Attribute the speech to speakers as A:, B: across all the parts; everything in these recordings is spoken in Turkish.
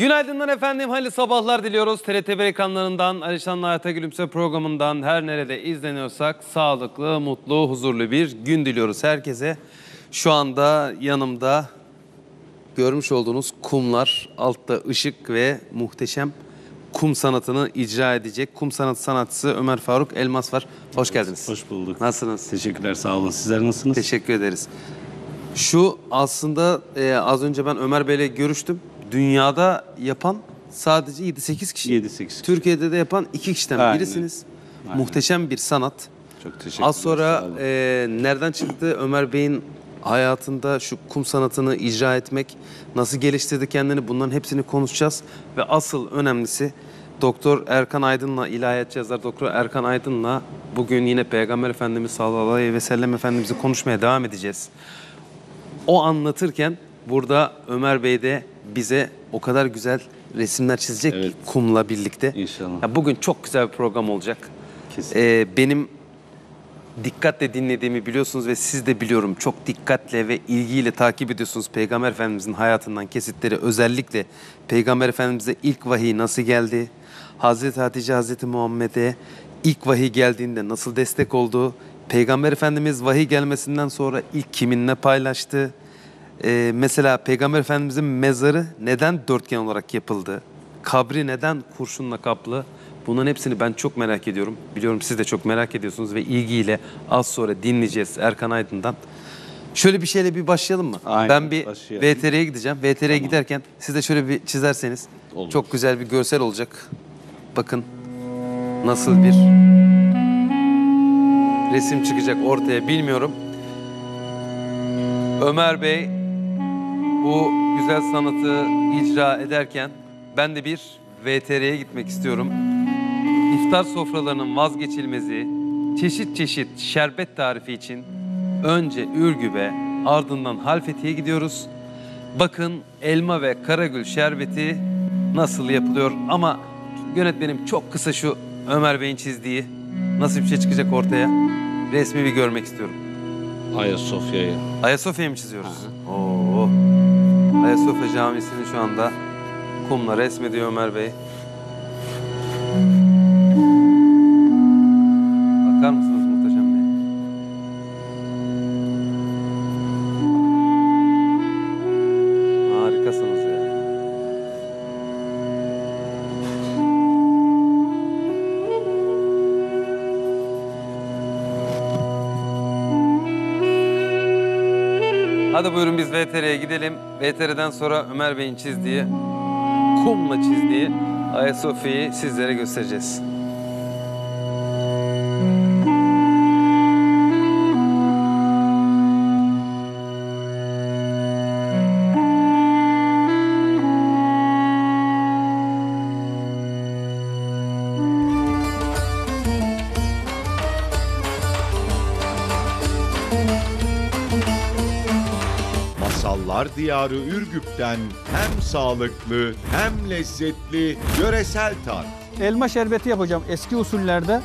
A: Günaydınlar efendim, hayırlı sabahlar diliyoruz. TRT1 ekranlarından, Alişan'la Hayata Gülümse programından her nerede izleniyorsak sağlıklı, mutlu, huzurlu bir gün diliyoruz herkese. Şu anda yanımda görmüş olduğunuz kumlar, altta ışık ve muhteşem kum sanatını icra edecek kum sanatçısı Ömer Faruk Elmas var. Hoş geldiniz.
B: Hoş bulduk.
A: Nasılsınız?
B: Teşekkürler, sağ olun. Sizler nasılsınız?
A: Teşekkür ederiz. Şu aslında az önce ben Ömer Bey'le görüştüm. Dünyada yapan sadece 7-8 kişi.
B: 7-8.
A: Türkiye'de de yapan 2 kişiden
B: Aynen.
A: birisiniz.
B: Aynen.
A: Muhteşem bir sanat.
B: Çok teşekkürler.
A: Az sonra
B: sağ olun.
A: nereden çıktı Ömer Bey'in hayatında şu kum sanatını icra etmek, nasıl geliştirdi kendini, bunların hepsini konuşacağız. Ve asıl önemlisi Doktor Erkan Aydın'la, ilahiyatçı yazar Doktor Erkan Aydın'la bugün yine Peygamber Efendimiz sallallahu aleyhi ve sellem Efendimiz'i konuşmaya devam edeceğiz. O anlatırken burada Ömer Bey de bize o kadar güzel resimler çizecek
B: Evet.
A: ki kumla birlikte.
B: İnşallah.
A: Ya bugün çok güzel bir program olacak.
B: Kesin.
A: Benim dikkatle dinlediğimi biliyorsunuz ve siz de biliyorum çok dikkatle ve ilgiyle takip ediyorsunuz Peygamber Efendimizin hayatından kesitleri. Özellikle Peygamber Efendimiz'e ilk vahiy nasıl geldi? Hazreti Hatice, Hazreti Muhammed'e ilk vahiy geldiğinde nasıl destek oldu? Peygamber Efendimiz vahiy gelmesinden sonra ilk kiminle paylaştı? Mesela Peygamber Efendimizin mezarı neden dörtgen olarak yapıldı? Kabri neden kurşunla kaplı? Bunların hepsini ben çok merak ediyorum. Biliyorum siz de çok merak ediyorsunuz ve ilgiyle az sonra dinleyeceğiz Erkan Aydın'dan. Şöyle bir şeyle bir başlayalım mı?
B: Aynen,
A: Ben bir
B: başlayalım.
A: VTR'ye gideceğim. VTR'ye giderken siz de şöyle bir çizerseniz
B: Olur.
A: çok güzel bir görsel olacak. Bakın nasıl bir resim çıkacak ortaya bilmiyorum. Ömer Bey bu güzel sanatı icra ederken ben de bir VTR'ye gitmek istiyorum. İftar sofralarının vazgeçilmezi, çeşit çeşit şerbet tarifi için önce Ürgüp'e, ardından Halfeti'ye gidiyoruz. Bakın elma ve karagül şerbeti nasıl yapılıyor ama yönetmenim çok kısa şu Ömer Bey'in çizdiği nasıl bir şey çıkacak ortaya resmi bir görmek istiyorum.
B: Ayasofya'yı.
A: Ayasofya'yı mı çiziyoruz? Oo. Ayasofya Camisi'ni şu anda kumla resmediyor Ömer Bey. Bakar mısınız muhteşem Bey? Harikasınız ya. Hadi buyurun biz VTR'ye gidelim. VTR'den sonra Ömer Bey'in çizdiği, kumla çizdiği Ayasofya'yı sizlere göstereceğiz.
C: Masallar diyarı Ürgüp'ten hem sağlıklı hem lezzetli yöresel tat.
D: Elma şerbeti yapacağım eski usullerde.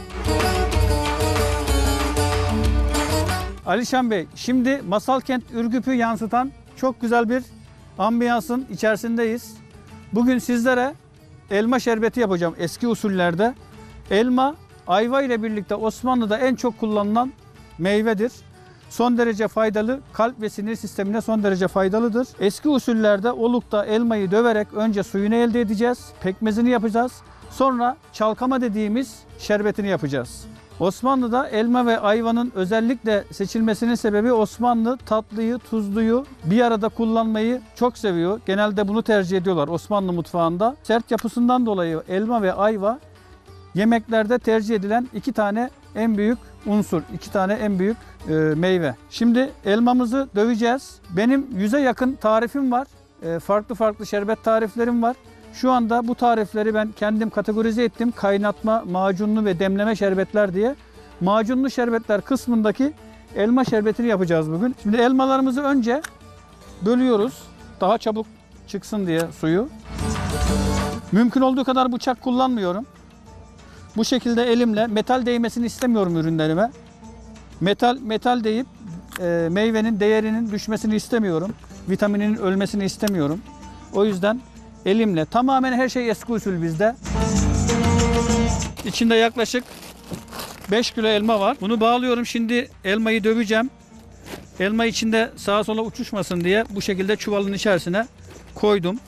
D: Alişan Bey, şimdi Masal Kent Ürgüp'ü yansıtan çok güzel bir ambiyansın içerisindeyiz. Bugün sizlere elma şerbeti yapacağım eski usullerde. Elma, ayva ile birlikte Osmanlı'da en çok kullanılan meyvedir. Son derece faydalı, kalp ve sinir sistemine son derece faydalıdır. Eski usullerde olukta elmayı döverek önce suyunu elde edeceğiz, pekmezini yapacağız. Sonra çalkama dediğimiz şerbetini yapacağız. Osmanlı'da elma ve ayvanın özellikle seçilmesinin sebebi Osmanlı tatlıyı, tuzluyu bir arada kullanmayı çok seviyor. Genelde bunu tercih ediyorlar Osmanlı mutfağında. Sert yapısından dolayı elma ve ayva yemeklerde tercih edilen iki tane en büyük unsur, iki tane en büyük meyve. Şimdi elmamızı döveceğiz. Benim 100'e yakın tarifim var. Farklı farklı şerbet tariflerim var. Şu anda bu tarifleri ben kendim kategorize ettim. Kaynatma, macunlu ve demleme şerbetler diye. Macunlu şerbetler kısmındaki elma şerbetini yapacağız bugün. Şimdi elmalarımızı önce bölüyoruz. Daha çabuk çıksın diye suyu. Mümkün olduğu kadar bıçak kullanmıyorum. Bu şekilde elimle, metal değmesini istemiyorum ürünlerime. Metal değip meyvenin değerinin düşmesini istemiyorum. Vitamininin ölmesini istemiyorum. O yüzden elimle. Tamamen her şey eski usul bizde. İçinde yaklaşık 5 kilo elma var. Bunu bağlıyorum. Şimdi elmayı döveceğim. Elma içinde sağa sola uçuşmasın diye bu şekilde çuvalın içerisine koydum.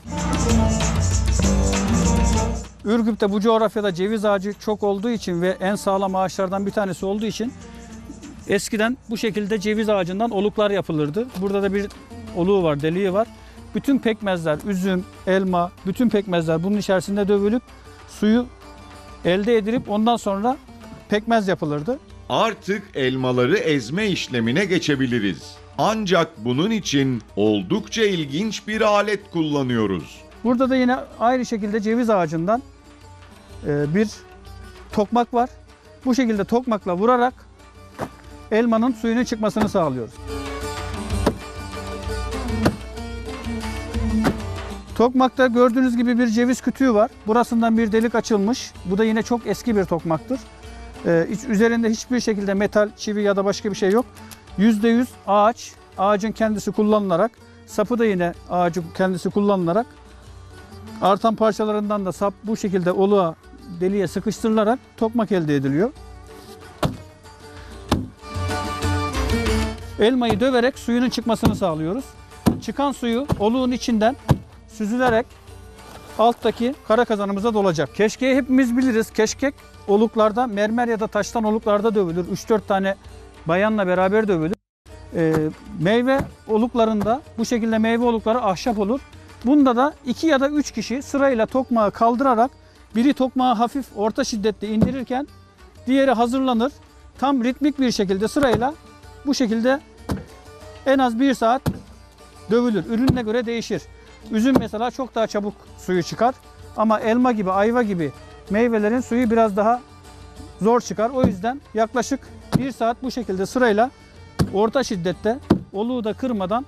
D: Ürgüp'te bu coğrafyada ceviz ağacı çok olduğu için ve en sağlam ağaçlardan bir tanesi olduğu için eskiden bu şekilde ceviz ağacından oluklar yapılırdı. Burada da bir oluğu var, deliği var. Bütün pekmezler, üzüm, elma, bütün pekmezler bunun içerisinde dövülüp suyu elde edilip ondan sonra pekmez yapılırdı.
C: Artık elmaları ezme işlemine geçebiliriz. Ancak bunun için oldukça ilginç bir alet kullanıyoruz.
D: Burada da yine aynı şekilde ceviz ağacından bir tokmak var. Bu şekilde tokmakla vurarak elmanın suyunun çıkmasını sağlıyoruz. Tokmakta gördüğünüz gibi bir ceviz kütüğü var. Burasından bir delik açılmış. Bu da yine çok eski bir tokmaktır. Üzerinde hiçbir şekilde metal, çivi ya da başka bir şey yok. %100 ağaç, ağacın kendisi kullanılarak, sapı da yine ağacın kendisi kullanılarak, artan parçalarından da sap bu şekilde oluğa, deliğe sıkıştırılarak tokmak elde ediliyor. Elmayı döverek suyunun çıkmasını sağlıyoruz. Çıkan suyu oluğun içinden süzülerek alttaki kara kazanımıza dolacak. Keşkeği hepimiz biliriz. Keşkek oluklarda, mermer ya da taştan oluklarda dövülür. 3-4 tane bayanla beraber dövülür. Meyve oluklarında bu şekilde meyve olukları ahşap olur. Bunda da 2 ya da 3 kişi sırayla tokmağı kaldırarak biri tokmağı hafif orta şiddette indirirken diğeri hazırlanır. Tam ritmik bir şekilde sırayla bu şekilde en az 1 saat dövülür. Ürününe göre değişir. Üzüm mesela çok daha çabuk suyu çıkar. Ama elma gibi, ayva gibi meyvelerin suyu biraz daha zor çıkar. O yüzden yaklaşık 1 saat bu şekilde sırayla orta şiddette oluğu da kırmadan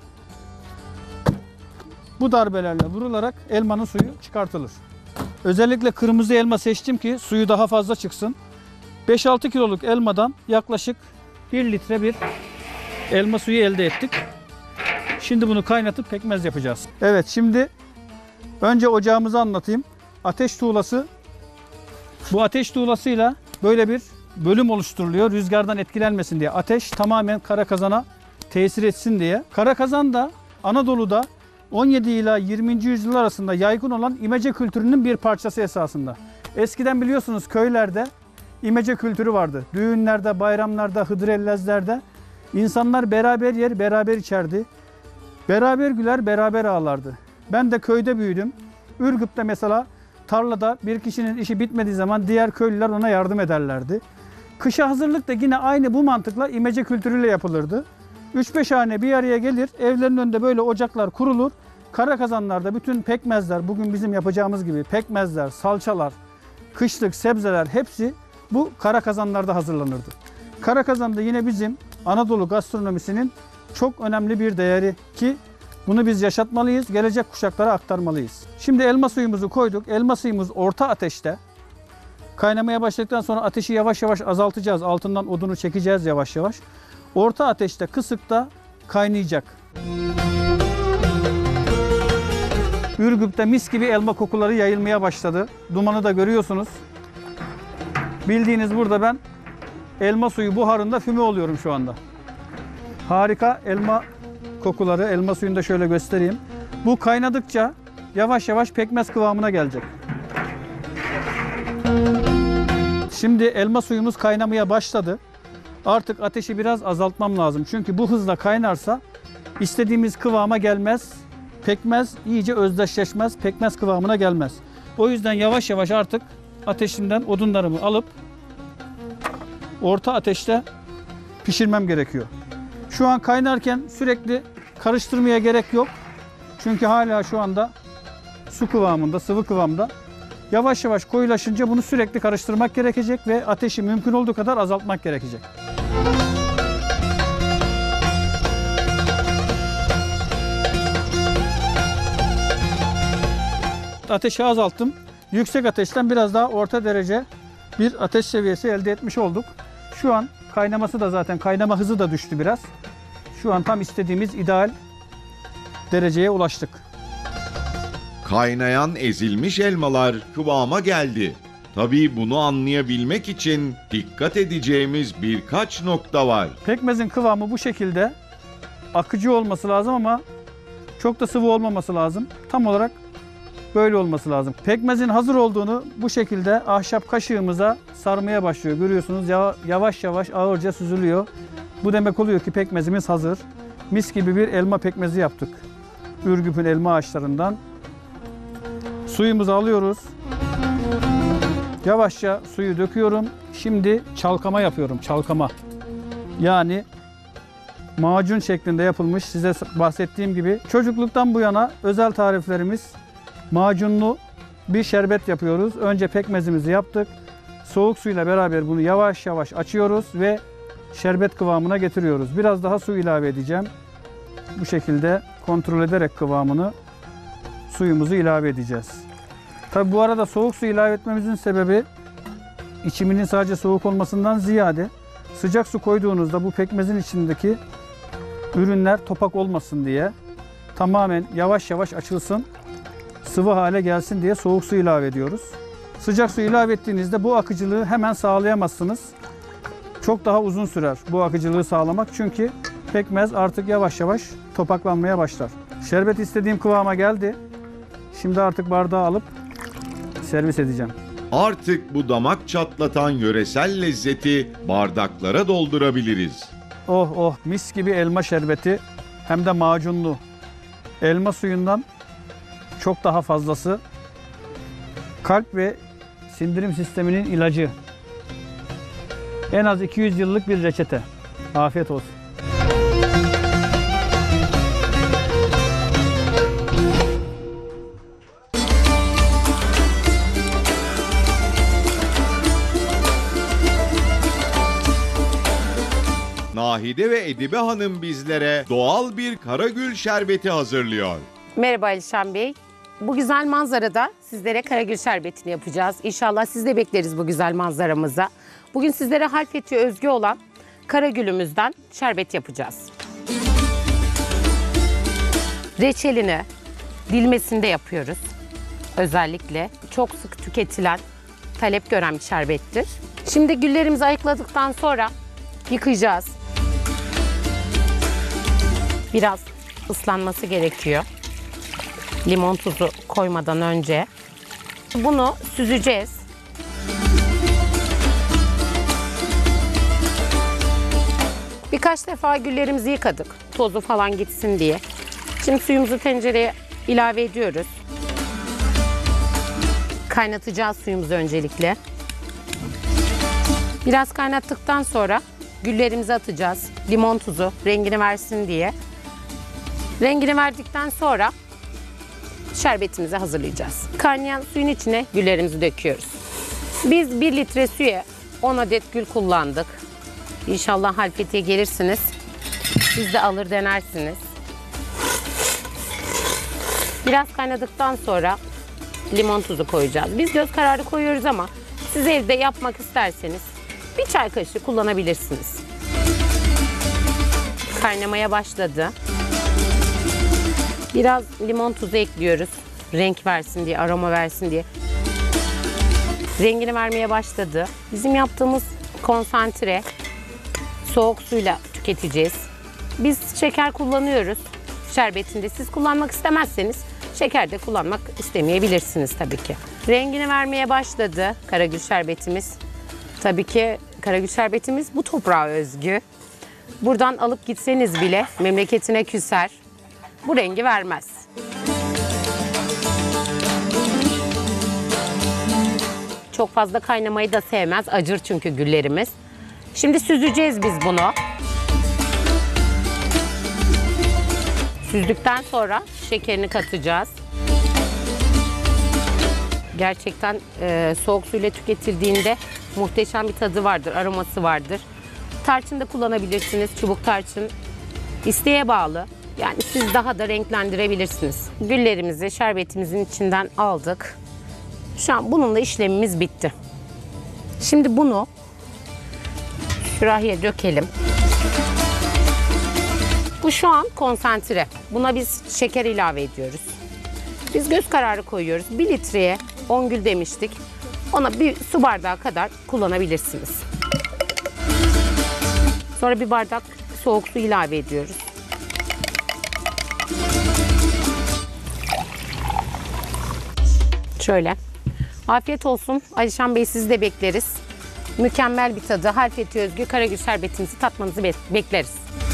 D: bu darbelerle vurularak elmanın suyu çıkartılır. Özellikle kırmızı elma seçtim ki suyu daha fazla çıksın. 5-6 kiloluk elmadan yaklaşık 1 litre bir elma suyu elde ettik. Şimdi bunu kaynatıp pekmez yapacağız. Evet, şimdi önce ocağımızı anlatayım. Ateş tuğlası. Bu ateş tuğlasıyla böyle bir bölüm oluşturuluyor. Rüzgardan etkilenmesin diye. Ateş tamamen kara kazana tesir etsin diye. Kara kazan da Anadolu'da 17 ila 20. yüzyıl arasında yaygın olan imece kültürünün bir parçası esasında. Eskiden biliyorsunuz köylerde imece kültürü vardı. Düğünlerde, bayramlarda, hıdrellezlerde insanlar beraber yer, beraber içerdi. Beraber güler, beraber ağlardı. Ben de köyde büyüdüm. Ürgüp'te mesela tarlada bir kişinin işi bitmediği zaman diğer köylüler ona yardım ederlerdi. Kışa hazırlık da yine aynı bu mantıkla imece kültürüyle yapılırdı. 3-5 hane bir araya gelir, evlerin önünde böyle ocaklar kurulur. Kara kazanlarda bütün pekmezler, bugün bizim yapacağımız gibi pekmezler, salçalar, kışlık sebzeler hepsi bu kara kazanlarda hazırlanırdı. Kara kazan da yine bizim Anadolu gastronomisinin çok önemli bir değeri ki bunu biz yaşatmalıyız, gelecek kuşaklara aktarmalıyız. Şimdi elma suyumuzu koyduk. Elma suyumuz orta ateşte. Kaynamaya başladıktan sonra ateşi yavaş yavaş azaltacağız. Altından odunu çekeceğiz yavaş yavaş. Orta ateşte, kısıkta kaynayacak. Ürgüp'te mis gibi elma kokuları yayılmaya başladı. Dumanı da görüyorsunuz. Bildiğiniz burada ben elma suyu buharında füme oluyorum şu anda. Harika elma kokuları, elma suyunu da şöyle göstereyim. Bu kaynadıkça yavaş yavaş pekmez kıvamına gelecek. Şimdi elma suyumuz kaynamaya başladı. Artık ateşi biraz azaltmam lazım. Çünkü bu hızla kaynarsa istediğimiz kıvama gelmez. Pekmez iyice özdeşleşmez, pekmez kıvamına gelmez. O yüzden yavaş yavaş artık ateşimden odunlarımı alıp orta ateşte pişirmem gerekiyor. Şu an kaynarken sürekli karıştırmaya gerek yok. Çünkü hala şu anda su kıvamında, sıvı kıvamda. Yavaş yavaş koyulaşınca bunu sürekli karıştırmak gerekecek ve ateşi mümkün olduğu kadar azaltmak gerekecek. Ateşi azalttım. Yüksek ateşten biraz daha orta derece bir ateş seviyesi elde etmiş olduk. Şu an kaynaması da zaten, kaynama hızı da düştü biraz. Şu an tam istediğimiz ideal dereceye ulaştık.
C: Kaynayan ezilmiş elmalar kıvama geldi. Tabii bunu anlayabilmek için dikkat edeceğimiz birkaç nokta var.
D: Pekmezin kıvamı bu şekilde akıcı olması lazım ama çok da sıvı olmaması lazım. Tam olarak böyle olması lazım. Pekmezin hazır olduğunu bu şekilde ahşap kaşığımıza sarmaya başlıyor. Görüyorsunuz yavaş yavaş ağırca süzülüyor. Bu demek oluyor ki pekmezimiz hazır. Mis gibi bir elma pekmezi yaptık. Ürgüp'ün elma ağaçlarından. Suyumuzu alıyoruz. Yavaşça suyu döküyorum. Şimdi çalkama yapıyorum. Çalkama. Yani macun şeklinde yapılmış, size bahsettiğim gibi. Çocukluktan bu yana özel tariflerimiz, macunlu bir şerbet yapıyoruz. Önce pekmezimizi yaptık. Soğuk suyla beraber bunu yavaş yavaş açıyoruz ve şerbet kıvamına getiriyoruz. Biraz daha su ilave edeceğim. Bu şekilde kontrol ederek kıvamını, suyumuzu ilave edeceğiz. Tabi bu arada soğuk su ilave etmemizin sebebi içiminin sadece soğuk olmasından ziyade sıcak su koyduğunuzda bu pekmezin içindeki ürünler topak olmasın diye, tamamen yavaş yavaş açılsın, sıvı hale gelsin diye soğuk su ilave ediyoruz. Sıcak su ilave ettiğinizde bu akıcılığı hemen sağlayamazsınız. Çok daha uzun sürer bu akıcılığı sağlamak, çünkü pekmez artık yavaş yavaş topaklanmaya başlar. Şerbet istediğim kıvama geldi. Şimdi artık bardağı alıp servis edeceğim.
C: Artık bu damak çatlatan yöresel lezzeti bardaklara doldurabiliriz.
D: Oh oh, mis gibi elma şerbeti, hem de macunlu. Elma suyundan çok daha fazlası. Kalp ve sindirim sisteminin ilacı. En az 200 yıllık bir reçete. Afiyet olsun.
C: Nahide ve Edibe Hanım bizlere doğal bir karagül şerbeti hazırlıyor.
E: Merhaba Alişan Bey. Bu güzel manzarada sizlere karagül şerbetini yapacağız. İnşallah siz de bekleriz bu güzel manzaramıza. Bugün sizlere Halfeti'ye özgü olan karagülümüzden şerbet yapacağız. Reçelini dilmesinde yapıyoruz. Özellikle çok sık tüketilen, talep gören bir şerbettir. Şimdi güllerimizi ayıkladıktan sonra yıkayacağız. Biraz ıslanması gerekiyor. Limon tuzu koymadan önce. Bunu süzeceğiz. Birkaç defa güllerimizi yıkadık. Tozu falan gitsin diye. Şimdi suyumuzu tencereye ilave ediyoruz. Kaynatacağız suyumuzu öncelikle. Biraz kaynattıktan sonra güllerimizi atacağız. Limon tuzu rengini versin diye. Rengini verdikten sonra şerbetimizi hazırlayacağız. Kaynayan suyun içine güllerimizi döküyoruz. Biz 1 litre suya 10 adet gül kullandık. İnşallah Halfeti'ye gelirsiniz. Siz de alır denersiniz. Biraz kaynadıktan sonra limon tuzu koyacağız. Biz göz kararı koyuyoruz ama siz evde yapmak isterseniz bir çay kaşığı kullanabilirsiniz. Kaynamaya başladı. Biraz limon tuzu ekliyoruz. Renk versin diye, aroma versin diye. Rengini vermeye başladı. Bizim yaptığımız konsantre soğuk suyla tüketeceğiz. Biz şeker kullanıyoruz şerbetinde. Siz kullanmak istemezseniz şeker de kullanmak istemeyebilirsiniz tabii ki. Rengini vermeye başladı karagül şerbetimiz. Tabii ki karagül şerbetimiz bu toprağa özgü. Buradan alıp gitseniz bile memleketine küser. Bu rengi vermez. Çok fazla kaynamayı da sevmez. Acır çünkü güllerimiz. Şimdi süzeceğiz biz bunu. Süzdükten sonra şekerini katacağız. Gerçekten soğuk suyla tüketildiğinde muhteşem bir tadı vardır, aroması vardır. Tarçın da kullanabilirsiniz, çubuk tarçın. İsteğe bağlı. Yani siz daha da renklendirebilirsiniz. Güllerimizi şerbetimizin içinden aldık. Şu an bununla işlemimiz bitti. Şimdi bunu sürahiye dökelim. Bu şu an konsantre. Buna biz şeker ilave ediyoruz. Biz göz kararı koyuyoruz. 1 litreye 10 gül demiştik. Ona bir su bardağı kadar kullanabilirsiniz. Sonra bir bardak soğuk su ilave ediyoruz. Şöyle. Afiyet olsun. Alişan Bey, sizi de bekleriz. Mükemmel bir tadı, Halfeti özgü Karagül şerbetimizi tatmanızı bekleriz.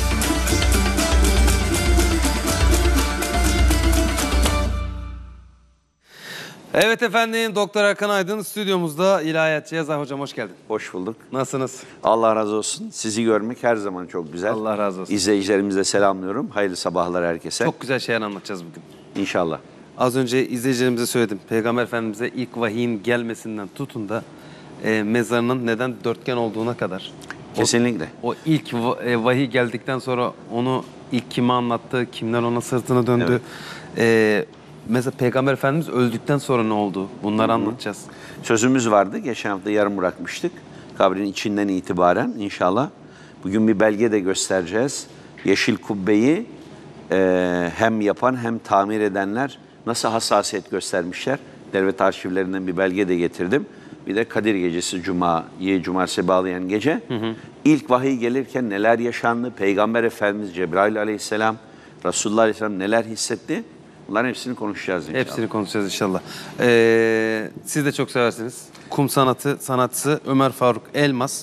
A: Evet efendim, Doktor Erkan Aydın stüdyomuzda. İlahiyatçı Yazar Hocam, hoş geldin.
F: Hoş bulduk.
A: Nasılsınız?
F: Allah razı olsun. Sizi görmek her zaman çok güzel.
A: Allah razı olsun.
F: İzleyicilerimize selamlıyorum. Hayırlı sabahlar herkese.
A: Çok güzel şeyler anlatacağız bugün.
F: İnşallah.
A: Az önce izleyicilerimize söyledim. Peygamber Efendimiz'e ilk vahiyin gelmesinden tutun da mezarının neden dörtgen olduğuna kadar.
F: Kesinlikle.
A: O ilk vahiy geldikten sonra onu ilk kime anlattı, kimler ona sırtını döndü. Mesela Peygamber Efendimiz öldükten sonra ne oldu? Bunları anlatacağız.
F: Sözümüz vardı. Geçen hafta yarım bırakmıştık. Kabrin içinden itibaren inşallah. Bugün bir belge de göstereceğiz. Yeşil kubbeyi hem yapan hem tamir edenler nasıl hassasiyet göstermişler. Devlet arşivlerinden bir belge de getirdim. Bir de Kadir Gecesi Cuma'yı cumartesi bağlayan gece. İlk vahiy gelirken neler yaşandı? Peygamber Efendimiz Cebrail Aleyhisselam, Resulullah Aleyhisselam neler hissetti? Bunların hepsini konuşacağız inşallah.
A: Hepsini konuşacağız inşallah. Siz de çok seversiniz. Kum sanatçısı Ömer Faruk Elmas.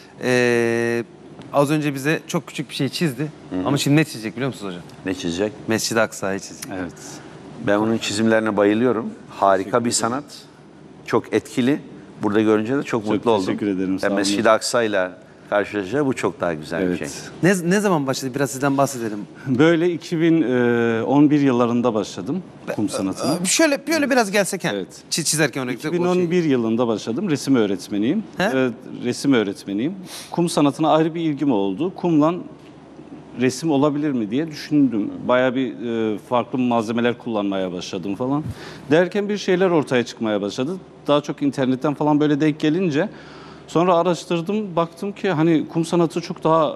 A: Az önce bize çok küçük bir şey çizdi. Ama şimdi ne çizecek biliyor musunuz hocam?
F: Ne çizecek?
A: Mescid-i Aksa'yı çizecek.
B: Evet.
F: Ben onun çizimlerine bayılıyorum. Harika bir sanat. Çok etkili. Burada görünce de çok mutlu oldum.
B: teşekkür ederim, sağ olun.
F: Mescid-i Aksa'yla karşılaşınca bu çok daha güzel bir şey.
B: Evet.
A: Ne zaman başladı? Biraz sizden bahsedelim.
B: Böyle 2011 yıllarında başladım kum sanatına.
A: Şöyle biraz gelsek.
B: Evet.
A: Çizerken örnek.
B: 2011 yılında başladım. Resim öğretmeniyim.
A: He?
B: Resim öğretmeniyim. Kum sanatına ayrı bir ilgim oldu. Kumla resim olabilir mi diye düşündüm. Bayağı bir farklı malzemeler kullanmaya başladım falan. Derken bir şeyler ortaya çıkmaya başladı. Daha çok internetten falan böyle denk gelince sonra araştırdım. Baktım ki hani kum sanatı çok daha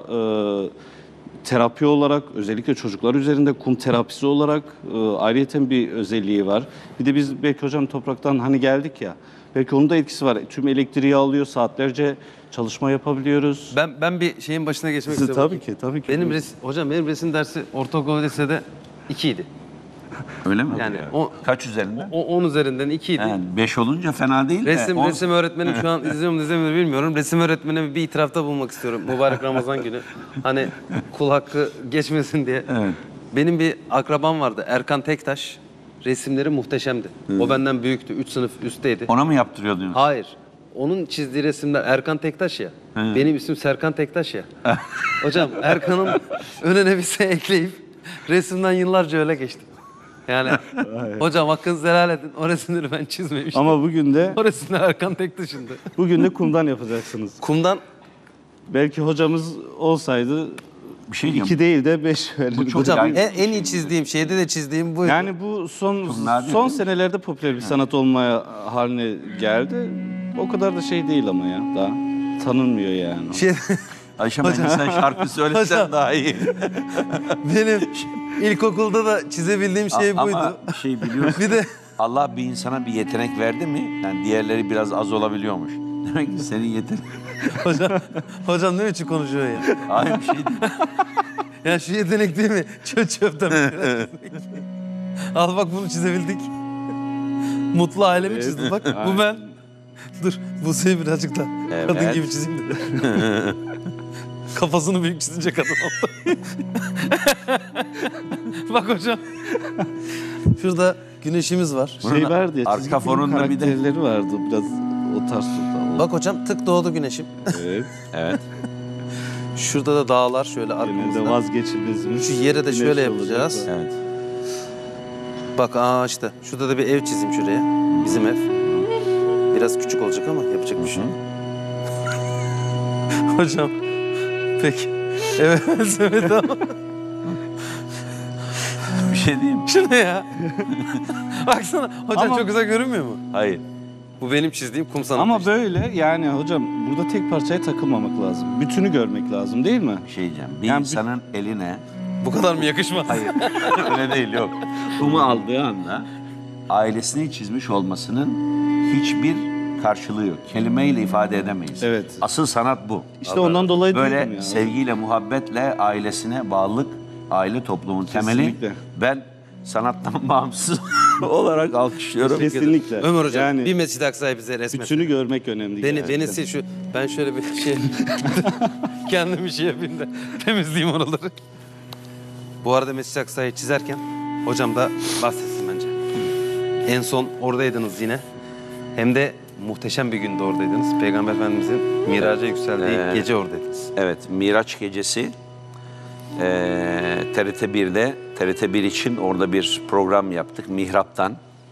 B: terapi olarak, özellikle çocuklar üzerinde kum terapisi olarak ayrıyeten bir özelliği var. Bir de biz belki hocam topraktan hani geldik ya, belki onun da etkisi var. Tüm elektriği alıyor, saatlerce çalışma yapabiliyoruz.
A: Ben bir şeyin başına geçmek istiyorum.
B: Tabii ki.
A: Hocam benim resim dersi ortaokul lisede 2 idi.
F: Öyle mi?
A: Yani o
F: Kaç üzerinden?
A: 10 üzerinden 2 idi.
F: Yani 5 olunca fena değil de.
A: Resim öğretmenim şu an izlemiyor bilmiyorum. Resim öğretmenime bir itirafta bulunmak istiyorum. Mübarek Ramazan günü. Hani kul hakkı geçmesin diye.
F: Evet.
A: Benim bir akrabam vardı, Erkan Tektaş. Resimleri muhteşemdi. O benden büyüktü. 3 sınıf üstteydi.
F: Ona mı yaptırıyordun?
A: Hayır. Onun çizdiği resimler Erkan Tektaş ya. Benim ismim Serkan Tektaş ya. Hocam Erkan'ın önüne bir şey ekleyip resimden yıllarca öyle geçtim. Yani hocam hakkınızı helal edin. O resimleri ben çizmemiştim.
B: Ama bugün de
A: O resimler Erkan Tektaş'ındı.
B: kumdan yapacaksınız.
A: Kumdan
B: Belki hocamız olsaydı
F: Bir şey diyeyim.
B: 2 değil de 5 verirdi.
A: hocam
F: Yani-
A: en iyi çizdiğim, şeyde de çizdiğim buydu.
B: Yani bu
F: nadir
B: son
F: değil mi?
B: senelerde popüler bir sanat olmaya haline geldi. O kadar da şey değil ama ya, daha tanınmıyor yani.
A: Şey,
F: Ayşe bence sen şarkı söylesen daha iyi.
A: benim ilkokulda da çizebildiğim şey buydu.
F: Ama şey biliyorsun.
A: Bir de
F: Allah bir insana bir yetenek verdi mi? Yani diğerleri biraz az olabiliyormuş. Demek ki senin yetenek.
A: hocam ne biçim konuşuyor ya?
F: Hayır bir şey değil.
A: Ya şu yetenek değil mi? Çöpten bir yetenek. Al bak bunu çizebildik. Mutlu ailemi çizdim bak. Bu ben. Dur Buse'yi birazcık da
F: Evet.
A: kadın gibi çizeyim de. Kafasını büyük çizince kadın oldu. Bak hocam. Şurada güneşimiz var.
F: Bunun
B: Vardı ya,
F: arka
B: çizgi film
F: fonunda bir de-
B: karakterleri vardı biraz o tarz.
A: Bak hocam tık doğdu güneşim.
B: Evet.
F: Evet.
A: Şurada da dağlar şöyle
B: Yine de
A: arkamızda.
B: vazgeçilmezimiz.
A: Şu yere de
B: Güneş
A: şöyle
B: olacak
A: yapacağız.
B: da.
F: Evet.
A: Bak işte şurada da bir ev çizeyim şuraya. Bizim ev. Biraz küçük olacak ama yapacak bir şey yok. Hocam peki. Evet evet tamam.
F: Bir şey diyeyim.
A: Şu ne ya? Baksana hocam
B: Ama-
A: çok güzel görünmüyor mu?
F: Hayır.
A: Bu benim çizdiğim kum sanatı.
B: Ama
A: işte.
B: böyle yani hocam burada tek parçaya takılmamak lazım. Bütünü görmek lazım değil mi?
F: Bir şey diyeceğim. Bir
B: Yani
F: insanın eline...
A: Bu kadar mı yakışmaz?
F: Hayır. Öyle değil yok. Kumu aldığı anda ailesini çizmiş olmasının hiçbir karşılığı yok. Kelimeyle ifade edemeyiz.
B: Evet.
F: Asıl sanat bu.
B: İşte ondan dolayı
F: böyle
B: diyorum ya.
F: sevgiyle, muhabbetle ailesine bağlılık, aile toplumun temeli.
B: Kesinlikle.
F: Ben sanattan bağımsız olarak alkışlıyorum.
B: Kesinlikle.
A: Ömer Hocam
B: Yani
A: bir Mescid-i Aksa'yı bize resmet.
B: bütünü görmek önemli.
A: Beni
B: gerçekten.
A: sil şu. Ben şöyle bir şey kendim bir şey yapayım da temizleyeyim oraları. Bu arada Mescid-i Aksa'yı çizerken hocam da bahsetsin bence. En son oradaydınız yine. Hem de muhteşem bir günde oradaydınız. Peygamber Efendimizin miraca yükseldiği gece oradaydınız.
F: Evet, Miraç gecesi TRT 1'de, TRT 1 için orada bir program yaptık Mihrap'tan.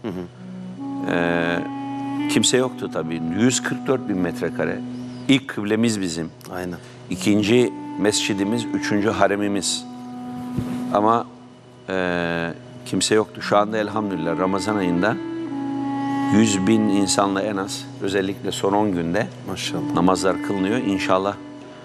F: Kimse yoktu tabii. 144 bin metrekare. İlk kıblemiz bizim.
A: Aynen.
F: İkinci mescidimiz, üçüncü haremimiz. Ama kimse yoktu. Şu anda elhamdülillah Ramazan ayında 100 bin insanla en az, özellikle son 10 günde
A: Maşallah.
F: namazlar kılınıyor. İnşallah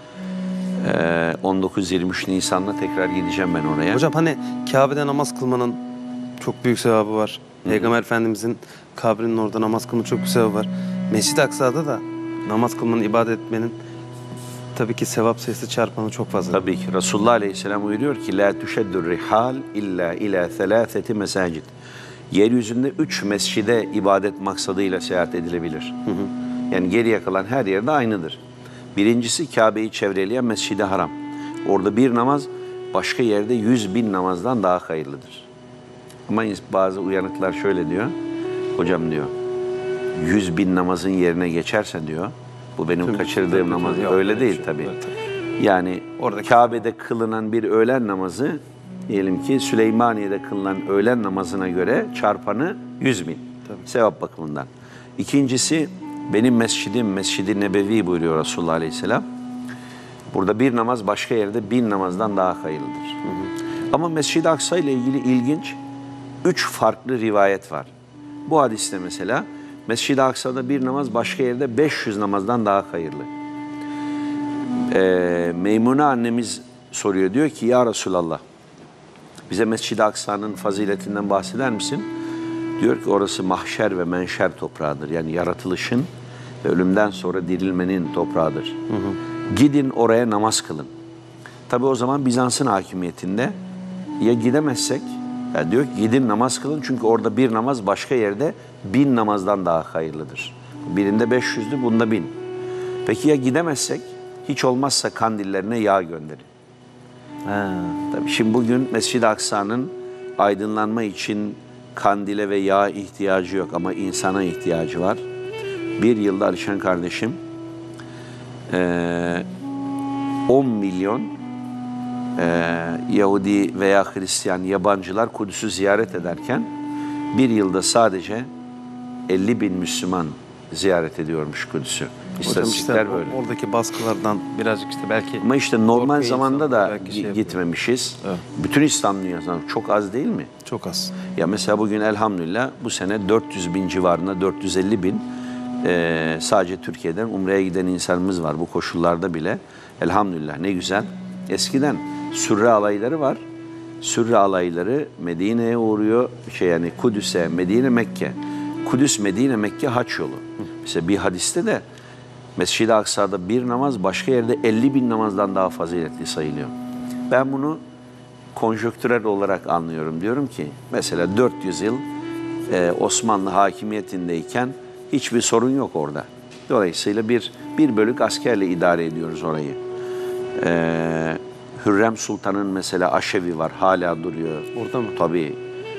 F: 19-23 Nisan'da tekrar gideceğim ben oraya.
A: Hocam hani Kabe'de namaz kılmanın çok büyük sevabı var. Peygamber Efendimizin kabrinin orada namaz kılmanın çok büyük sevabı var. Mescid-i Aksa'da da namaz kılmanın, ibadet etmenin tabii ki sevap sayısı çarpanı çok fazla.
F: Tabii ki Resulullah Aleyhisselam buyuruyor ki la tuşeddur rihal illa ila thelâtheti mesacid. Yeryüzünde 3 mescide ibadet maksadıyla seyahat edilebilir. Yani geriye kalan her yerde aynıdır. Birincisi Kabe'yi çevreleyen Mescid-i Haram. Orada bir namaz başka yerde 100 bin namazdan daha hayırlıdır. Ama bazı uyanıklar şöyle diyor. Hocam diyor 100 bin namazın yerine geçerse diyor. Bu benim kaçırdığım namaz.
A: Yok,
F: Öyle değil
A: şey,
F: tabii.
A: evet,
F: Yani
A: Oradaki-
F: Kabe'de kılınan bir öğlen namazı diyelim ki Süleymaniye'de kılınan öğlen namazına göre çarpanı 100 bin. Sevap bakımından. İkincisi benim mescidim Mescid-i Nebevi buyuruyor Resulullah Aleyhisselam. Burada bir namaz başka yerde 1000 namazdan daha hayırlıdır. Ama Mescid-i Aksa ile ilgili ilginç 3 farklı rivayet var. Bu hadiste mesela Mescid-i Aksa'da bir namaz başka yerde 500 namazdan daha hayırlı. Meymune annemiz soruyor, diyor ki ya Resulallah bize Mescid-i Aksa'nın faziletinden bahseder misin? Diyor ki orası mahşer ve menşer toprağıdır. Yani yaratılışın ve ölümden sonra dirilmenin toprağıdır. Gidin oraya namaz kılın. Tabi o zaman Bizans'ın hakimiyetinde ya gidemezsek, ya diyor ki gidin namaz kılın çünkü orada bir namaz başka yerde 1000 namazdan daha hayırlıdır. Birinde 500'dü, bunda 1000. Peki ya gidemezsek? Hiç olmazsa kandillerine yağ gönderin. Tabii şimdi bugün Mescid-i Aksa'nın aydınlanma için kandile ve yağa ihtiyacı yok ama insana ihtiyacı var. Bir yılda Alişan kardeşim 10 milyon Yahudi veya Hristiyan yabancılar Kudüs'ü ziyaret ederken bir yılda sadece 50 bin Müslüman ziyaret ediyormuş Kudüs'ü.
A: Hocam
F: İstatistikler
A: işte
F: böyle.
A: oradaki baskılardan birazcık işte belki...
F: Ama işte normal
A: Korku
F: zamanda
A: insanı
F: da
A: belki şey yapıyor.
F: gitmemişiz.
A: Evet.
F: Bütün İslam dünyasından çok az değil mi?
A: Çok az.
F: Ya mesela bugün elhamdülillah bu sene 400 bin civarında, 450 bin sadece Türkiye'den Umre'ye giden insanımız var bu koşullarda bile. Elhamdülillah ne güzel. Eskiden sürre alayları var. Sürre alayları Medine'ye uğruyor. Yani Kudüs'e, Medine, Mekke. Kudüs, Medine, Mekke haç yolu. Mesela bir hadiste de Mescid-i Aksa'da bir namaz başka yerde 50 bin namazdan daha faziletli sayılıyor. Ben bunu konjonktürel olarak anlıyorum. Diyorum ki mesela 400 yıl Osmanlı hakimiyetindeyken hiçbir sorun yok orada. Dolayısıyla bir bölük askerle idare ediyoruz orayı. Hürrem Sultan'ın mesela aşevi var, hala duruyor.
A: Orada mı?
F: Tabii.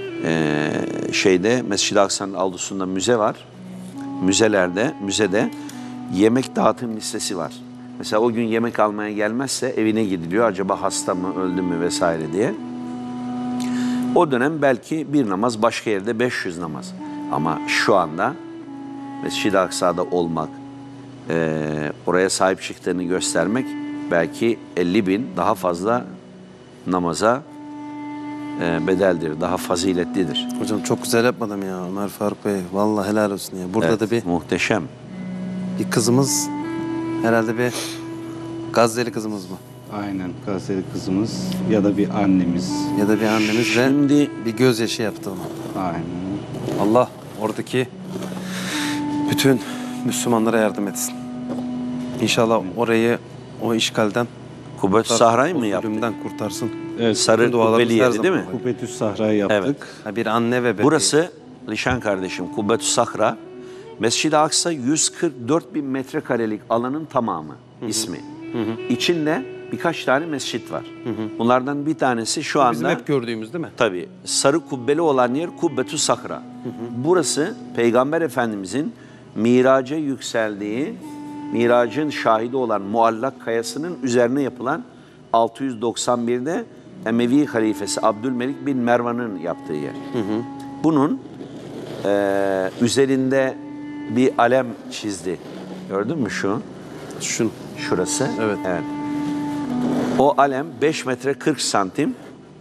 F: Mescid-i Aksa'nın avlusunda müze var. Müzede yemek dağıtım listesi var. Mesela o gün yemek almaya gelmezse evine gidiliyor. Acaba hasta mı, öldü mü vesaire diye. O dönem belki bir namaz başka yerde 500 namaz. Ama şu anda Mescid-i Aksa'da olmak, oraya sahip çıktığını göstermek belki 50 bin daha fazla namaza bedeldir, daha faziletlidir.
A: Hocam çok güzel yapmadım ya Ömer Faruk Bey. Vallahi helal olsun ya. Burada
F: Evet,
A: da bir
F: muhteşem.
A: kızımız, herhalde bir Gazze'li kızımız mı?
B: Aynen, Gazze'li kızımız ya da bir annemiz.
A: Ya da bir annemiz
F: Şimdi
A: ve bir gözyaşı yaptı ona.
B: Aynen.
A: Allah oradaki bütün Müslümanlara yardım etsin. İnşallah orayı o işgalden
F: Kubbetü Sahra'yı mı yaptı?
A: Ölümden kurtarsın.
B: Evet,
F: Sarı
A: Bütün dualarımız
F: kubbeli
A: her
F: yeri değil mi?
A: zaman var.
B: Kubbetüs Sahra'yı yaptık.
F: Evet.
A: Ha, bir anne ve bebeği.
F: Burası Lişan kardeşim Kubbetü Sahra. Mescid-i Aksa 144 bin metrekarelik alanın tamamı ismi. İçinde birkaç tane mescit var. Bunlardan bir tanesi şu
A: Bizim
F: anda
A: hep gördüğümüz değil mi?
F: tabii sarı kubbeli olan yer Kubbetü Sahra. Burası Peygamber Efendimizin miraca yükseldiği, miracın şahidi olan Muallak Kayası'nın üzerine yapılan 691'de Emevi halifesi Abdülmelik bin Mervan'ın yaptığı yer. Bunun üzerinde bir alem çizdi. Gördün mü şu?
A: Şunu.
F: Şurası.
A: Evet.
F: O alem 5 metre 40 santim.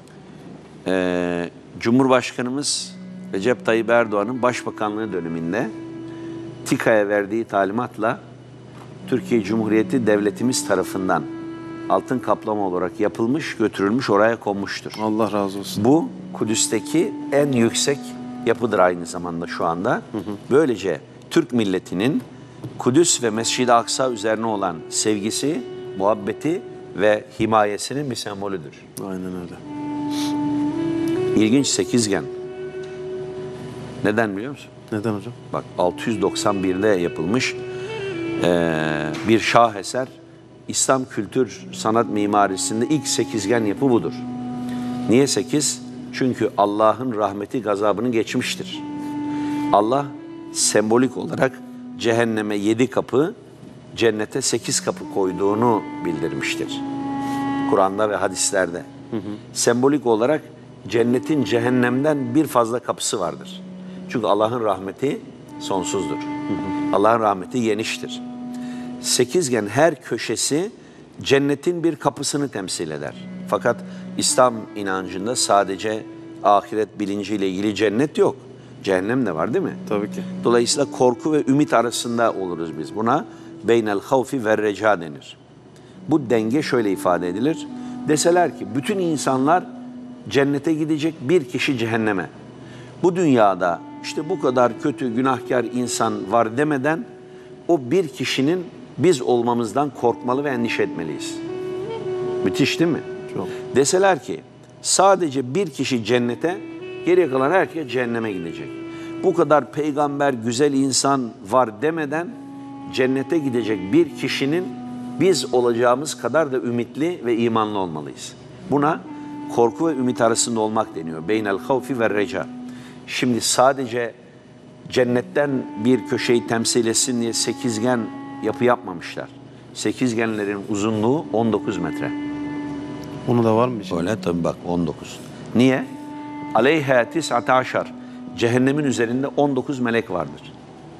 F: Cumhurbaşkanımız Recep Tayyip Erdoğan'ın başbakanlığı döneminde TİKA'ya verdiği talimatla Türkiye Cumhuriyeti Devletimiz tarafından altın kaplama olarak yapılmış, götürülmüş, oraya konmuştur.
A: Allah razı olsun.
F: Bu Kudüs'teki en yüksek yapıdır aynı zamanda şu anda. Böylece Türk milletinin Kudüs ve Mescid-i Aksa üzerine olan sevgisi, muhabbeti ve himayesinin bir sembolüdür.
A: Aynen öyle.
F: İlginç sekizgen. Neden biliyor musun?
A: Neden hocam?
F: Bak 691'de yapılmış bir şaheser. İslam kültür sanat mimarisinde ilk sekizgen yapı budur. Niye 8? Çünkü Allah'ın rahmeti gazabını geçmiştir. Allah sembolik olarak cehenneme 7 kapı, cennete 8 kapı koyduğunu bildirmiştir. Kur'an'da ve hadislerde. Sembolik olarak cennetin cehennemden bir fazla kapısı vardır. Çünkü Allah'ın rahmeti sonsuzdur. Allah'ın rahmeti geniştir. Sekizgen her köşesi cennetin bir kapısını temsil eder. Fakat İslam inancında sadece ahiret bilinciyle ilgili cennet yok. Cehennem de var değil mi?
A: Tabii ki.
F: Dolayısıyla korku ve ümit arasında oluruz biz. Buna beynel havfi ve reca denir. Bu denge şöyle ifade edilir. Deseler ki bütün insanlar cennete gidecek, bir kişi cehenneme. Bu dünyada işte bu kadar kötü, günahkar insan var demeden o bir kişinin biz olmamızdan korkmalı ve endişe etmeliyiz. Müthiş değil mi?
A: Çok.
F: Deseler ki sadece bir kişi cennete, geriye kalan herkes cehenneme gidecek. Bu kadar peygamber, güzel insan var demeden cennete gidecek bir kişinin biz olacağımız kadar da ümitli ve imanlı olmalıyız. Buna korku ve ümit arasında olmak deniyor. Beynel havfi ve reca. Şimdi sadece cennetten bir köşeyi temsil etsin diye sekizgen yapı yapmamışlar. Sekizgenlerin uzunluğu 19 metre.
A: Onu da var mı şimdi?
F: Öyle tabii bak 19. Niye? Aleyha tis'ate aşar. Cehennemin üzerinde 19 melek vardır.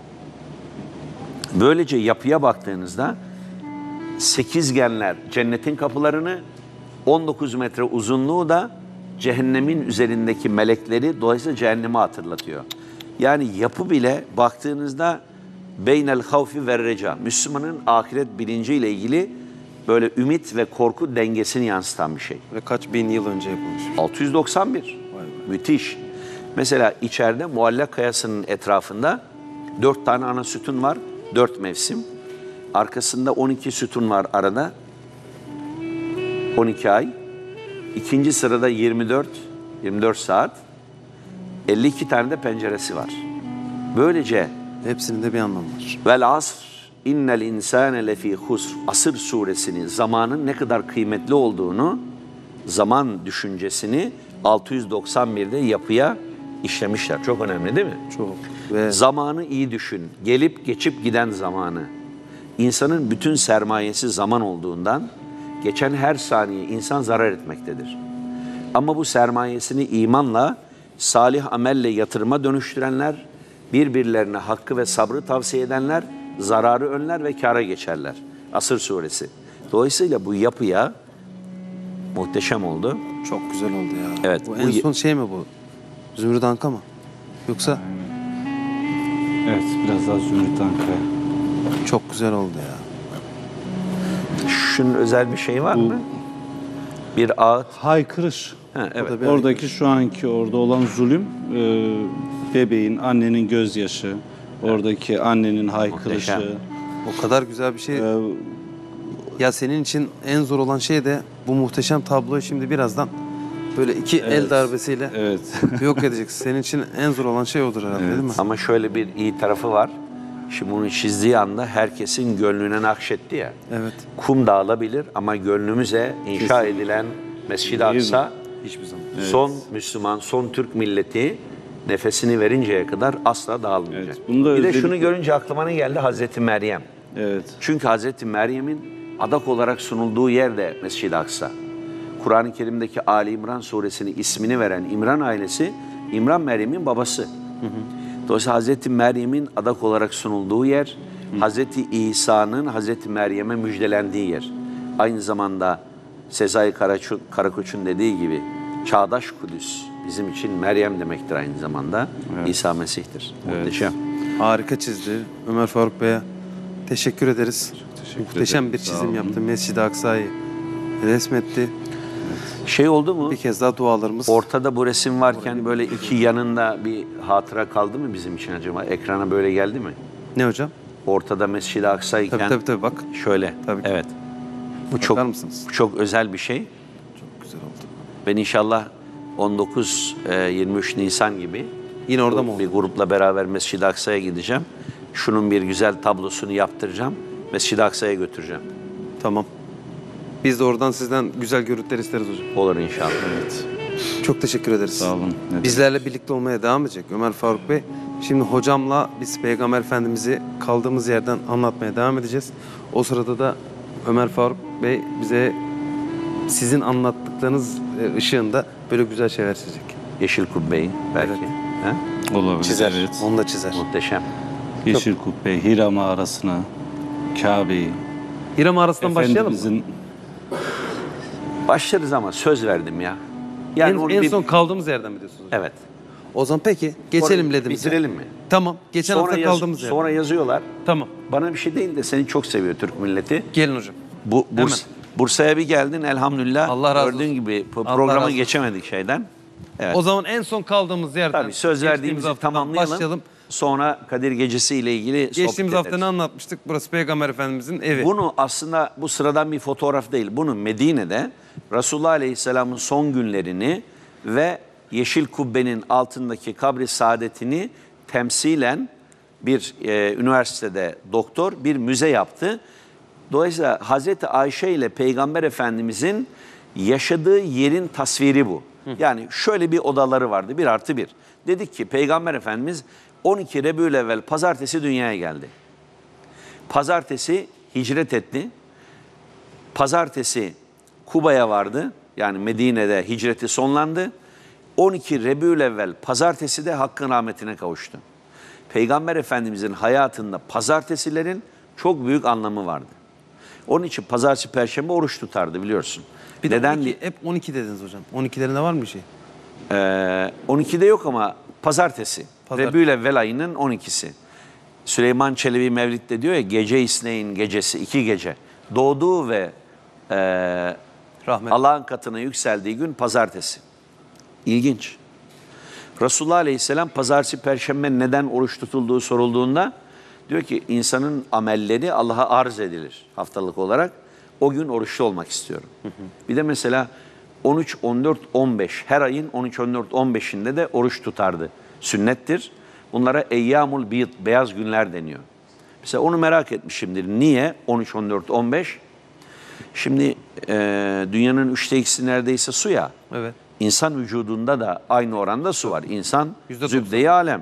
F: Böylece yapıya baktığınızda sekizgenler cennetin kapılarını, 19 metre uzunluğu da cehennemin üzerindeki melekleri, dolayısıyla cehennemi hatırlatıyor. Yani yapı bile baktığınızda beynel havfi ve reca, Müslümanın ahiret bilinciyle ilgili böyle ümit ve korku dengesini yansıtan bir şey.
A: Ve kaç bin yıl önce yapılmış.
F: 691. Müthiş. Mesela içeride Muallak Kayası'nın etrafında 4 tane ana sütun var, 4 mevsim. Arkasında 12 sütun var arada, 12 ay. İkinci sırada 24 saat, 52 tane de penceresi var. Böylece
A: Hepsinin de bir anlamı var.
F: vel asr innel insane lefî husr. Asır suresini, zamanın ne kadar kıymetli olduğunu, zaman düşüncesini 691'de yapıya işlemişler. Çok önemli değil mi?
A: Çok. Ve
F: Zamanı iyi düşün. Gelip geçip giden zamanı. İnsanın bütün sermayesi zaman olduğundan geçen her saniye insan zarar etmektedir. Ama bu sermayesini imanla, salih amelle yatırıma dönüştürenler, birbirlerine hakkı ve sabrı tavsiye edenler, zararı önler ve kâra geçerler. Asır suresi. Dolayısıyla bu yapıya muhteşem oldu.
A: çok güzel oldu ya.
F: Evet,
A: Bu
F: bu
A: en son şey mi bu? Zümrüt Anka mı? Yoksa
B: Evet, biraz daha Zümrüt Ankara.
A: çok güzel oldu ya.
F: Şunun özel bir şey var mı? Bir ağıt.
B: Haykırış.
F: Ha, evet.
A: da bir
B: Oradaki şu anki orada olan zulüm bebeğin, annenin gözyaşı, oradaki annenin haykırışı.
F: Muhteşem.
A: O kadar güzel bir şey. Ya senin için en zor olan şey de bu muhteşem tabloyu şimdi birazdan böyle iki el darbesiyle
B: Evet.
A: yok edeceksin. Senin için en zor olan şey odur herhalde, değil mi?
F: Ama şöyle bir iyi tarafı var. Şimdi bunu çizdiği anda herkesin gönlüne nakşetti ya.
A: Evet.
F: Kum dağılabilir ama gönlümüze inşa edilen Mescid-i
B: Değil mi?
F: Aksa
A: Hiçbir zaman.
F: son Müslüman, son Türk milleti nefesini verinceye kadar asla dağılmayacak.
B: Evet, bunu da
F: Bir de
B: özellikle-
F: şunu görünce aklıma ne geldi? Hazreti Meryem.
B: Evet.
F: Çünkü Hazreti Meryem'in adak olarak sunulduğu yer de Mescid-i Aksa. Kur'an-ı Kerim'deki Ali İmran suresinin ismini veren İmran ailesi, İmran Meryem'in babası. Dolayısıyla Hazreti Meryem'in adak olarak sunulduğu yer, Hazreti İsa'nın Hazreti Meryem'e müjdelendiği yer. Aynı zamanda Sezai Karakoç'un dediği gibi çağdaş Kudüs bizim için Meryem demektir aynı zamanda. İsa Mesih'tir. Muhteşem.
A: Harika çizdi. Ömer Faruk Bey'e teşekkür ederiz. Muhteşem
B: ederim.
A: bir
B: Sağ
A: çizim
B: olun.
A: yaptı. Mescid-i Aksa'yı resmetti.
F: Şey oldu mu?
A: Bir kez daha dualarımız.
F: Ortada bu resim varken böyle iki yanında bir hatıra kaldı mı bizim için acaba? Ekrana böyle geldi mi?
A: Ne hocam?
F: Ortada Mescid-i Aksa iken
A: Tabii bak.
F: şöyle.
A: Tabii ki.
F: Evet. Bu
A: Bakar
F: çok
A: mısınız?
F: bu çok özel bir şey.
A: Çok güzel oldu.
F: Ben inşallah 19-23 Nisan gibi
A: Yine orada mı
F: bir
A: oldu?
F: grupla beraber Mescid-i Aksa'ya gideceğim. Şunun bir güzel tablosunu yaptıracağım. Mescid-i Aksa'ya götüreceğim.
A: Tamam. Biz de oradan sizden güzel görüntüler isteriz hocam.
F: Olur inşallah.
B: Evet.
A: Çok teşekkür ederiz.
B: Sağ olun. Ne demek.
A: Bizlerle birlikte olmaya devam edecek Ömer Faruk Bey. Şimdi hocamla biz Peygamber Efendimiz'i kaldığımız yerden anlatmaya devam edeceğiz. O sırada da Ömer Faruk Bey bize sizin anlattıklarınız ışığında böyle güzel şeyler çizecek.
F: Yeşil kubbeyi belki.
A: Evet.
F: Ha?
B: Olabilir.
A: Çizer.
B: Evet.
A: Onu da çizer.
F: Muhteşem.
B: Yeşil kubbe, Hira mağarasını, Kabe'yi.
A: Hira mağarasından başlayalım mı?
B: Efendimizin
F: Başlarız ama söz verdim ya. Yani onu
A: En
F: bir-
A: son kaldığımız yerden mi diyorsunuz hocam?
F: Evet.
A: O zaman peki geçelim
F: Orayı
A: ledimize.
F: Bitirelim mi?
A: Tamam. Geçen hafta kaldığımız yerden.
F: Sonra yazıyorlar.
A: Tamam.
F: Bana bir şey değil de seni çok seviyor Türk milleti.
A: Gelin hocam.
F: Burs,
A: Hemen.
F: Bursa'ya bir geldin elhamdülillah.
A: Allah razı
F: Gördüğün
A: olsun.
F: gibi
A: Allah razı
F: programı
A: olsun.
F: geçemedik şeyden. Evet.
A: O zaman en son kaldığımız yerden.
F: Tabii söz
A: geçtiğimiz
F: verdiğimizi
A: haftadan
F: tamamlayalım.
A: Başlayalım.
F: Sonra Kadir Gecesi ile ilgili
A: Geçtiğimiz
F: sohbet
A: hafta
F: ederiz.
A: ne anlatmıştık? Burası Peygamber Efendimizin evi.
F: Bunu aslında bu sıradan bir fotoğraf değil. Bunu Medine'de Resulullah Aleyhisselam'ın son günlerini ve Yeşil Kubbe'nin altındaki kabri saadetini temsilen bir üniversitede doktor bir müze yaptı. Dolayısıyla Hazreti Ayşe ile Peygamber Efendimizin yaşadığı yerin tasviri bu. Yani şöyle bir odaları vardı 1+1. Dedik ki Peygamber Efendimiz 12 Rebü'l-Evvel pazartesi dünyaya geldi. Pazartesi hicret etti. Pazartesi Kuba'ya vardı. Yani Medine'de hicreti sonlandı. 12 Rebü'l-Evvel pazartesi de Hakk'ın rahmetine kavuştu. Peygamber Efendimizin hayatında pazartesilerin çok büyük anlamı vardı. Onun için pazartesi, perşembe oruç tutardı biliyorsun.
A: Bir de
F: Neden?
A: 12, hep 12 dediniz hocam. 12'lerinde var mı bir şey?
F: 12'de yok ama pazartesi. Rebü'l-Evvel ayının 12'si. Süleyman Çelebi Mevlid'de diyor ya gece isneyin gecesi 2 gece. Doğduğu ve
A: Rahmet.
F: Allah'ın katına yükseldiği gün pazartesi. İlginç. Resulullah Aleyhisselam pazartesi, perşembe neden oruç tutulduğu sorulduğunda diyor ki insanın amelleri Allah'a arz edilir haftalık olarak. O gün oruçlu olmak istiyorum. Bir de mesela 13, 14, 15 her ayın 13, 14, 15'inde de oruç tutardı. Sünnettir. Bunlara eyyamul biyid, beyaz günler deniyor. Mesela onu merak etmişimdir. Niye 13, 14, 15? Şimdi dünyanın 3'te 2'si neredeyse su ya.
A: Evet.
F: İnsan vücudunda da aynı oranda su var. İnsan
A: %90.
F: zübde-i alem.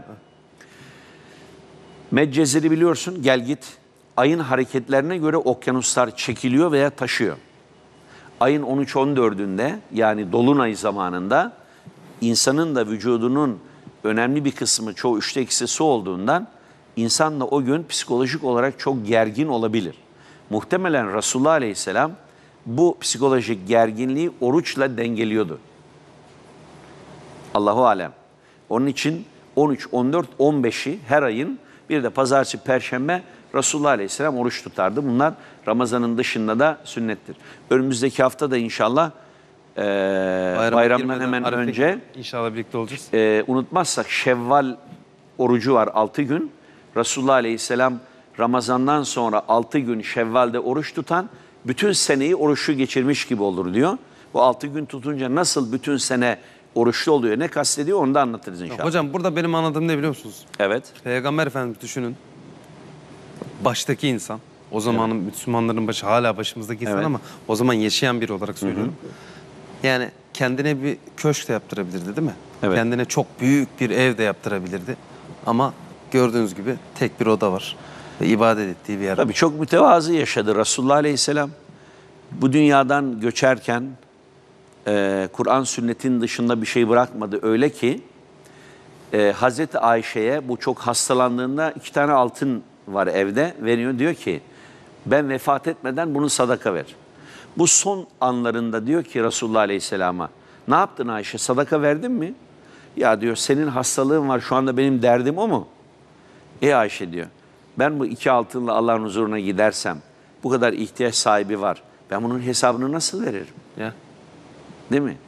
F: Mecceziri biliyorsun gel git. Ayın hareketlerine göre okyanuslar çekiliyor veya taşıyor. Ayın 13-14'ünde yani dolunay zamanında insanın da vücudunun önemli bir kısmı çoğu 3'te 2'si su olduğundan insan da o gün psikolojik olarak çok gergin olabilir. Muhtemelen Resulullah Aleyhisselam bu psikolojik gerginliği oruçla dengeliyordu. Allahu alem. Onun için 13, 14, 15'i her ayın bir de pazartesi, perşembe Resulullah Aleyhisselam oruç tutardı. Bunlar Ramazan'ın dışında da sünnettir. Önümüzdeki hafta da inşallah bayramdan
A: girmeden
F: hemen
A: Arife
F: önce
A: inşallah birlikte olacağız.
F: unutmazsak Şevval orucu var 6 gün. Resulullah Aleyhisselam Ramazan'dan sonra 6 gün Şevval'de oruç tutan bütün seneyi oruçlu geçirmiş gibi olur diyor. Bu 6 gün tutunca nasıl bütün sene oruçlu oluyor, ne kastediyor onu da anlatırız inşallah.
A: Hocam burada benim anladığım ne biliyor musunuz?
F: Evet.
A: Peygamber Efendimiz düşünün. Baştaki insan. O zamanın Müslümanların başı hala başımızdaki insan
F: Evet.
A: ama o zaman yaşayan biri olarak söylüyorum. Yani kendine bir köşk de yaptırabilirdi değil mi?
F: Evet.
A: Kendine çok büyük bir ev de yaptırabilirdi. Ama gördüğünüz gibi tek bir oda var. Ve ibadet ettiği bir yer.
F: Tabii çok mütevazı yaşadı Resulullah Aleyhisselam. Bu dünyadan göçerken Kur'an sünnetin dışında bir şey bırakmadı. Öyle ki Hazreti Ayşe'ye bu çok hastalandığında 2 tane altın var evde veriyor. Diyor ki ben vefat etmeden bunu sadaka ver. Bu son anlarında diyor ki Resulullah Aleyhisselam'a ne yaptın Ayşe, sadaka verdin mi? Ya diyor senin hastalığın var, şu anda benim derdim o mu? Ayşe diyor ben bu 2 altınla Allah'ın huzuruna gidersem bu kadar ihtiyaç sahibi var. Ben bunun hesabını nasıl veririm?
A: Ya.
F: Değil mi?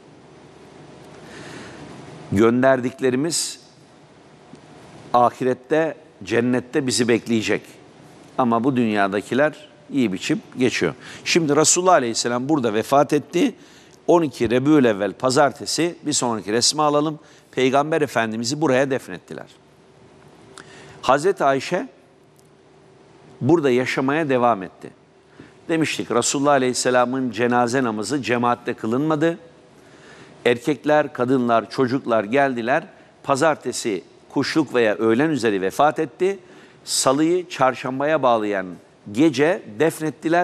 F: Gönderdiklerimiz ahirette, cennette bizi bekleyecek. Ama bu dünyadakiler iyi biçim geçiyor. Şimdi Resulullah Aleyhisselam burada vefat etti. 12 Rebü'l-Evvel pazartesi, bir sonraki resmi alalım. Peygamber Efendimiz'i buraya defnettiler. Hazreti Ayşe burada yaşamaya devam etti. Demiştik Resulullah Aleyhisselam'ın cenaze namazı cemaatte kılınmadı. Erkekler, kadınlar, çocuklar geldiler. Pazartesi kuşluk veya öğlen üzeri vefat etti. Salıyı çarşambaya bağlayan gece defnettiler.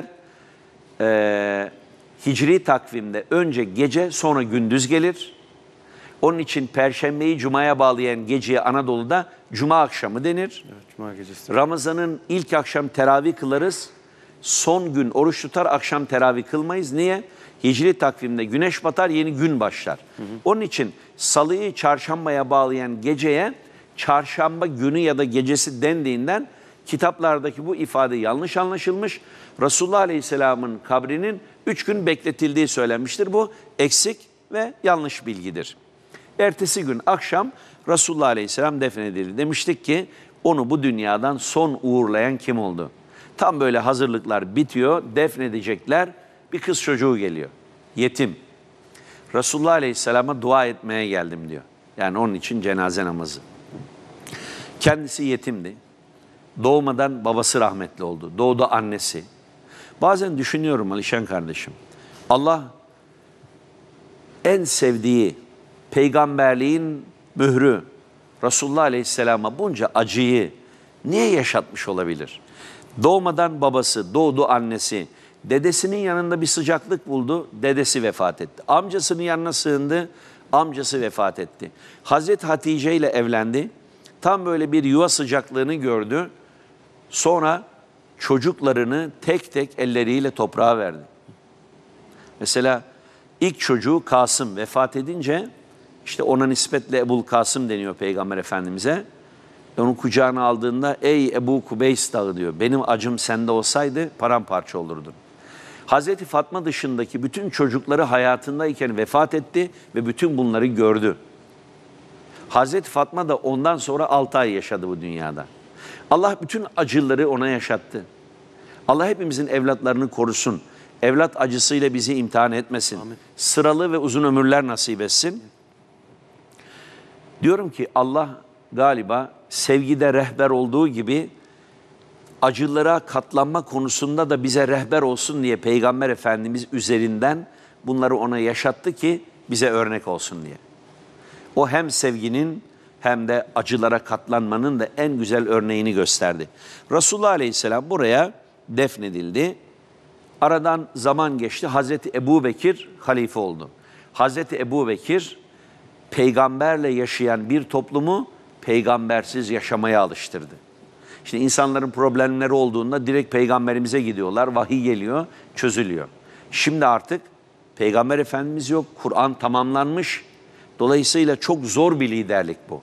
F: Hicri takvimde önce gece sonra gündüz gelir. Onun için Perşembeyi Cuma'ya bağlayan geceye Anadolu'da Cuma akşamı denir.
A: Evet, Cuma gecesi.
F: Ramazan'ın ilk akşam teravih kılarız. Son gün oruç tutar, akşam teravih kılmayız. Niye? Hicri takvimde güneş batar, yeni gün başlar. Onun için salıyı çarşambaya bağlayan geceye çarşamba günü ya da gecesi dendiğinden kitaplardaki bu ifade yanlış anlaşılmış. Resulullah Aleyhisselam'ın kabrinin 3 gün bekletildiği söylenmiştir. Bu eksik ve yanlış bilgidir. Ertesi gün akşam Resulullah Aleyhisselam defnedildi. Demiştik ki onu bu dünyadan son uğurlayan kim oldu? Tam böyle hazırlıklar bitiyor, defnedecekler. Bir kız çocuğu geliyor, yetim. Resulullah Aleyhisselam'a dua etmeye geldim diyor. Yani onun için cenaze namazı. Kendisi yetimdi. Doğmadan babası rahmetli oldu. Doğdu annesi. Bazen düşünüyorum Alişan kardeşim. Allah en sevdiği peygamberliğin mührü Resulullah Aleyhisselam'a bunca acıyı niye yaşatmış olabilir? Doğmadan babası, doğdu annesi, dedesinin yanında bir sıcaklık buldu, dedesi vefat etti. Amcasının yanına sığındı, amcası vefat etti. Hazreti Hatice ile evlendi, tam böyle bir yuva sıcaklığını gördü. Sonra çocuklarını tek tek elleriyle toprağa verdi. Mesela ilk çocuğu Kasım vefat edince, işte ona nispetle Ebul Kasım deniyor Peygamber Efendimiz'e. Onu kucağına aldığında ey Ebu Kubeys dağı diyor. Benim acım sende olsaydı paramparça olurdun. Hazreti Fatma dışındaki bütün çocukları hayatındayken vefat etti ve bütün bunları gördü. Hazreti Fatma da ondan sonra 6 ay yaşadı bu dünyada. Allah bütün acıları ona yaşattı. Allah hepimizin evlatlarını korusun. Evlat acısıyla bizi imtihan etmesin. Amin. Sıralı ve uzun ömürler nasip etsin. Diyorum ki Allah galiba sevgide rehber olduğu gibi acılara katlanma konusunda da bize rehber olsun diye Peygamber Efendimiz üzerinden bunları ona yaşattı ki bize örnek olsun diye. O hem sevginin hem de acılara katlanmanın da en güzel örneğini gösterdi. Resulullah Aleyhisselam buraya defnedildi. Aradan zaman geçti. Hazreti Ebu Bekir halife oldu. Hazreti Ebu Bekir peygamberle yaşayan bir toplumu peygambersiz yaşamaya alıştırdı. İşte insanların problemleri olduğunda direkt peygamberimize gidiyorlar. Vahiy geliyor, çözülüyor. Şimdi artık Peygamber Efendimiz yok. Kur'an tamamlanmış. Dolayısıyla çok zor bir liderlik bu.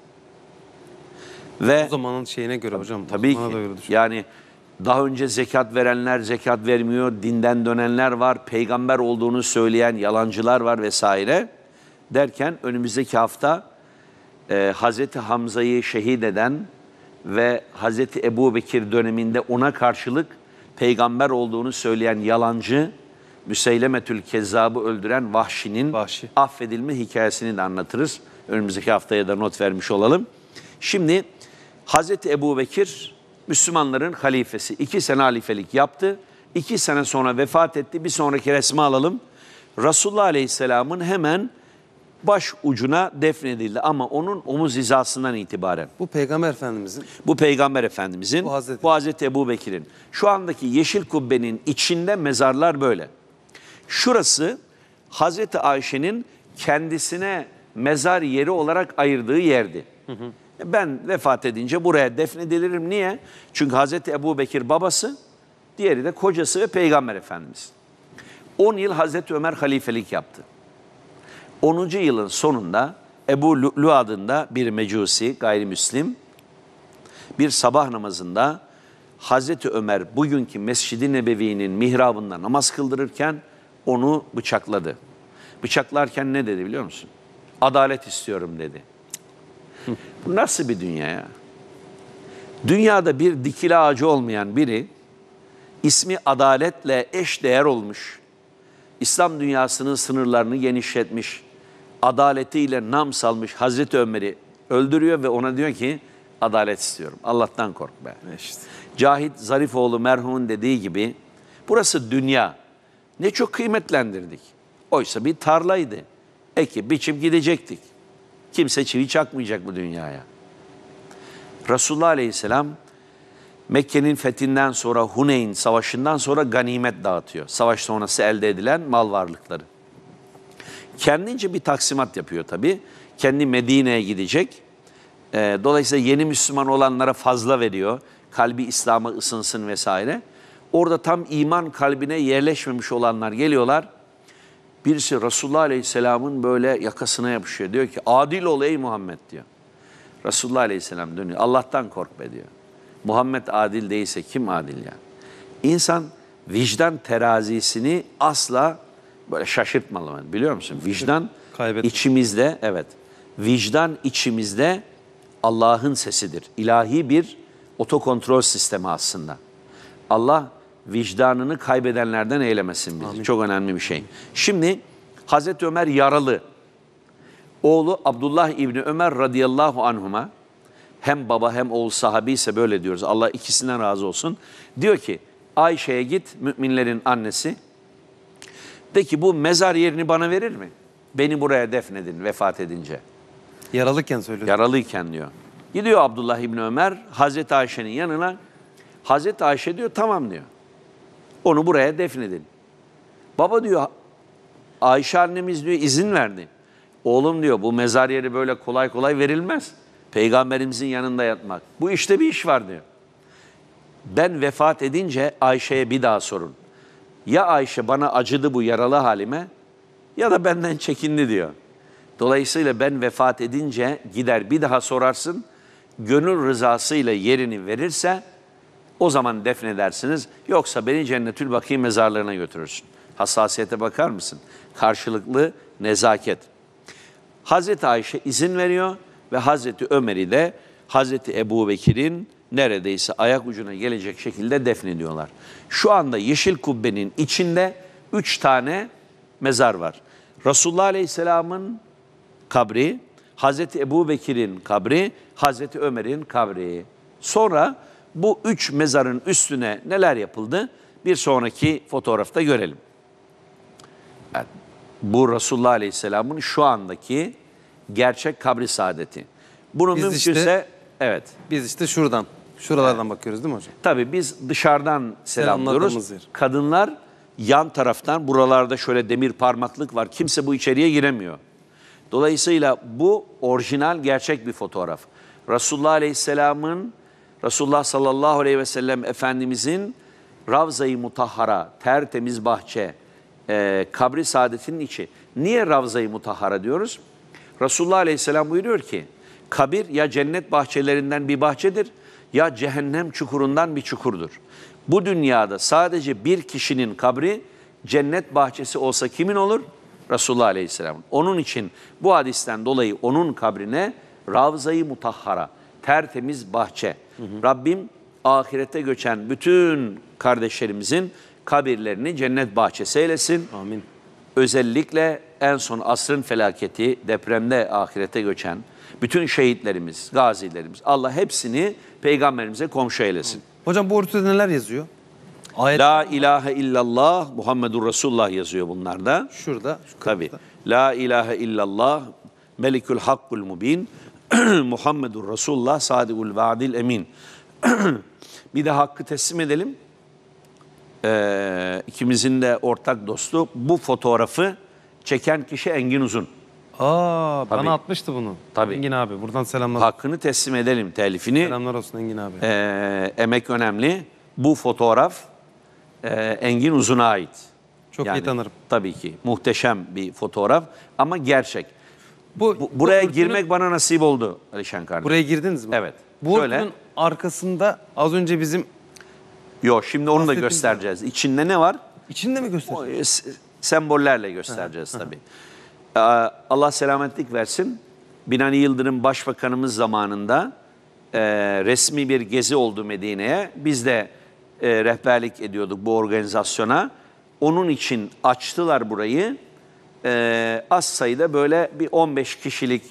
F: Ve
A: O zamanın şeyine göre hocam.
F: tabii
A: bana
F: ki
A: da öyle düşünüyorum.
F: yani daha önce zekat verenler zekat vermiyor, dinden dönenler var, peygamber olduğunu söyleyen yalancılar var vesaire. Derken önümüzdeki hafta Hazreti Hamza'yı şehit eden ve Hazreti Ebu Bekir döneminde ona karşılık peygamber olduğunu söyleyen yalancı Müseylemetül Kezzab'ı öldüren Vahşi'nin affedilme hikayesini de anlatırız. Önümüzdeki haftaya da not vermiş olalım. Şimdi Hazreti Ebu Bekir Müslümanların halifesi. 2 sene halifelik yaptı. 2 sene sonra vefat etti. Bir sonraki resmi alalım. Resulullah Aleyhisselam'ın hemen baş ucuna defnedildi ama onun omuz hizasından itibaren.
A: Bu Peygamber Efendimizin.
F: Bu Peygamber Efendimizin,
A: Bu
F: Hazreti Ebu Bekir'in. Şu andaki yeşil kubbenin içinde mezarlar böyle. Şurası Hazreti Ayşe'nin kendisine mezar yeri olarak ayırdığı yerdi. Ben vefat edince buraya defnedilirim. Niye? Çünkü Hazreti Ebu Bekir babası, diğeri de kocası ve Peygamber Efendimiz. 10 yıl Hazreti Ömer halifelik yaptı. 10. yılın sonunda Ebu Lu'lu adında bir mecusi, gayrimüslim, bir sabah namazında Hazreti Ömer bugünkü Mescid-i Nebevi'nin mihrabında namaz kıldırırken onu bıçakladı. Bıçaklarken ne dedi biliyor musun? Adalet istiyorum dedi. Bu nasıl bir dünya ya? Dünyada bir dikili ağacı olmayan biri, ismi adaletle eşdeğer olmuş, İslam dünyasının sınırlarını genişletmiş, adaletiyle nam salmış Hazreti Ömer'i öldürüyor ve ona diyor ki adalet istiyorum. Allah'tan kork be.
A: İşte.
F: Cahit Zarifoğlu merhumun dediği gibi burası dünya. Ne çok kıymetlendirdik. Oysa bir tarlaydı. Ekip biçip gidecektik. Kimse çivi çakmayacak bu dünyaya. Resulullah Aleyhisselam Mekke'nin fethinden sonra Huneyn Savaşı'ndan sonra ganimet dağıtıyor. Savaş sonrası elde edilen mal varlıkları. Kendince bir taksimat yapıyor tabii. Kendi Medine'ye gidecek. Dolayısıyla yeni Müslüman olanlara fazla veriyor. Kalbi İslam'a ısınsın vesaire. Orada tam iman kalbine yerleşmemiş olanlar geliyorlar. Birisi Resulullah Aleyhisselam'ın böyle yakasına yapışıyor. Diyor ki adil ol ey Muhammed diyor. Resulullah Aleyhisselam dönüyor. Allah'tan kork be diyor. Muhammed adil değilse kim adil ya? İnsan vicdan terazisini asla böyle şaşırtmalı. Biliyor musun? Vicdan içimizde, evet. Vicdan içimizde Allah'ın sesidir. İlahi bir otokontrol sistemi aslında. Allah vicdanını kaybedenlerden eylemesin bizi. Amin. Çok önemli bir şey. Şimdi Hazreti Ömer yaralı. Oğlu Abdullah İbni Ömer radıyallahu anhuma, hem baba hem oğul sahabi ise böyle diyoruz. Allah ikisinden razı olsun. Diyor ki Ayşe'ye git, müminlerin annesi. De ki bu mezar yerini bana verir mi? Beni buraya defnedin vefat edince.
A: Yaralıyken söylüyor.
F: Yaralıyken diyor. Gidiyor Abdullah İbni Ömer Hazreti Ayşe'nin yanına. Hazreti Ayşe diyor tamam diyor. Onu buraya defnedin. Baba diyor Ayşe annemiz diyor izin verdi. Oğlum diyor bu mezar yeri böyle kolay kolay verilmez. Peygamberimizin yanında yatmak. Bu işte bir iş var diyor. Ben vefat edince Ayşe'ye bir daha sorun. Ya Ayşe bana acıdı bu yaralı halime ya da benden çekindi diyor. Dolayısıyla ben vefat edince gider bir daha sorarsın. Gönül rızasıyla yerini verirse o zaman defnedersiniz. Yoksa beni Cennetül Bakî mezarlarına götürürsün. Hassasiyete bakar mısın? Karşılıklı nezaket. Hazreti Ayşe izin veriyor ve Hazreti Ömer'i de Hazreti Ebu Bekir'in neredeyse ayak ucuna gelecek şekilde defnediyorlar. Şu anda Yeşil Kubbe'nin içinde 3 tane mezar var. Resulullah Aleyhisselam'ın kabri, Hazreti Ebu Bekir'in kabri, Hazreti Ömer'in kabri. Sonra bu 3 mezarın üstüne neler yapıldı? Bir sonraki fotoğrafta görelim. Evet, bu Resulullah Aleyhisselam'ın şu andaki gerçek kabri saadeti. Bunu
A: Biz
F: mümkünse
A: işte,
F: evet.
A: Biz işte şuralardan bakıyoruz değil mi hocam?
F: Tabii biz dışarıdan selamlıyoruz.
A: yer.
F: Kadınlar yan taraftan, buralarda şöyle demir parmaklık var. Kimse bu içeriye giremiyor. Dolayısıyla bu orijinal gerçek bir fotoğraf. Resulullah Aleyhisselam'ın, Resulullah sallallahu aleyhi ve sellem Efendimizin Ravza-i Mutahhara, tertemiz bahçe, kabri saadetinin içi. Niye Ravza-i Mutahhara diyoruz? Resulullah Aleyhisselam buyuruyor ki, kabir ya cennet bahçelerinden bir bahçedir ya cehennem çukurundan bir çukurdur. Bu dünyada sadece bir kişinin kabri cennet bahçesi olsa kimin olur? Resulullah Aleyhisselam. Onun için bu hadisten dolayı onun kabrine Ravza-i Mutahhara, tertemiz bahçe. Rabbim ahirete göçen bütün kardeşlerimizin kabirlerini cennet bahçesi eylesin.
A: Amin.
F: Özellikle en son asrın felaketi, depremde ahirete göçen bütün şehitlerimiz, gazilerimiz, Allah hepsini peygamberimize komşu eylesin.
A: Hocam bu örtüde neler yazıyor? Ayet
F: La ilahe illallah Muhammedur Resulullah yazıyor bunlarda.
A: şurada. Şu
F: Tabii.
A: kırmızıda.
F: La ilahe illallah Melikül Hakkul Mubin Muhammedur Resulullah Sadigul Vaadil Emin. Bir de hakkı teslim edelim. İkimizin de ortak dostu. Bu fotoğrafı çeken kişi Engin Uzun.
A: Aa,
F: Tabii.
A: bana atmıştı bunu.
F: Tabii.
A: Engin abi buradan selamlar.
F: Hakkını teslim edelim telifini.
A: Selamlar olsun Engin abi.
F: Emek önemli. Bu fotoğraf Engin Uzun'a ait.
A: Çok iyi tanırım.
F: Tabii ki. Muhteşem bir fotoğraf ama gerçek.
A: Bu
F: Buraya
A: örtünün-
F: girmek bana nasip oldu Alişan kardeşim.
A: Buraya girdiniz mi?
F: Evet.
A: Bu
F: Şöyle.
A: örtünün arkasında az önce bizim
F: Yok, şimdi onu da
A: Bahsettiğimiz
F: göstereceğiz. İçinde ne var?
A: içinde mi göster?
F: O, sembollerle göstereceğiz tabii. Allah selametlik versin. Binali Yıldırım Başbakanımız zamanında resmi bir gezi oldu Medine'ye. Biz de rehberlik ediyorduk bu organizasyona. Onun için açtılar burayı. Az sayıda böyle bir 15 kişilik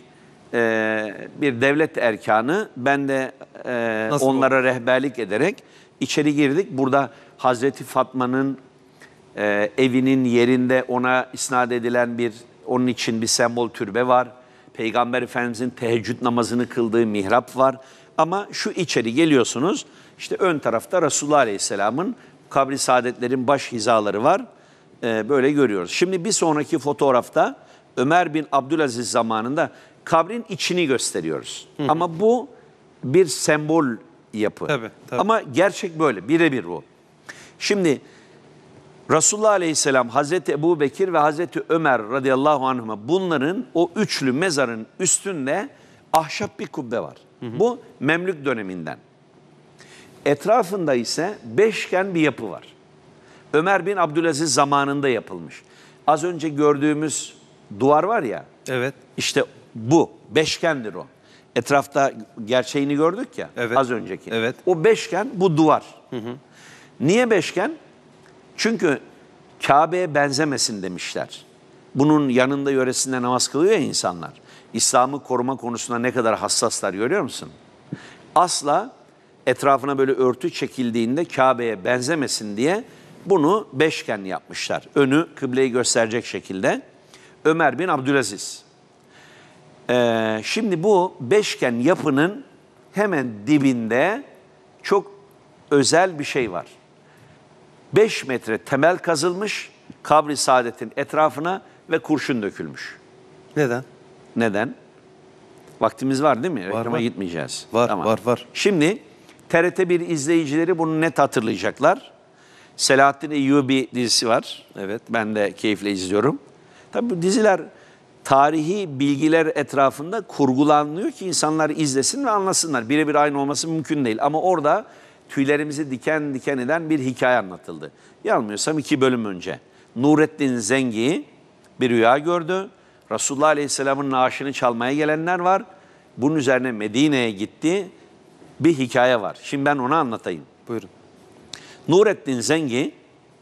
F: bir devlet erkanı. Ben de
A: Nasıl
F: onlara rehberlik ederek içeri girdik. Burada Hazreti Fatma'nın evinin yerinde ona isnat edilen onun için bir sembol türbe var. Peygamber Efendimizin teheccüd namazını kıldığı mihrap var. Ama şu içeri geliyorsunuz, işte ön tarafta Resulullah Aleyhisselam'ın kabri saadetlerin baş hizaları var. Böyle görüyoruz. Şimdi bir sonraki fotoğrafta Ömer bin Abdülaziz zamanında kabrin içini gösteriyoruz. Ama bu bir sembol yapı.
A: Tabii, tabii.
F: Ama gerçek böyle, birebir bu. Şimdi Resulullah Aleyhisselam, Hazreti Ebu Bekir ve Hazreti Ömer radıyallahu anhuma bunların o üçlü mezarın üstünde ahşap bir kubbe var. Bu Memlük döneminden. Etrafında ise beşgen bir yapı var. Ömer bin Abdülaziz zamanında yapılmış. Az önce gördüğümüz duvar var ya,
A: Evet.
F: işte bu beşgendir o. Etrafta gerçeğini gördük ya,
A: Evet.
F: az önceki.
A: Evet.
F: O beşgen bu duvar. Niye beşgen? Çünkü Kabe'ye benzemesin demişler. Bunun yanında yöresinde namaz kılıyor ya insanlar. İslam'ı koruma konusunda ne kadar hassaslar görüyor musun? Asla etrafına böyle örtü çekildiğinde Kabe'ye benzemesin diye bunu beşgen yapmışlar. Önü kıbleyi gösterecek şekilde. Ömer bin Abdülaziz. Şimdi bu beşgen yapının hemen dibinde çok özel bir şey var. 5 metre temel kazılmış kabri saadetin etrafına ve kurşun dökülmüş.
A: Neden?
F: Neden? Vaktimiz var değil mi? Reklama
A: var.
F: gitmeyeceğiz.
A: Var.
F: Şimdi TRT1 izleyicileri bunu net hatırlayacaklar. Selahattin Eyyubi dizisi var. Evet, ben de keyifle izliyorum. Tabii bu diziler tarihi bilgiler etrafında kurgulanıyor ki insanlar izlesin ve anlasınlar. Birebir aynı olması mümkün değil. Ama orada tüylerimizi diken diken eden bir hikaye anlatıldı. Yanılmıyorsam 2 bölüm önce. Nurettin Zengi bir rüya gördü. Resulullah Aleyhisselam'ın naaşını çalmaya gelenler var. Bunun üzerine Medine'ye gitti. Bir hikaye var. Şimdi ben onu anlatayım.
A: Buyurun.
F: Nurettin Zengi,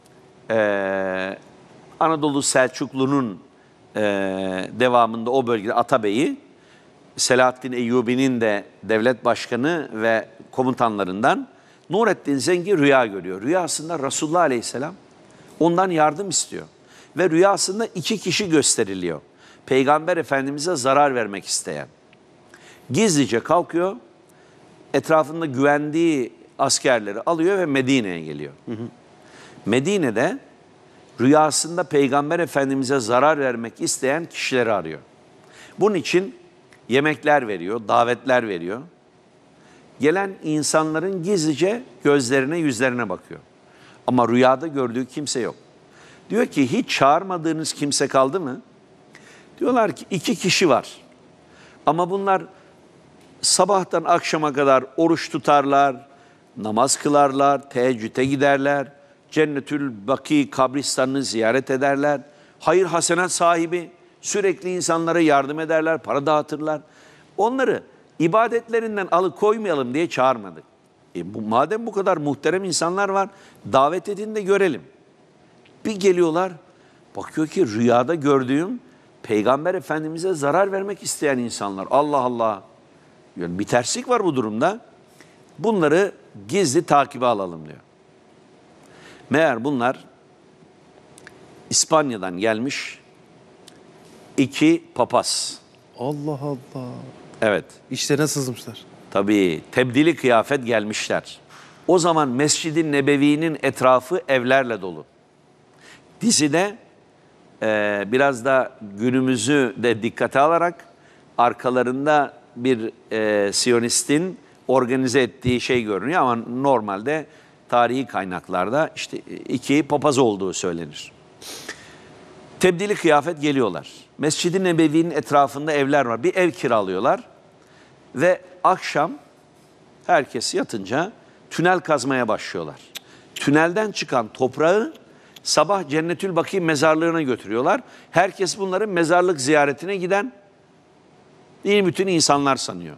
F: Anadolu Selçuklu'nun devamında o bölgede Atabey'i, Selahattin Eyyubi'nin de devlet başkanı ve komutanlarından Nurettin Zengi rüya görüyor. Rüyasında Resulullah Aleyhisselam ondan yardım istiyor. Ve rüyasında 2 kişi gösteriliyor. Peygamber Efendimiz'e zarar vermek isteyen. Gizlice kalkıyor, etrafında güvendiği askerleri alıyor ve Medine'ye geliyor. Medine'de rüyasında Peygamber Efendimiz'e zarar vermek isteyen kişileri arıyor. Bunun için yemekler veriyor, davetler veriyor. Gelen insanların gizlice gözlerine, yüzlerine bakıyor. Ama rüyada gördüğü kimse yok. Diyor ki hiç çağırmadığınız kimse kaldı mı? Diyorlar ki 2 kişi var. Ama bunlar sabahtan akşama kadar oruç tutarlar, namaz kılarlar, teheccüde giderler, Cennetül Baki kabristanını ziyaret ederler. Hayır hasenat sahibi, sürekli insanlara yardım ederler, para dağıtırlar. Onları ibadetlerinden alıkoymayalım diye çağırmadık. Madem bu kadar muhterem insanlar var, davet edin de görelim. Bir geliyorlar, bakıyor ki rüyada gördüğüm Peygamber Efendimiz'e zarar vermek isteyen insanlar. Allah Allah. Yani bir terslik var bu durumda. Bunları gizli takibe alalım diyor. Meğer bunlar İspanya'dan gelmiş 2 papaz.
A: Allah Allah.
F: Evet.
A: İşlerine sızmışlar.
F: Tabii tebdili kıyafet gelmişler. O zaman Mescid-i Nebevi'nin etrafı evlerle dolu. Dizide biraz da günümüzü de dikkate alarak arkalarında bir Siyonistin organize ettiği şey görünüyor ama normalde tarihi kaynaklarda işte 2 papaz olduğu söylenir. Tebdili kıyafet geliyorlar. Mescid-i Nebevi'nin etrafında evler var. Bir ev kiralıyorlar ve akşam herkes yatınca tünel kazmaya başlıyorlar. Tünelden çıkan toprağı sabah Cennetül Baki mezarlığına götürüyorlar. Herkes bunların mezarlık ziyaretine giden bütün insanlar sanıyor.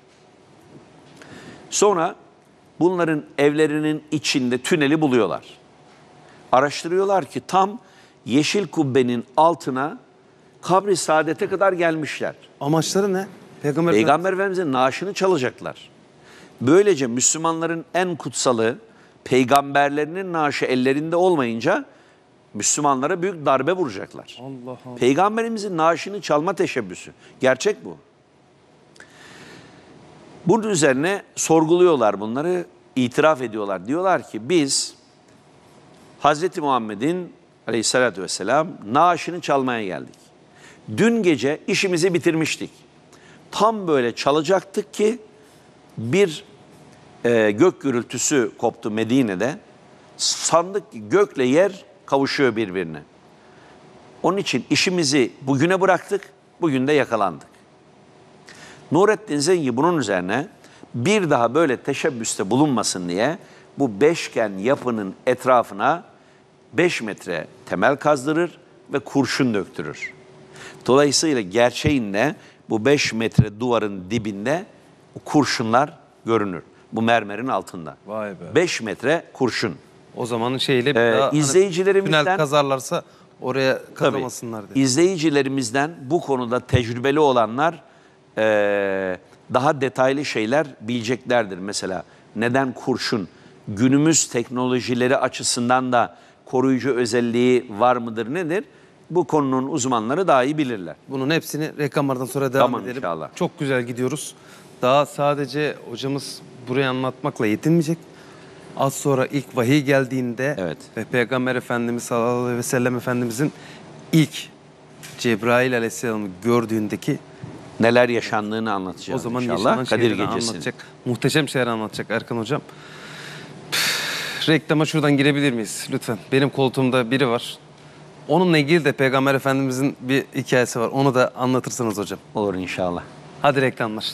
F: Sonra bunların evlerinin içinde tüneli buluyorlar. Araştırıyorlar ki tam Yeşil Kubbe'nin altına kabri saadete kadar gelmişler.
A: Amaçları ne?
F: Peygamber Efendimiz'in naaşını çalacaklar. Böylece Müslümanların en kutsalı peygamberlerinin naaşı ellerinde olmayınca Müslümanlara büyük darbe vuracaklar.
A: Allah Allah.
F: Peygamberimizin naaşını çalma teşebbüsü. Gerçek bu. Bunun üzerine sorguluyorlar bunları, itiraf ediyorlar. Diyorlar ki biz Hazreti Muhammed'in aleyhissalatü vesselam naaşını çalmaya geldik. Dün gece işimizi bitirmiştik. Tam böyle çalacaktık ki bir gök gürültüsü koptu Medine'de. Sandık ki gökle yer kavuşuyor birbirine. Onun için işimizi bugüne bıraktık, bugün de yakalandık. Nurettin Zengi bunun üzerine bir daha böyle teşebbüste bulunmasın diye bu beşgen yapının etrafına 5 metre temel kazdırır ve kurşun döktürür. Dolayısıyla gerçeğinde bu 5 metre duvarın dibinde kurşunlar görünür. Bu mermerin altında.
A: Vay be.
F: 5 metre kurşun.
A: O zamanın şeyle bir daha
F: izleyicilerimizden
A: tünel kazarlarsa oraya kazamasınlar diye.
F: İzleyicilerimizden bu konuda tecrübeli olanlar daha detaylı şeyler bileceklerdir. Mesela neden kurşun? Günümüz teknolojileri açısından da koruyucu özelliği var mıdır nedir? Bu konunun uzmanları daha iyi bilirler.
A: Bunun hepsini reklamlardan sonra devam
F: Tamam,
A: edelim.
F: inşallah.
A: Çok güzel gidiyoruz. Daha sadece hocamız burayı anlatmakla yetinmeyecek. Az sonra ilk vahiy geldiğinde
F: Evet.
A: ve Peygamber Efendimiz sallallahu aleyhi ve sellem Efendimizin ilk Cebrail aleyhisselam'ı gördüğündeki
F: Neler yaşandığını anlatacağız
A: o zaman
F: inşallah.
A: yaşanan
F: Kadir
A: şeyleri
F: Gecesi'ni.
A: anlatacak. Muhteşem şeyler anlatacak Erkan hocam. Reklama şuradan girebilir miyiz lütfen? Benim koltuğumda biri var. Onunla ilgili de Peygamber Efendimizin bir hikayesi var. Onu da anlatırsanız hocam.
F: Olur inşallah.
A: Hadi reklamlar.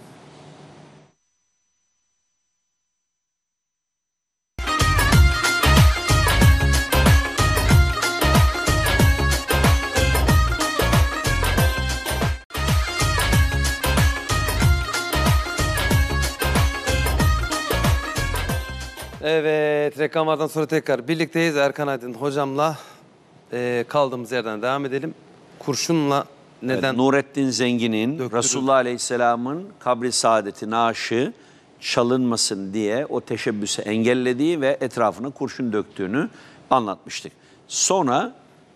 A: Evet, reklamlardan sonra tekrar birlikteyiz. Erkan Aydın hocamla kaldığımız yerden devam edelim. Kurşunla neden?
F: Evet, Nurettin Zengin'in
A: Döktürüldü.
F: Resulullah Aleyhisselam'ın kabri saadeti naaşı çalınmasın diye o teşebbüsü engellediği ve etrafına kurşun döktüğünü anlatmıştık. Sonra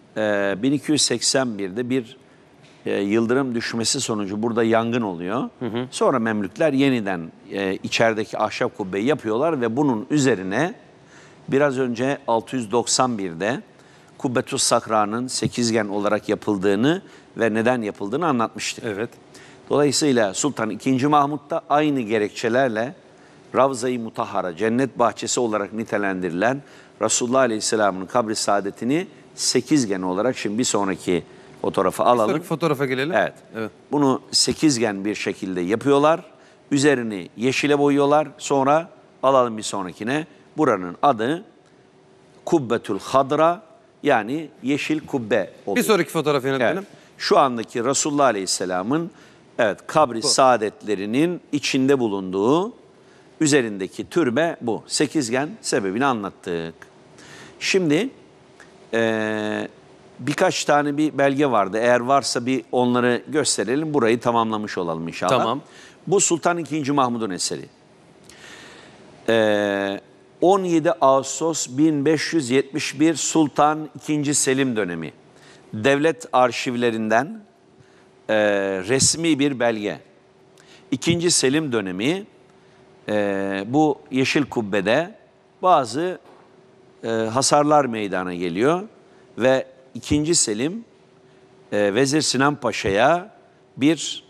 F: 1281'de bir yıldırım düşmesi sonucu burada yangın oluyor. Sonra Memlükler yeniden içerideki ahşap kubbeyi yapıyorlar ve bunun üzerine biraz önce 691'de Kubbetü's Sakra'nın sekizgen olarak yapıldığını ve neden yapıldığını anlatmıştık.
A: Evet.
F: Dolayısıyla Sultan II. Mahmut da aynı gerekçelerle Ravza-i Mutahhara, cennet bahçesi olarak nitelendirilen Resulullah Aleyhisselam'ın kabri saadetini sekizgen olarak, şimdi bir sonraki fotoğrafı alalım.
A: Sonraki fotoğrafa gelelim.
F: Evet. Bunu sekizgen bir şekilde yapıyorlar. Üzerini yeşile boyuyorlar. Sonra alalım bir sonrakine. Buranın adı Kubbetül Hadra, yani yeşil kubbe oluyor.
A: Bir sonraki fotoğrafı yönetmenim.
F: Evet. Şu andaki Resulullah Aleyhisselam'ın Evet, kabri saadetlerinin içinde bulunduğu üzerindeki türbe bu. Sekizgen sebebini anlattık. Şimdi birkaç tane bir belge vardı. Eğer varsa bir onları gösterelim. Burayı tamamlamış olalım inşallah.
A: Tamam.
F: Bu Sultan II. Mahmud'un eseri. 17 Ağustos 1571 Sultan II. Selim dönemi. Devlet arşivlerinden resmi bir belge. II. Selim dönemi bu Yeşil Kubbe'de bazı hasarlar meydana geliyor ve II. Selim Vezir Sinan Paşa'ya bir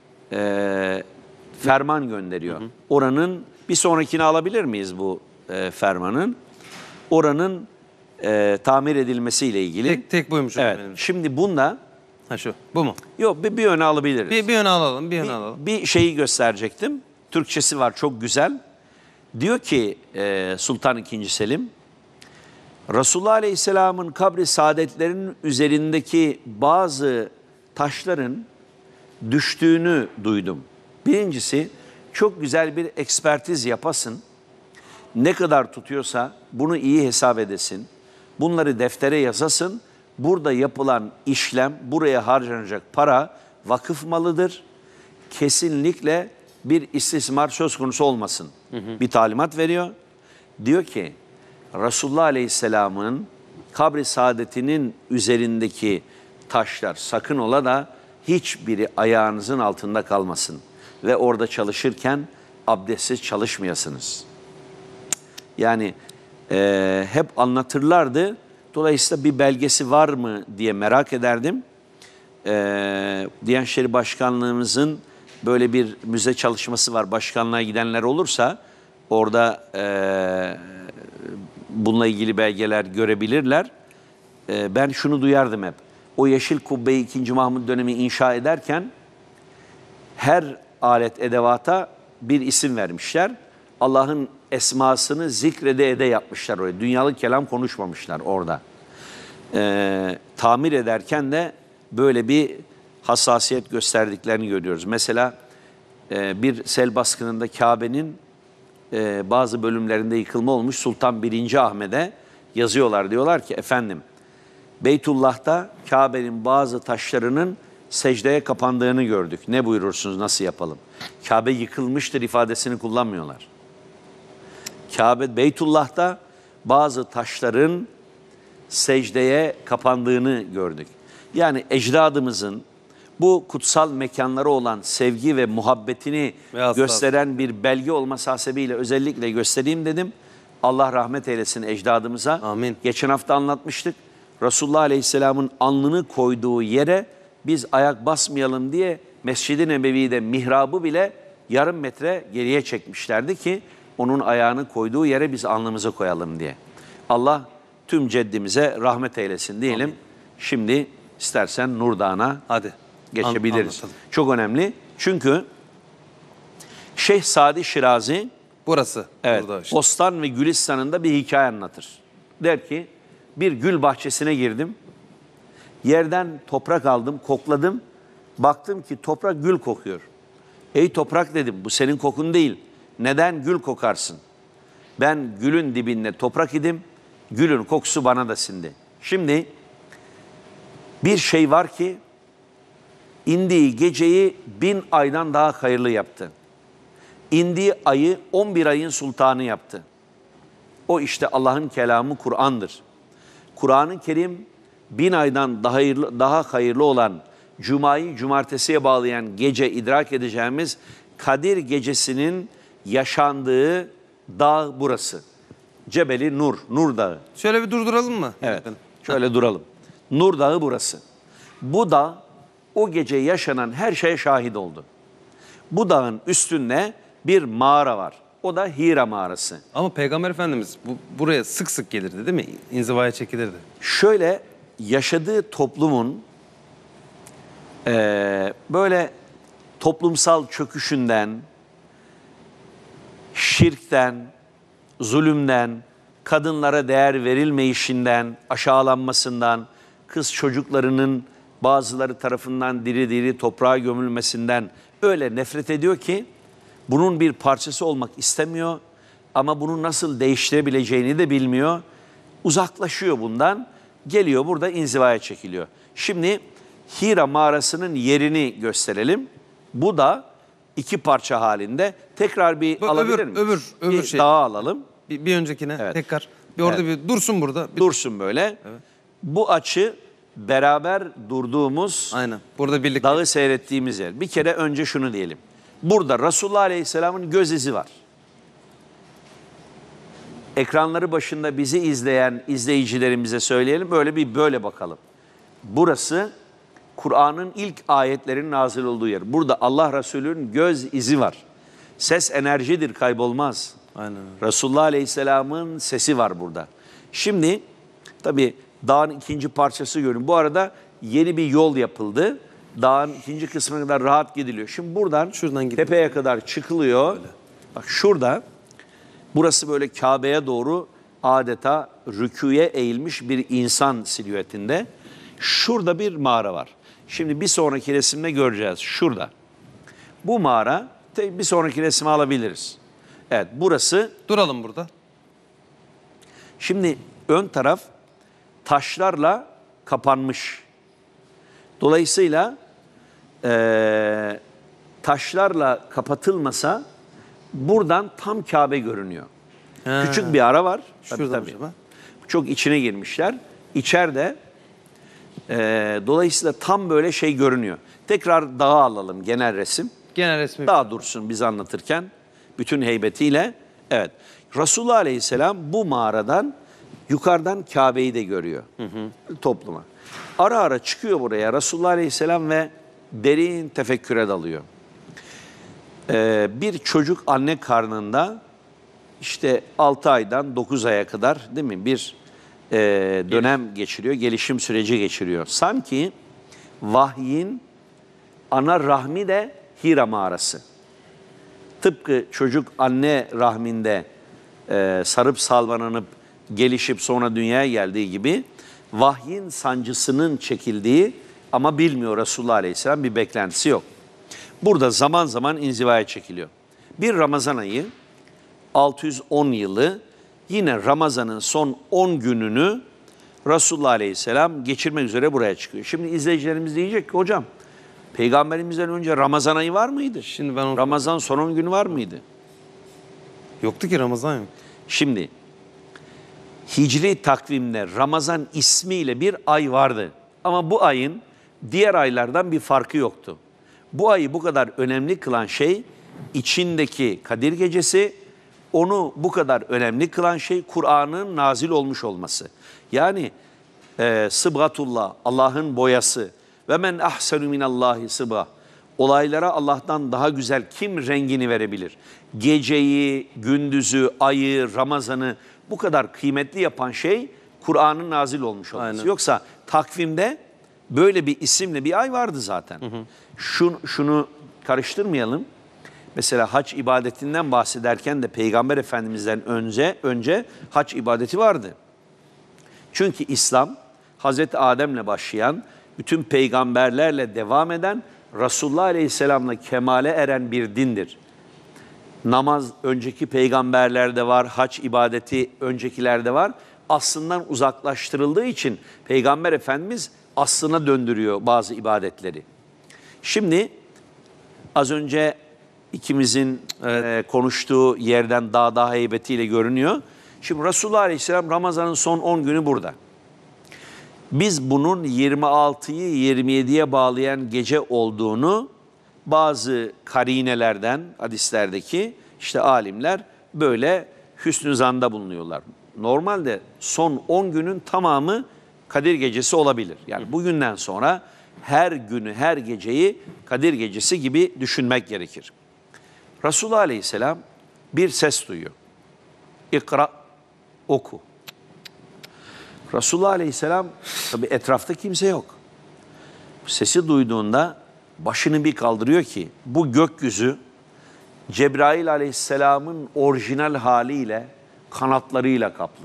F: ferman gönderiyor. Oranın bir sonrakini alabilir miyiz bu fermanın? Oranın tamir edilmesiyle ilgili.
A: Tek buymuş
F: Evet.
A: benim.
F: Şimdi bunda
A: Ha şu. Bu mu?
F: yok bir öne alabiliriz.
A: Bir öne alalım. Bir öne alalım.
F: Bir şeyi gösterecektim. Türkçesi var çok güzel. Diyor ki Sultan II. Selim, Resulullah Aleyhisselam'ın kabri saadetlerinin üzerindeki bazı taşların düştüğünü duydum. Birincisi çok güzel bir ekspertiz yapasın. Ne kadar tutuyorsa bunu iyi hesap edesin. Bunları deftere yazasın. Burada yapılan işlem, buraya harcanacak para vakıf malıdır. Kesinlikle bir istismar söz konusu olmasın. Bir talimat veriyor. Diyor ki Resulullah Aleyhisselam'ın kabri saadetinin üzerindeki taşlar sakın ola da hiçbiri ayağınızın altında kalmasın. Ve orada çalışırken abdestsiz çalışmayasınız. Yani hep anlatırlardı. Dolayısıyla bir belgesi var mı diye merak ederdim. Diyanet İşleri Başkanlığımızın böyle bir müze çalışması var. Başkanlığa gidenler olursa orada bununla ilgili belgeler görebilirler. Ben şunu duyardım hep. O Yeşil Kubbe'yi 2. Mahmud dönemi inşa ederken her alet edevata bir isim vermişler. Allah'ın esmasını zikrede ede yapmışlar oraya. Dünyalık kelam konuşmamışlar orada. Tamir ederken de böyle bir hassasiyet gösterdiklerini görüyoruz. Mesela bir sel baskınında Kabe'nin bazı bölümlerinde yıkılma olmuş. Sultan 1. Ahmet'e yazıyorlar. Diyorlar ki efendim Beytullah'ta Kabe'nin bazı taşlarının secdeye kapandığını gördük. Ne buyurursunuz, nasıl yapalım? Kabe yıkılmıştır ifadesini kullanmıyorlar. Beytullah'ta bazı taşların secdeye kapandığını gördük. Yani ecdadımızın bu kutsal mekanlara olan sevgi ve muhabbetini gösteren bir belge olması hasebiyle özellikle göstereyim dedim. Allah rahmet eylesin ecdadımıza.
A: Amin.
F: Geçen hafta anlatmıştık. Resulullah Aleyhisselam'ın alnını koyduğu yere biz ayak basmayalım diye Mescid-i Nebevi'de mihrabı bile yarım metre geriye çekmişlerdi ki onun ayağını koyduğu yere biz alnımızı koyalım diye. Allah tüm ceddimize rahmet eylesin diyelim.
A: Amin.
F: Şimdi istersen Nur Dağı'na
A: Hadi.
F: geçebiliriz.
A: Anlatalım.
F: Çok önemli. Çünkü Şeyh Sadi Şirazi
A: Burası.
F: evet,
A: Burada işte.
F: Bostan ve Gülistan'ında bir hikaye anlatır. Der ki bir gül bahçesine girdim. Yerden toprak aldım, kokladım. Baktım ki toprak gül kokuyor. Ey toprak dedim, bu senin kokun değil. Neden gül kokarsın? Ben gülün dibinde toprak idim. Gülün kokusu bana da sindi. Şimdi bir şey var ki indiği geceyi 1000 aydan daha hayırlı yaptı. İndiği ayı 11 ayın sultanı yaptı. O işte Allah'ın kelamı Kur'an'dır. Kur'an-ı Kerim 1000 aydan daha hayırlı olan Cuma'yı cumartesiye bağlayan gece idrak edeceğimiz Kadir gecesinin yaşandığı dağ burası. Cebeli Nur, Nur Dağı.
A: Şöyle bir durduralım mı?
F: Evet, şöyle duralım. Nur Dağı burası. Bu dağ o gece yaşanan her şeye şahit oldu. Bu dağın üstünde bir mağara var. O da Hira mağarası.
A: Ama Peygamber Efendimiz buraya sık sık gelirdi değil mi? İnzivaya çekilirdi.
F: Şöyle yaşadığı toplumun böyle toplumsal çöküşünden, şirkten, zulümden, kadınlara değer verilmeyişinden, aşağılanmasından, kız çocuklarının bazıları tarafından diri diri toprağa gömülmesinden öyle nefret ediyor ki bunun bir parçası olmak istemiyor ama bunu nasıl değiştirebileceğini de bilmiyor. Uzaklaşıyor bundan, geliyor burada inzivaya çekiliyor. Şimdi Hira mağarasının yerini gösterelim. Bu da 2 parça halinde. Tekrar bir
A: Bu
F: alabilir
A: öbür-
F: miyiz?
A: öbür
F: Bir
A: şey.
F: daha alalım.
A: Bir öncekine
F: Evet.
A: tekrar. Bir orada bir dursun burada. Bir-
F: Dursun böyle. Bu açı beraber durduğumuz,
A: Aynen. Burada birlikte.
F: dağı seyrettiğimiz yer. Bir kere önce şunu diyelim. Burada Resulullah Aleyhisselam'ın göz izi var. Ekranları başında bizi izleyen izleyicilerimize söyleyelim. Böyle bakalım. Burası Kur'an'ın ilk ayetlerinin nazil olduğu yer. Burada Allah Resulü'nün göz izi var. Ses enerjidir, kaybolmaz.
A: Aynen.
F: Resulullah Aleyhisselam'ın sesi var burada. Şimdi tabii dağın ikinci parçası görün. Bu arada yeni bir yol yapıldı. Dağın ikinci kısmına kadar rahat gidiliyor. Şimdi buradan
A: Şuradan gidiyor.
F: tepeye kadar çıkılıyor. Bak şurada, burası böyle Kabe'ye doğru adeta rükûye eğilmiş bir insan silüetinde. Şurada bir mağara var. Şimdi bir sonraki resimde göreceğiz. Şurada. Bu mağara, bir sonraki resmi alabiliriz. Evet, burası.
A: Duralım burada.
F: Şimdi ön taraf taşlarla kapanmış. Dolayısıyla taşlarla kapatılmasa buradan tam Kabe görünüyor.
A: Ha.
F: Küçük bir ara var.
A: Şuradan acaba?
F: Çok içine girmişler. İçeride dolayısıyla tam böyle şey görünüyor. Tekrar dağı alalım, genel resim.
A: Genel resmi.
F: Daha dursun biz anlatırken bütün heybetiyle. Evet. Resulullah Aleyhisselam bu mağaradan yukarıdan Kabe'yi de görüyor topluma. Ara ara çıkıyor buraya Resulullah Aleyhisselam ve derin tefekküre dalıyor. Bir çocuk anne karnında işte 6 aydan 9 aya kadar değil mi bir dönem geçiriyor, gelişim süreci geçiriyor. Sanki vahyin ana rahmi de Hira mağarası. Tıpkı çocuk anne rahminde sarıp sallanıp gelişip sonra dünyaya geldiği gibi vahyin sancısının çekildiği ama bilmiyor Resulullah Aleyhisselam, bir beklentisi yok. Burada zaman zaman inzivaya çekiliyor. Bir Ramazan ayı 610 yılı yine Ramazan'ın son 10 gününü Resulullah Aleyhisselam geçirmek üzere buraya çıkıyor. Şimdi izleyicilerimiz diyecek ki hocam Peygamberimizden önce Ramazan ayı var mıydı?
A: Şimdi ben onu...
F: Ramazan son 10 günü var mıydı?
A: Yoktu ki, Ramazan yok.
F: Şimdi Hicri takvimde Ramazan ismiyle bir ay vardı. Ama bu ayın diğer aylardan bir farkı yoktu. Bu ayı bu kadar önemli kılan şey içindeki Kadir Gecesi, onu bu kadar önemli kılan şey Kur'an'ın nazil olmuş olması. Yani sıbgatullah, Allah'ın boyası ve men ahsenu minallahi sıbga. Olaylara Allah'tan daha güzel kim rengini verebilir? Geceyi, gündüzü, ayı, Ramazan'ı bu kadar kıymetli yapan şey Kur'an'ın nazil olmuş olması.
A: Aynen.
F: Yoksa takvimde böyle bir isimle bir ay vardı zaten. Şunu karıştırmayalım. Mesela hac ibadetinden bahsederken de Peygamber Efendimiz'den önce hac ibadeti vardı. Çünkü İslam Hazreti Adem'le başlayan, bütün peygamberlerle devam eden, Resulullah Aleyhisselam'la kemale eren bir dindir. Namaz önceki peygamberlerde var, hac ibadeti öncekilerde var. Aslından uzaklaştırıldığı için Peygamber Efendimiz aslına döndürüyor bazı ibadetleri. Şimdi az önce ikimizin konuştuğu yerden daha heybetiyle görünüyor. Şimdi Resulullah Aleyhisselam Ramazan'ın son 10 günü burada. Biz bunun 26'yı 27'ye bağlayan gece olduğunu bazı karinelerden, hadislerdeki işte alimler böyle hüsnü zanda bulunuyorlar. Normalde son 10 günün tamamı Kadir Gecesi olabilir. Yani bugünden sonra her günü, her geceyi Kadir Gecesi gibi düşünmek gerekir. Resulullah Aleyhisselam bir ses duyuyor. İkra, oku. Resulullah Aleyhisselam, tabii etrafta kimse yok. Sesi duyduğunda başını bir kaldırıyor ki bu gökyüzü Cebrail Aleyhisselam'ın orijinal haliyle, kanatlarıyla kaplı.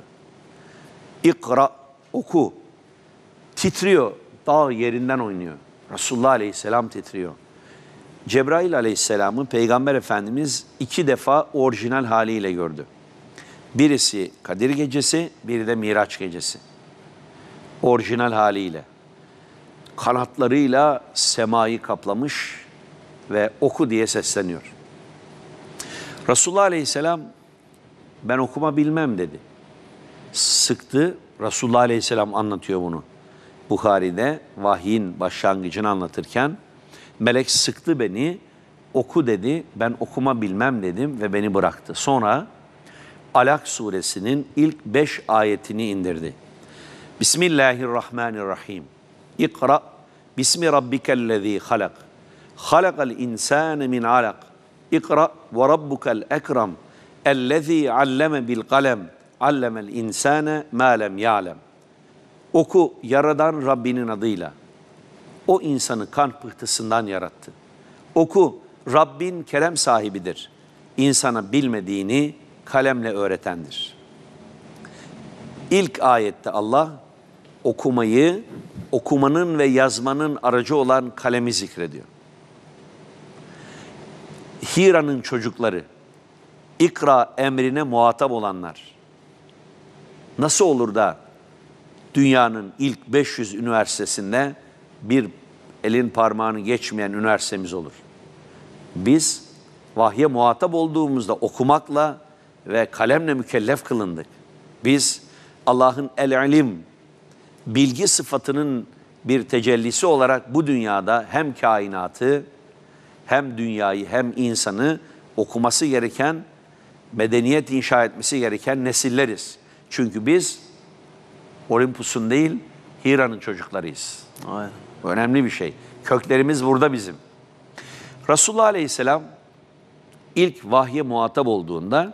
F: İkra, oku. Titriyor, dağ yerinden oynuyor. Resulullah Aleyhisselam titriyor. Cebrail aleyhisselamı Peygamber Efendimiz 2 defa orijinal haliyle gördü. Birisi Kadir Gecesi, biri de Miraç Gecesi. Orijinal haliyle. Kanatlarıyla semayı kaplamış ve oku diye sesleniyor. Resulullah Aleyhisselam ben okuma bilmem dedi. Sıktı. Resulullah Aleyhisselam anlatıyor bunu. Buhari'de vahyin başlangıcını anlatırken melek sıktı beni, oku dedi. Ben okuma bilmem dedim ve beni bıraktı. Sonra Alak suresinin ilk 5 ayetini indirdi. Bismillahirrahmanirrahim. İkra bismi rabbikellezî halak. Halakal insâne min alak. İkra ve rabbukel ekrem. Ellezî alleme bil kalem. Allemel insâne mâ lem ya'lem. Oku yaradan Rabbinin adıyla. O insanı kan pıhtısından yarattı. Oku Rabbin kerem sahibidir. İnsana bilmediğini kalemle öğretendir. İlk ayette Allah okumayı, okumanın ve yazmanın aracı olan kalemi zikrediyor. Hira'nın çocukları, ikra emrine muhatap olanlar, nasıl olur da dünyanın ilk 500 üniversitesinde bir elin parmağını geçmeyen üniversitemiz olur? Biz vahye muhatap olduğumuzda okumakla ve kalemle mükellef kılındık. Biz Allah'ın el-ilim, bilgi sıfatının bir tecellisi olarak bu dünyada hem kainatı, hem dünyayı, hem insanı okuması gereken, medeniyet inşa etmesi gereken nesilleriz. Çünkü biz Olympus'un değil, Hira'nın çocuklarıyız.
A: Aynen.
F: Bu önemli bir şey. Köklerimiz burada bizim. Resulullah Aleyhisselam ilk vahye muhatap olduğunda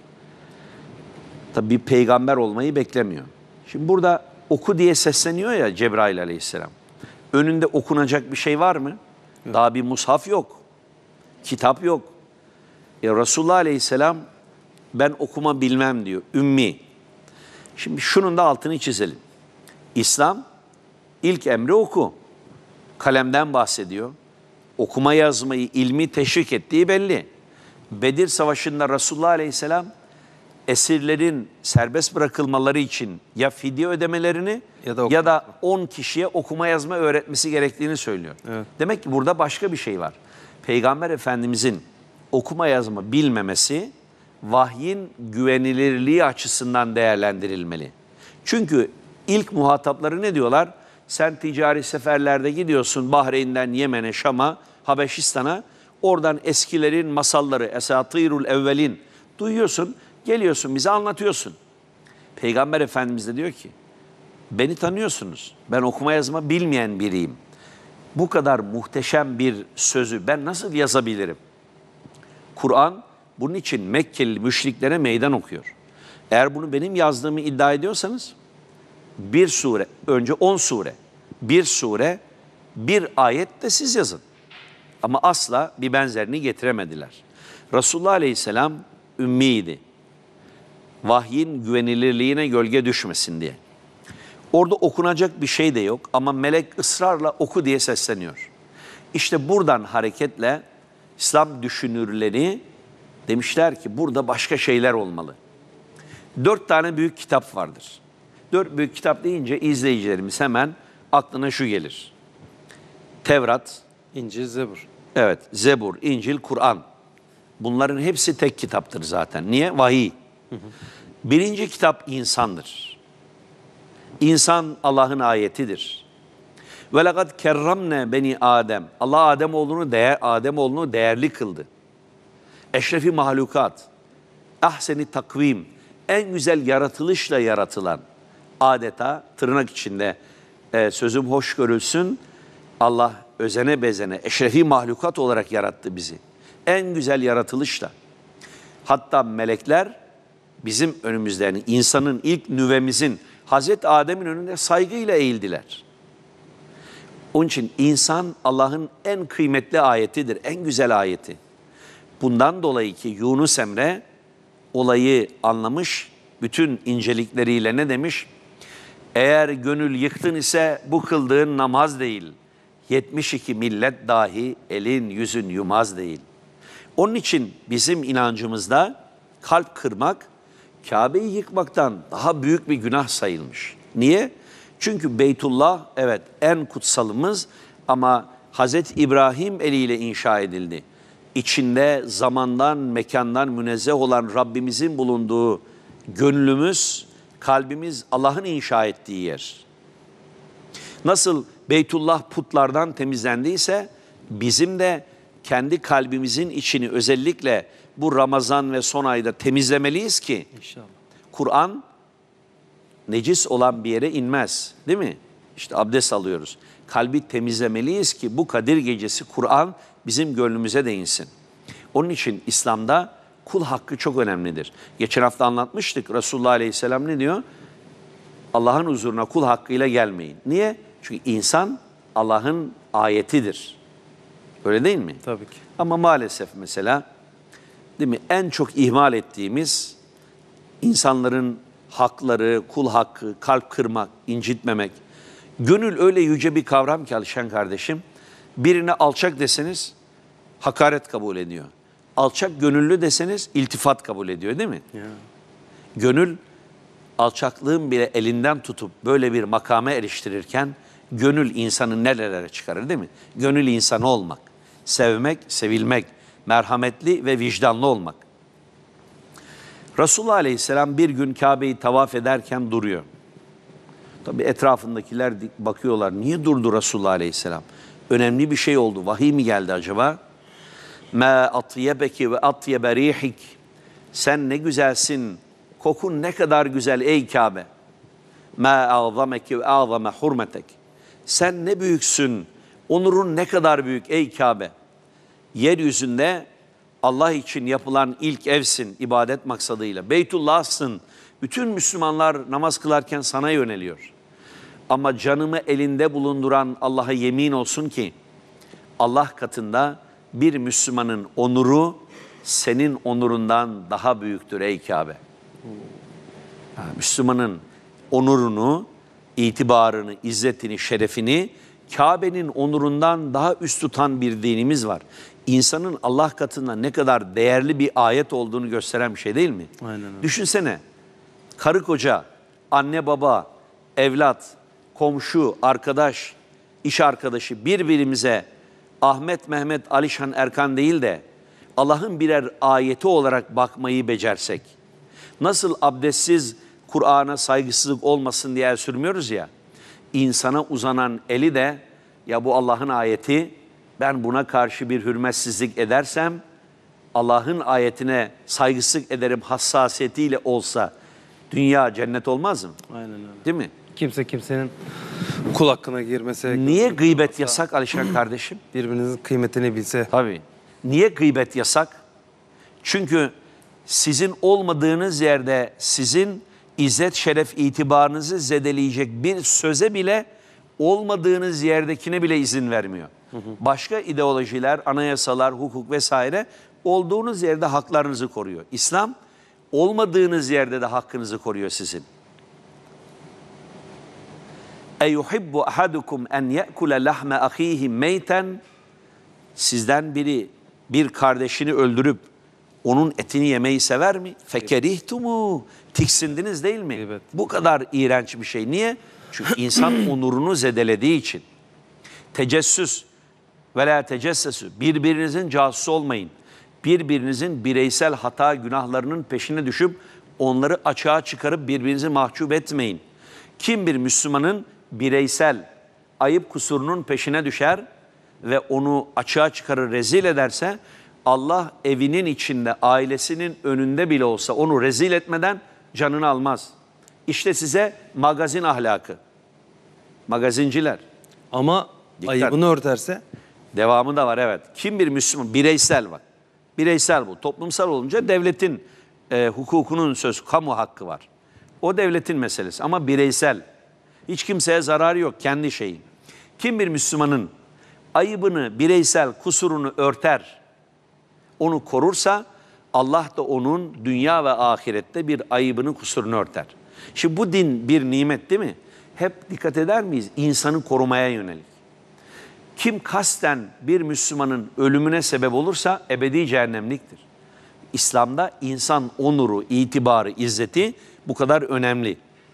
F: tabi bir peygamber olmayı beklemiyor. Şimdi burada oku diye sesleniyor ya Cebrail Aleyhisselam. Önünde okunacak bir şey var mı? Yok. Daha bir mushaf yok. Kitap yok. Resulullah Aleyhisselam ben okuma bilmem diyor. Ümmi. Şimdi şunun da altını çizelim. İslam ilk emri oku. Kalemden bahsediyor. Okuma yazmayı, ilmi teşvik ettiği belli. Bedir Savaşı'nda Resulullah Aleyhisselam esirlerin serbest bırakılmaları için ya fidye ödemelerini ya da 10 kişiye okuma yazma öğretmesi gerektiğini söylüyor. Evet. Demek ki burada başka bir şey var. Peygamber Efendimizin okuma yazma bilmemesi vahyin güvenilirliği açısından değerlendirilmeli. Çünkü ilk muhatapları ne diyorlar? Sen ticari seferlerde gidiyorsun Bahreyn'den Yemen'e, Şam'a, Habeşistan'a. Oradan eskilerin masalları, esatirul evvelin duyuyorsun. Geliyorsun bize anlatıyorsun. Peygamber Efendimiz de diyor ki beni tanıyorsunuz. Ben okuma yazma bilmeyen biriyim. Bu kadar muhteşem bir sözü ben nasıl yazabilirim? Kur'an bunun için Mekkeli müşriklere meydan okuyor. Eğer bunu benim yazdığımı iddia ediyorsanız bir sure, önce 10 sure, bir sure, bir ayet de siz yazın. Ama asla bir benzerini getiremediler. Resulullah Aleyhisselam ümmiydi. Vahyin güvenilirliğine gölge düşmesin diye. Orada okunacak bir şey de yok ama melek ısrarla oku diye sesleniyor. İşte buradan hareketle İslam düşünürleri demişler ki burada başka şeyler olmalı. 4 tane büyük kitap vardır. 4 büyük kitap deyince izleyicilerimiz hemen aklına şu gelir. Tevrat,
A: İncil, Zebur.
F: Evet, Zebur, İncil, Kur'an. Bunların hepsi tek kitaptır zaten. Niye? Vahiy. Birinci kitap insandır. İnsan Allah'ın ayetidir. Ve lekad kerramne beni Adem. Allah Ademoğlunu değerli kıldı. Eşrefi mahlukat. Ahseni takvim. En güzel yaratılışla yaratılan. Adeta tırnak içinde sözüm hoş görülsün. Allah özene bezene eşrefi mahlukat olarak yarattı bizi. En güzel yaratılışla. Hatta melekler bizim önümüzde yani insanın ilk nüvemizin Hazreti Adem'in önünde saygıyla eğildiler. Onun için insan Allah'ın en kıymetli ayetidir, en güzel ayeti. Bundan dolayı ki Yunus Emre olayı anlamış, bütün incelikleriyle ne demiş? Eğer gönül yıktın ise bu kıldığın namaz değil, 72 millet dahi elin yüzün yumaz değil. Onun için bizim inancımızda kalp kırmak Kabe'yi yıkmaktan daha büyük bir günah sayılmış. Niye? Çünkü Beytullah evet en kutsalımız ama Hazreti İbrahim eliyle inşa edildi. İçinde zamandan, mekandan münezzeh olan Rabbimizin bulunduğu gönlümüz, kalbimiz Allah'ın inşa ettiği yer. Nasıl Beytullah putlardan temizlendiyse bizim de kendi kalbimizin içini özellikle bu Ramazan ve son ayda temizlemeliyiz ki
A: İnşallah.
F: Kur'an necis olan bir yere inmez, değil mi? İşte abdest alıyoruz. Kalbi temizlemeliyiz ki bu Kadir Gecesi Kur'an bizim gönlümüze de insin. Onun için İslam'da kul hakkı çok önemlidir. Geçen hafta anlatmıştık. Resulullah Aleyhisselam ne diyor? Allah'ın huzuruna kul hakkıyla gelmeyin. Niye? Çünkü insan Allah'ın ayetidir. Öyle değil mi?
A: Tabii ki.
F: Ama maalesef mesela değil mi? En çok ihmal ettiğimiz insanların hakları, kul hakkı, kalp kırmak, incitmemek. Gönül öyle yüce bir kavram ki Alişan kardeşim. Birine alçak deseniz hakaret kabul ediyor. Alçak gönüllü deseniz iltifat kabul ediyor değil mi?
A: Ya.
F: Gönül alçaklığın bile elinden tutup böyle bir makame eriştirirken gönül insanı nerelere çıkarır değil mi? Gönül insanı olmak, sevmek, sevilmek, merhametli ve vicdanlı olmak. Resulullah Aleyhisselam bir gün Kabe'yi tavaf ederken duruyor. Tabii etrafındakiler bakıyorlar. Niye durdu Resulullah Aleyhisselam? Önemli bir şey oldu. Vahiy mi geldi acaba? مَا أَطْيَبَكِ وَأَطْيَبَ رِيحِكِ Sen ne güzelsin, kokun ne kadar güzel ey Kabe. مَا أَعْظَمَكِ وَأَعْظَمَ حُرْمَتَكِ Sen ne büyüksün, onurun ne kadar büyük ey Kabe. Yeryüzünde Allah için yapılan ilk evsin ibadet maksadıyla. Beytullah'sın. Bütün Müslümanlar namaz kılarken sana yöneliyor. Ama canımı elinde bulunduran Allah'a yemin olsun ki Allah katında bir Müslümanın onuru senin onurundan daha büyüktür ey Kabe. Müslümanın onurunu, itibarını, izzetini, şerefini Kabe'nin onurundan daha üst tutan bir dinimiz var. İnsanın Allah katında ne kadar değerli bir ayet olduğunu gösteren bir şey değil mi?
A: Aynen öyle.
F: Düşünsene, karı koca, anne baba, evlat, komşu, arkadaş, iş arkadaşı birbirimize Ahmet, Mehmet, Alişan, Erkan değil de Allah'ın birer ayeti olarak bakmayı becersek, nasıl abdestsiz Kur'an'a saygısızlık olmasın diye el sürmüyoruz ya, insana uzanan eli de ya bu Allah'ın ayeti, ben buna karşı bir hürmetsizlik edersem Allah'ın ayetine saygısızlık ederim hassasiyetiyle olsa dünya cennet olmaz mı?
A: Aynen öyle.
F: Değil mi?
A: Kimse kimsenin kul hakkına girmese,
F: Niye gıybet yasak Alişan kardeşim?
A: birbirinizin kıymetini bilse.
F: Tabii. Niye gıybet yasak? Çünkü sizin olmadığınız yerde sizin izzet, şeref, itibarınızı zedeleyecek bir söze bile olmadığınız yerdekine bile izin vermiyor. Başka ideolojiler, anayasalar, hukuk vesaire olduğunuz yerde haklarınızı koruyor. İslam olmadığınız yerde de hakkınızı koruyor sizin. اَيُحِبُّ أَحَدُكُمْ اَنْ يَأْكُلَ لَحْمَ أَخِيهِ مَيْتًا Sizden biri bir kardeşini öldürüp onun etini yemeyi sever mi? فَكَرِهْتُمُ Tiksindiniz değil mi?
A: Evet.
F: Bu kadar iğrenç bir şey. Niye? Çünkü insan onurunu zedelediği için. Tecessüs ve la tecessesü. Birbirinizin casusu olmayın. Birbirinizin bireysel hata günahlarının peşine düşüp onları açığa çıkarıp birbirinizi mahcup etmeyin. Kim bir Müslümanın bireysel ayıp kusurunun peşine düşer ve onu açığa çıkarır, rezil ederse Allah evinin içinde, ailesinin önünde bile olsa onu rezil etmeden canını almaz. İşte size magazin ahlakı. Magazinciler.
A: Ama
F: Dikkat.
A: ayıbını örterse
F: Devamı da var evet. Kim bir Müslüman, bireysel bak. Bireysel bu. Toplumsal olunca devletin hukukunun söz, kamu hakkı var. O devletin meselesi ama bireysel. Hiç kimseye zararı yok, kendi şeyi. Kim bir Müslümanın ayıbını, bireysel kusurunu örter, onu korursa Allah da onun dünya ve ahirette bir ayıbını, kusurunu örter. Şimdi bu din bir nimet değil mi? Hep dikkat eder miyiz? İnsanı korumaya yönelik. Kim kasten bir Müslümanın ölümüne sebep olursa ebedi cehennemliktir. İslam'da insan onuru, itibarı, izzeti bu kadar önemli.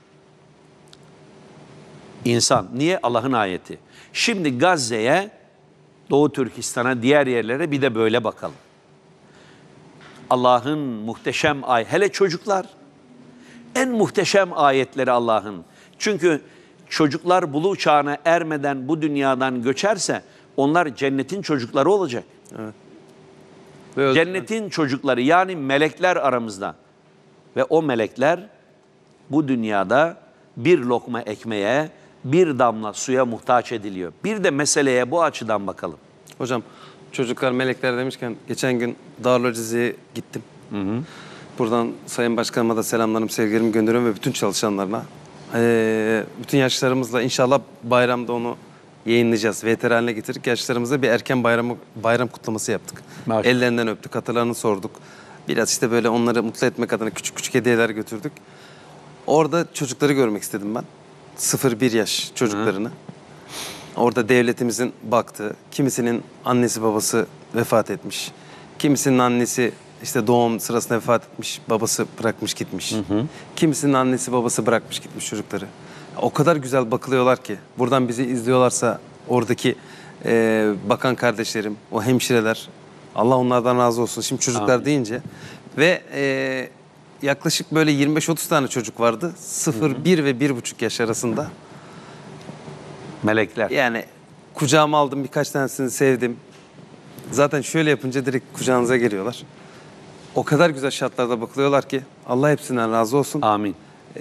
F: İnsan. Niye? Allah'ın ayeti. Şimdi Gazze'ye, Doğu Türkistan'a, diğer yerlere bir de böyle bakalım. Allah'ın muhteşem hele çocuklar, en muhteşem ayetleri Allah'ın. Çünkü çocuklar buluğ çağına ermeden bu dünyadan göçerse onlar cennetin çocukları olacak.
A: Evet.
F: Cennetin çocukları, yani melekler aramızda. Ve o melekler bu dünyada bir lokma ekmeğe, bir damla suya muhtaç ediliyor. Bir de meseleye bu açıdan bakalım.
A: Hocam, çocuklar, melekler demişken geçen gün Darül Rize'ye gittim. Buradan Sayın Başkanıma da selamlarım, sevgilerimi gönderiyorum ve bütün çalışanlarına. Bütün yaşlarımızla inşallah bayramda onu yayınlayacağız. VTR haline getirdik. Yaşlarımıza bir erken bayram kutlaması yaptık.
F: Maşallah.
A: Ellerinden öptük, hatırlarını sorduk. Biraz işte böyle onları mutlu etmek adına küçük küçük hediyeler götürdük. Orada çocukları görmek istedim ben. 0-1 yaş çocuklarını. Orada devletimizin baktığı, kimisinin annesi babası vefat etmiş. Kimisinin annesi işte doğum sırasında vefat etmiş, babası bırakmış gitmiş. Kimisinin annesi babası bırakmış gitmiş çocukları. O kadar güzel bakılıyorlar ki. Buradan bizi izliyorlarsa oradaki bakan kardeşlerim, o hemşireler, Allah onlardan razı olsun. Şimdi çocuklar
F: Amin.
A: deyince ve yaklaşık böyle 25-30 tane çocuk vardı. 0-1 ve 1,5 yaş arasında.
F: Melekler.
A: Yani kucağıma aldım, birkaç tanesini sevdim. Zaten şöyle yapınca direkt kucağınıza geliyorlar. O kadar güzel şartlarda bakılıyorlar ki Allah hepsinden razı olsun.
F: Amin.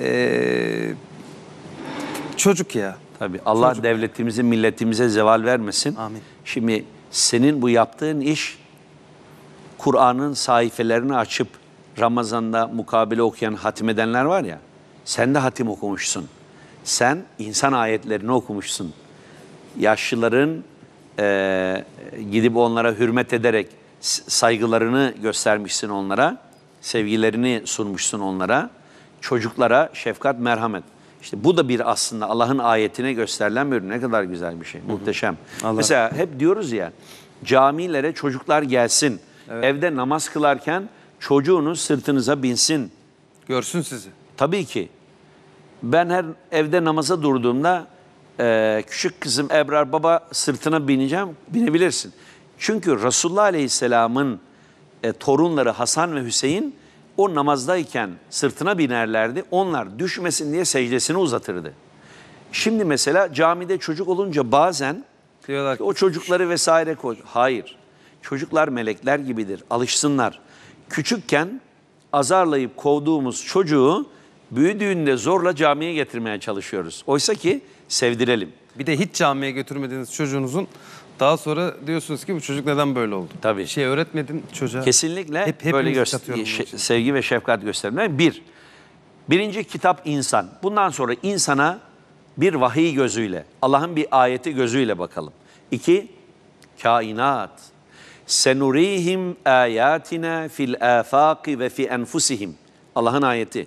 A: Çocuk ya.
F: Tabii. Allah
A: Çocuk.
F: devletimizi, milletimize zeval vermesin.
A: Amin.
F: Şimdi senin bu yaptığın iş, Kur'an'ın sayfelerini açıp Ramazan'da mukabele okuyan, hatmedenler var ya, sen de hatim okumuşsun. Sen insan ayetlerini okumuşsun. Yaşlıların gidip onlara hürmet ederek saygılarını göstermişsin onlara, sevgilerini sunmuşsun onlara, çocuklara şefkat, merhamet. İşte bu da bir aslında Allah'ın ayetine gösterilen bir ürün. Ne kadar güzel bir şey, muhteşem.
A: Allah.
F: Mesela hep diyoruz ya, camilere çocuklar gelsin, evde namaz kılarken çocuğunuz sırtınıza binsin.
A: Görsün sizi.
F: Tabii ki. Ben her evde namaza durduğumda küçük kızım Ebrar baba sırtına bineceğim, binebilirsin. Çünkü Resulullah Aleyhisselam'ın torunları Hasan ve Hüseyin o namazdayken sırtına binerlerdi. Onlar düşmesin diye secdesini uzatırdı. Şimdi mesela camide çocuk olunca bazen
A: Diyorlar ki,
F: o çocukları vesaire koy. Hayır. Çocuklar melekler gibidir. Alışsınlar. Küçükken azarlayıp kovduğumuz çocuğu büyüdüğünde zorla camiye getirmeye çalışıyoruz. Oysa ki sevdirelim.
A: bir de hiç camiye götürmediğiniz çocuğunuzun daha sonra diyorsunuz ki bu çocuk neden böyle oldu?
F: Tabii.
A: Bir şey öğretmedin çocuğa.
F: Kesinlikle
A: Hepimiz
F: böyle
A: katıyorum bunun için.
F: sevgi ve şefkat göstermek. Birinci kitap insan. Bundan sonra insana bir vahiy gözüyle, Allah'ın bir ayeti gözüyle bakalım. 2, kainat. Senurihim ayatina fil afaqi ve fi enfusihim. Allah'ın ayeti.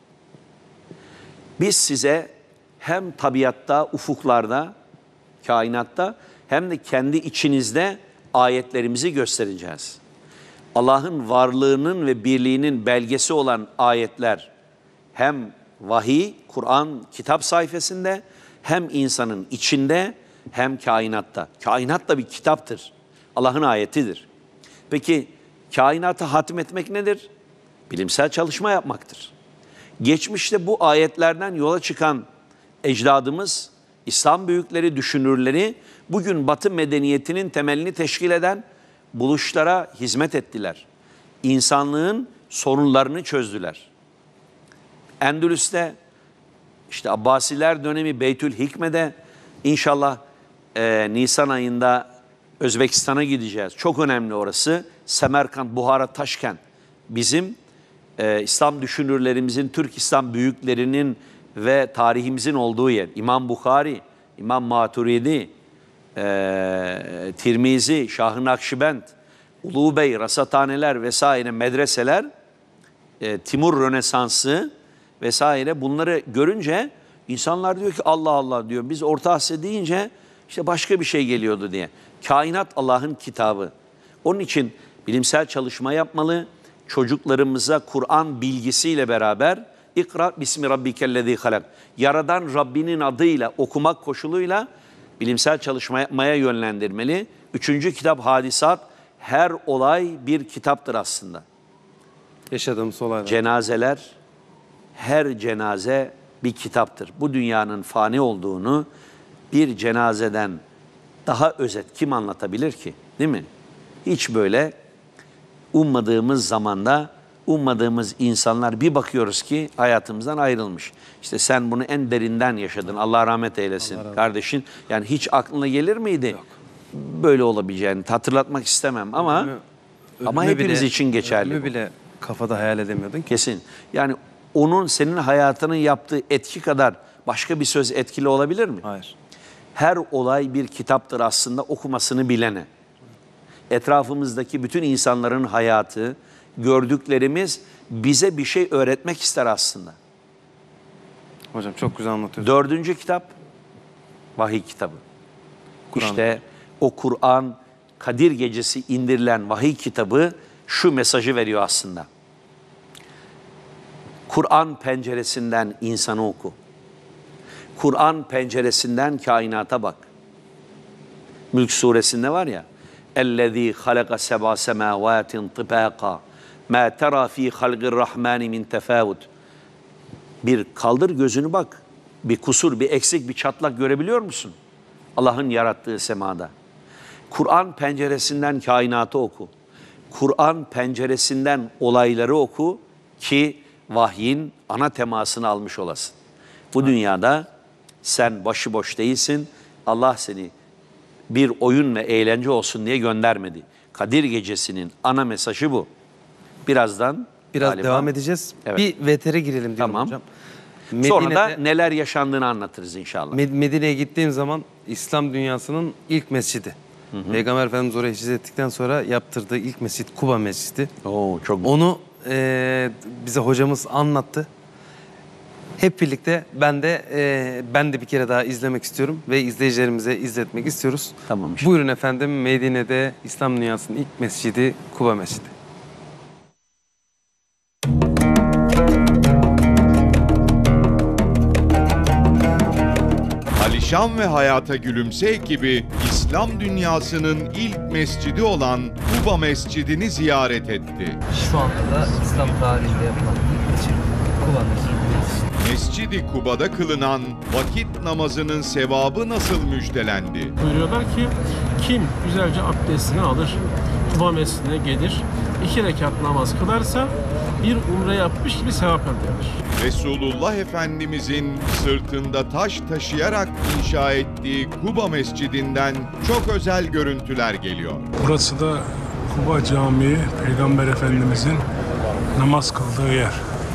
F: Biz size hem tabiatta, ufuklarda, kainatta hem de kendi içinizde ayetlerimizi göstereceğiz. Allah'ın varlığının ve birliğinin belgesi olan ayetler hem vahiy, Kur'an kitap sayfasında hem insanın içinde hem kainatta. Kainat da bir kitaptır. Allah'ın ayetidir. Peki kainatı hatmetmek nedir? Bilimsel çalışma yapmaktır. Geçmişte bu ayetlerden yola çıkan ecdadımız, İslam büyükleri, düşünürleri bugün Batı medeniyetinin temelini teşkil eden buluşlara hizmet ettiler. İnsanlığın sorunlarını çözdüler. Endülüs'te, işte Abbasiler dönemi Beytül Hikme'de inşallah Nisan ayında Özbekistan'a gideceğiz. Çok önemli orası. Semerkant, Buhara, Taşkent. Bizim İslam düşünürlerimizin, Türk İslam büyüklerinin ve tarihimizin olduğu yer. İmam Bukhari, İmam Maturidi, Tirmizi, Şah-ı Nakşibend, Ulu Bey, rasathaneler vesaire, medreseler, Timur Rönesansı vesaire bunları görünce insanlar diyor ki Allah Allah diyor. Biz Orta Asya deyince işte başka bir şey geliyordu diye. Kainat Allah'ın kitabı. Onun için bilimsel çalışma yapmalı. Çocuklarımıza Kur'an bilgisiyle beraber İkra bismi rabbikellezî halak. Yaradan Rabbinin adıyla okumak koşuluyla bilimsel çalışma yapmaya yönlendirmeli. 3. kitap Hadisat. Her olay bir kitaptır aslında.
A: Yaşadığımız olaylar.
F: Cenazeler, her cenaze bir kitaptır. Bu dünyanın fani olduğunu bir cenazeden daha özet kim anlatabilir ki? Değil mi? Hiç böyle ummadığımız zamanda, ummadığımız insanlar bir bakıyoruz ki hayatımızdan ayrılmış. İşte sen bunu en derinden yaşadın. Allah rahmet eylesin kardeşin. Yani hiç aklına gelir miydi?
A: Yok.
F: Böyle olabileceğini hatırlatmak istemem ama hepimiz için geçerli.
A: Ölümü bile kafada hayal edemiyordun ki.
F: Kesin. Yani onun senin hayatının yaptığı etki kadar başka bir söz etkili olabilir mi?
A: Hayır.
F: Her olay bir kitaptır aslında okumasını bilene. Etrafımızdaki bütün insanların hayatı, gördüklerimiz bize bir şey öğretmek ister aslında.
A: Hocam çok güzel anlatıyorsun.
F: 4. kitap, vahiy kitabı.
A: Kur'an.
F: İşte o Kur'an, Kadir Gecesi indirilen vahiy kitabı şu mesajı veriyor aslında. Kur'an penceresinden insanı oku. Kur'an penceresinden kainata bak. Mülk suresinde var ya, اَلَّذ۪ي خَلَقَ سَبَا سَمَاوَاتٍ طِبَاقًا مَا تَرَى ف۪ي خَلْقِ الرَّحْمَانِ مِنْ تَفَاوُتٍ. Bir kaldır gözünü bak. Bir kusur, bir eksik, bir çatlak görebiliyor musun? Allah'ın yarattığı semada. Kur'an penceresinden kainatı oku. Kur'an penceresinden olayları oku ki vahyin ana temasını almış olasın. Bu dünyada sen başıboş değilsin. Allah seni bir oyun ve eğlence olsun diye göndermedi. Kadir Gecesi'nin ana mesajı bu. Birazdan
A: Biraz
F: galiba
A: devam edeceğiz.
F: Evet.
A: Bir VTR'e girelim diyorum
F: Tamam.
A: hocam.
F: Sonra da neler yaşandığını anlatırız inşallah.
A: Medine'ye gittiğim zaman İslam dünyasının ilk mescidi. Peygamber Efendimiz oraya hicret ettikten sonra yaptırdığı ilk mescit Kuba Mescidi.
F: Oo, çok
A: Onu bize hocamız anlattı. Hep birlikte ben de bir kere daha izlemek istiyorum ve izleyicilerimize izletmek istiyoruz.
F: Tamam işte.
A: Buyurun efendim, Medine'de İslam dünyasının ilk mescidi Kuba Mescidi.
C: Alişan ve Hayata Gülümse ekibi İslam dünyasının ilk mescidi olan Kuba Mescidi'ni ziyaret etti.
G: Şu anda da İslam tarihinde yapılan ilk mescid Kuba Mescidi.
C: Mescidi Kuba'da kılınan vakit namazının sevabı nasıl müjdelendi?
H: Buyuruyorlar ki kim güzelce abdestini alır, Kuba Mescidine gelir, 2 rekat namaz kılarsa bir umre yapmış gibi sevap elde eder.
C: Resulullah Efendimizin sırtında taş taşıyarak inşa ettiği Kuba Mescidi'nden çok özel görüntüler geliyor.
I: Burası da Kuba Camii, Peygamber Efendimizin namaz kıldığı yer.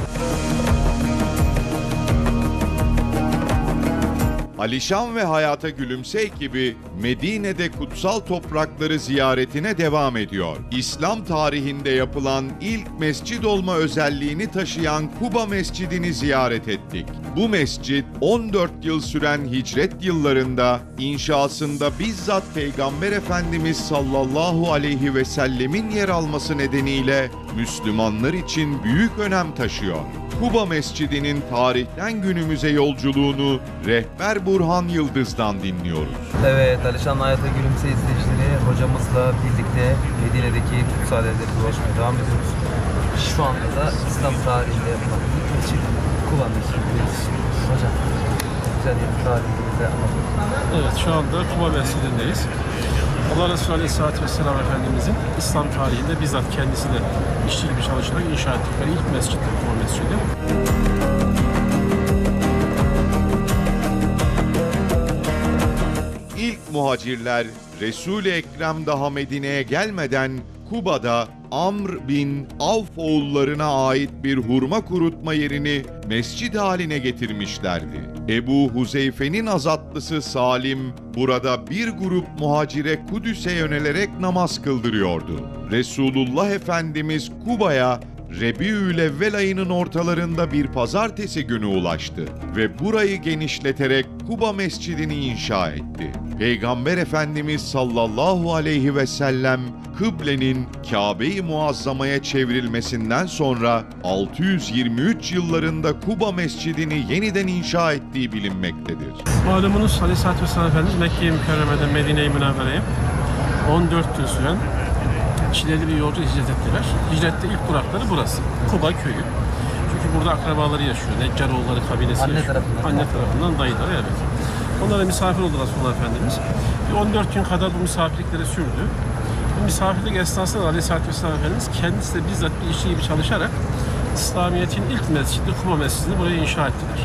C: Alişan ve Hayata Gülümse ekibi Medine'de kutsal toprakları ziyaretine devam ediyor. İslam tarihinde yapılan ilk mescid olma özelliğini taşıyan Kuba Mescidi'ni ziyaret ettik. Bu mescid 14 yıl süren hicret yıllarında inşasında bizzat Peygamber Efendimiz sallallahu aleyhi ve sellemin yer alması nedeniyle Müslümanlar için büyük önem taşıyor. Kuba Mescidi'nin tarihten günümüze yolculuğunu rehber Burhan Yıldız'dan dinliyoruz.
G: Evet, Alişan Hayata Gülümse izleyicileri, hocamızla birlikte Medine'deki kutsal evleri dolaşmaya devam ediyoruz. Şu anda da İslam tarihinde yapılan ilk mescid Kuba Mescidi'ndeyiz. Hocam, güzel bir tarihini bize anlatın.
H: Evet, şu anda Kuba Mescidi'ndeyiz. Allah Resulü Aleyhisselatü Vesselam Efendimizin İslam tarihinde bizzat kendisi de işçi gibi çalışarak inşa ettikleri ilk mescid Kuba Mescidi.
C: İlk muhacirler Resul-i Ekrem daha Medine'ye gelmeden Kuba'da Amr bin Avf oğullarına ait bir hurma kurutma yerini mescid haline getirmişlerdi. Ebu Huzeyfe'nin azatlısı Salim burada bir grup muhacire Kudüs'e yönelerek namaz kıldırıyordu. Resulullah Efendimiz Kuba'ya Rebiülevvel ayının ortalarında bir pazartesi günü ulaştı ve burayı genişleterek Kuba Mescidini inşa etti. Peygamber Efendimiz sallallahu aleyhi ve sellem kıblenin Kabe-i Muazzama'ya çevrilmesinden sonra 623 yıllarında Kuba Mescidini yeniden inşa ettiği bilinmektedir.
H: Malumunuz Aleyhisselatü Vesselam Efendimiz Mekke-i Mükerreme'den Medine-i Münevvere'ye 14 gün süren çileli bir yolcu hicret ettiler. Hicrette ilk durakları burası. Kuba köyü. Çünkü burada akrabaları yaşıyor. Neccaroğulları kabilesi yaşıyor. Anne tarafından dayıları, evet. Onlara misafir oldu Resulullah Efendimiz. 14 gün kadar bu misafirlikleri sürdü. Bu misafirlik esnasında Aleyhisselatü Vesselam Efendimiz kendisi de bizzat bir işçi gibi çalışarak İslamiyet'in ilk mescidi Kuba Mescidini buraya inşa ettiler.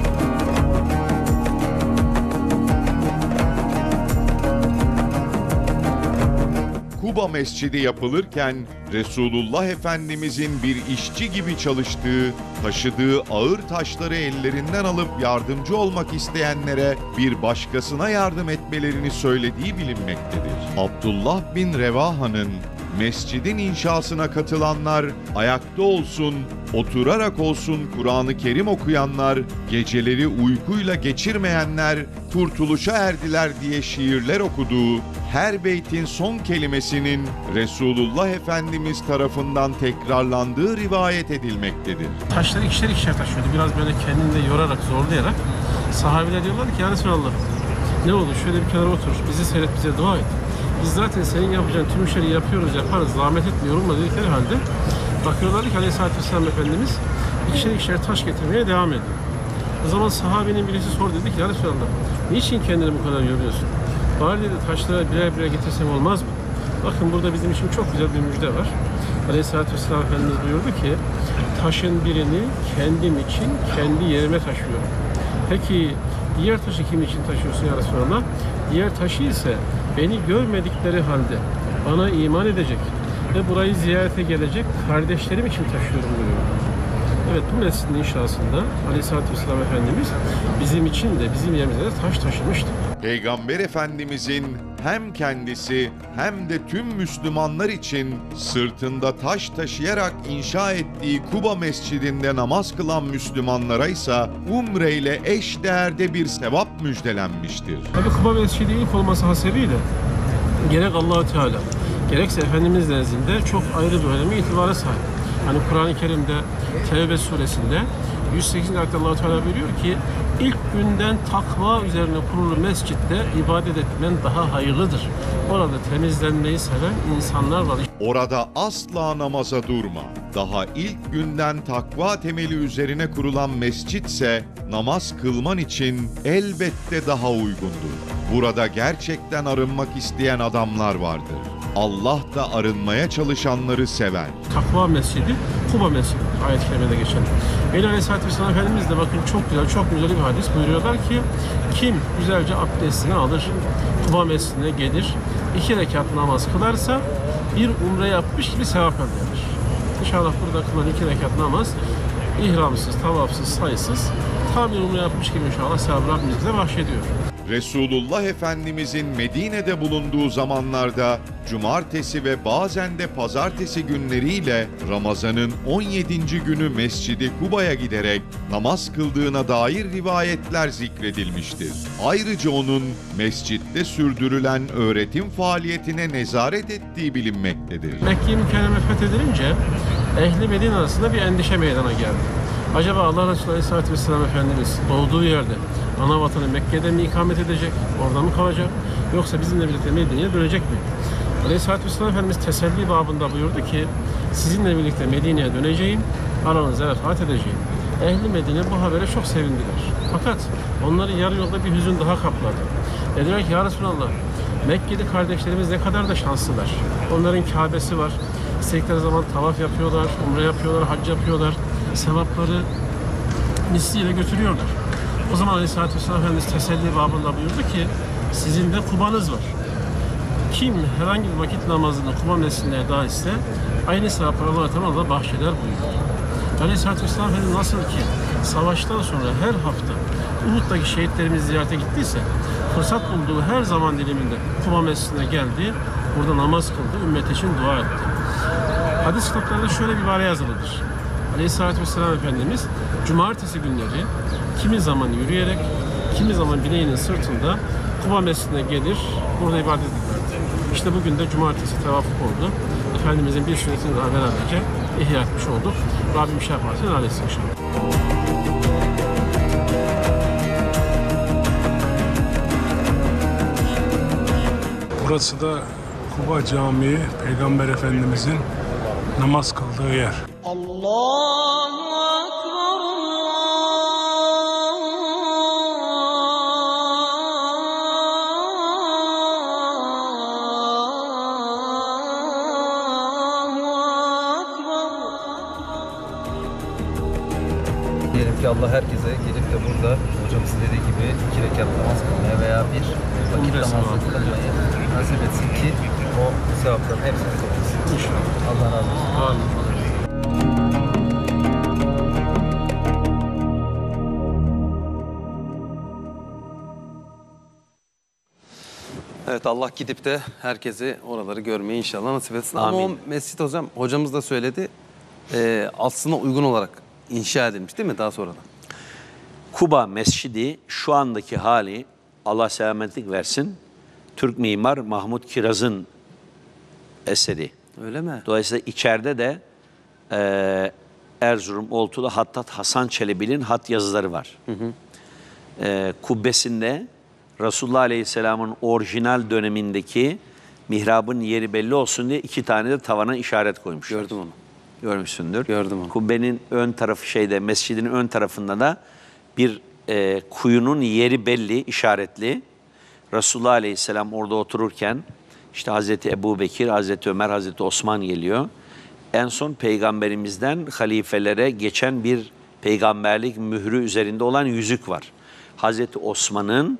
C: Kuba Mescidi yapılırken Resulullah Efendimizin bir işçi gibi çalıştığı, taşıdığı ağır taşları ellerinden alıp yardımcı olmak isteyenlere bir başkasına yardım etmelerini söylediği bilinmektedir. Abdullah bin Revaha'nın mescidin inşasına katılanlar ayakta olsun, oturarak olsun Kur'an-ı Kerim okuyanlar, geceleri uykuyla geçirmeyenler kurtuluşa erdiler diye şiirler okuduğu, her beytin son kelimesinin Resulullah Efendimiz tarafından tekrarlandığı rivayet edilmektedir.
H: Taşları ikişer ikişer taşıyordu. Biraz böyle kendini de yorarak, zorlayarak. Sahabeler diyorlar ki ya Resulallah, ne olur şöyle bir kenara otur, bizi seyret, bize dua et. Biz zaten senin yapacağın tüm işleri yaparız, zahmet etme, yorulma dedikleri halde bakıyorlar ki Aleyhisselatü Vesselam Efendimiz ikişer ikişer taş getirmeye devam ediyor. O zaman sahabenin birisi sordu, dedi ki ya Resulallah, niçin kendini bu kadar yoruyorsun? Bari dedi taşları birer birer getirsem olmaz mı? Bakın burada bizim için çok güzel bir müjde var. Aleyhisselatü Vesselam Efendimiz buyurdu ki taşın birini kendim için kendi yerime taşıyorum. Peki diğer taşı kim için taşıyorsun ya Resulallah? Diğer taşı ise beni görmedikleri halde bana iman edecek ve burayı ziyarete gelecek kardeşlerim için taşıyorum buyuruyor. Evet, bu mescidin inşasında Aleyhisselatü Vesselam Efendimiz bizim için de bizim yerimize de taş taşımıştı.
C: Peygamber Efendimizin hem kendisi hem de tüm Müslümanlar için sırtında taş taşıyarak inşa ettiği Kuba Mescidinde namaz kılan Müslümanlara ise umre ile eş değerde bir sevap müjdelenmiştir.
H: Tabi Kuba Mescidi ilk olması hasebiyle gerek Allah-u Teala gerekse Efendimiz nezdinde çok ayrı bir öneme itibara sahip. Hani Kur'an-ı Kerim'de Tevbe suresinde 108. ayette Allah-u Teala buyuruyor ki ilk günden takva üzerine kurulu mescitte ibadet etmen daha hayırlıdır. Orada temizlenmeyi seven insanlar var.
C: Orada asla namaza durma. Daha ilk günden takva temeli üzerine kurulan mescitse namaz kılman için elbette daha uygundur. Burada gerçekten arınmak isteyen adamlar vardır. Allah da arınmaya çalışanları sever.
H: Takva Mescidi, Kuba Mescidi ayet-i kerimede geçen. Beyli Aleyhisselatü Vesselam Efendimiz de bakın çok güzel bir hadis buyuruyorlar ki kim güzelce abdestini alır, Kuba Mescidine gelir, 2 rekat namaz kılarsa bir umre yapmış gibi sevap elde eder. İnşallah burada kılınan 2 rekat namaz ihramsız, tavafsız, sayısız tam bir umre yapmış gibi inşallah sevap Rabbimiz bize bahşediyor.
C: Resulullah Efendimizin Medine'de bulunduğu zamanlarda cumartesi ve bazen de pazartesi günleriyle Ramazan'ın 17. günü Mescid-i Kuba'ya giderek namaz kıldığına dair rivayetler zikredilmiştir. Ayrıca onun mescitte sürdürülen öğretim faaliyetine nezaret ettiği bilinmektedir.
H: Mekke-i Mükerreme fethedilince Ehli Medine arasında bir endişe meydana geldi. Acaba Allah Resulü Aleyhisselatü Vesselam Efendimiz doğduğu yerde, ana vatanı Mekke'de mi ikamet edecek, orada mı kalacak, yoksa bizimle birlikte Medine'ye dönecek mi? Aleyhisselatü Vesselam Efendimiz teselli babında buyurdu ki, sizinle birlikte Medine'ye döneceğim, aranızda vefat edeceğim. Ehli Medine bu habere çok sevindiler. Fakat onları yarı yolda bir hüzün daha kapladı. Dediler ki ya Resulallah, Mekke'li kardeşlerimiz ne kadar da şanslılar. Onların Kabe'si var, istedikleri zaman tavaf yapıyorlar, umre yapıyorlar, hac yapıyorlar. Sevapları misliyle götürüyorlar. O zaman Aleyhisselatü Vesselam Efendimiz teselli babında buyurdu ki sizin de Kuba'nız var. Kim herhangi bir vakit namazını Kuba Mescidine eda etse aynı sevapları Allah-u Teala bahşeder buyurdu. Aleyhisselatü Vesselam Efendimiz nasıl ki savaştan sonra her hafta Uhud'daki şehitlerimizi ziyarete gittiyse fırsat bulduğu her zaman diliminde Kuba Mescidine geldi, burada namaz kıldı, ümmet için dua etti. Hadis kitaplarında şöyle bir ibare yazılıdır. Aleyhisselatü Vesselam Efendimiz cumartesi günleri kimi zaman yürüyerek, kimi zaman bineğinin sırtında Kuba Mescidine gelir, burada ibadet ederdi. İşte bugün de cumartesi tevafuk oldu. Efendimizin bir sünnetini daha beraberce ihya etmiş olduk. Rabbim şey yaparsa helal etsin inşallah.
I: Burası da Kuba Camii, Peygamber Efendimizin namaz kıldığı yer.
G: Diyelim ki Allah herkese gelip de burada hocamızın dediği gibi 2 rekat namaz kılmaya veya bir vakit namaz kılmayı nasip etsin ki o sevapların hepsini toplasın. İnşallah. Allah razı olsun.
H: Amin.
A: Evet, Allah gidip de herkese oraları görmeyi inşallah nasip etsin. Ama o mescit hocamız da söyledi, aslına uygun olarak inşa edilmiş değil mi daha sonradan?
F: Kuba Mescidi şu andaki hali, Allah selametlik versin, Türk mimar Mahmut Kiraz'ın eseri.
A: Öyle mi?
F: Dolayısıyla içeride de Erzurum Oltu'da Hattat Hasan Çelebi'nin hat yazıları var. Kubbesinde Resulullah Aleyhisselam'ın orijinal dönemindeki mihrabın yeri belli olsun diye 2 tane de tavana işaret koymuşlar.
A: Gördüm onu.
F: Görmüşsündür.
A: Gördüm onu.
F: Kubbenin ön tarafı mescidin ön tarafında da bir kuyunun yeri belli, işaretli. Resulullah Aleyhisselam orada otururken işte Hazreti Ebubekir, Hazreti Ömer, Hazreti Osman geliyor. En son peygamberimizden halifelere geçen bir peygamberlik mührü üzerinde olan yüzük var. Hazreti Osman'ın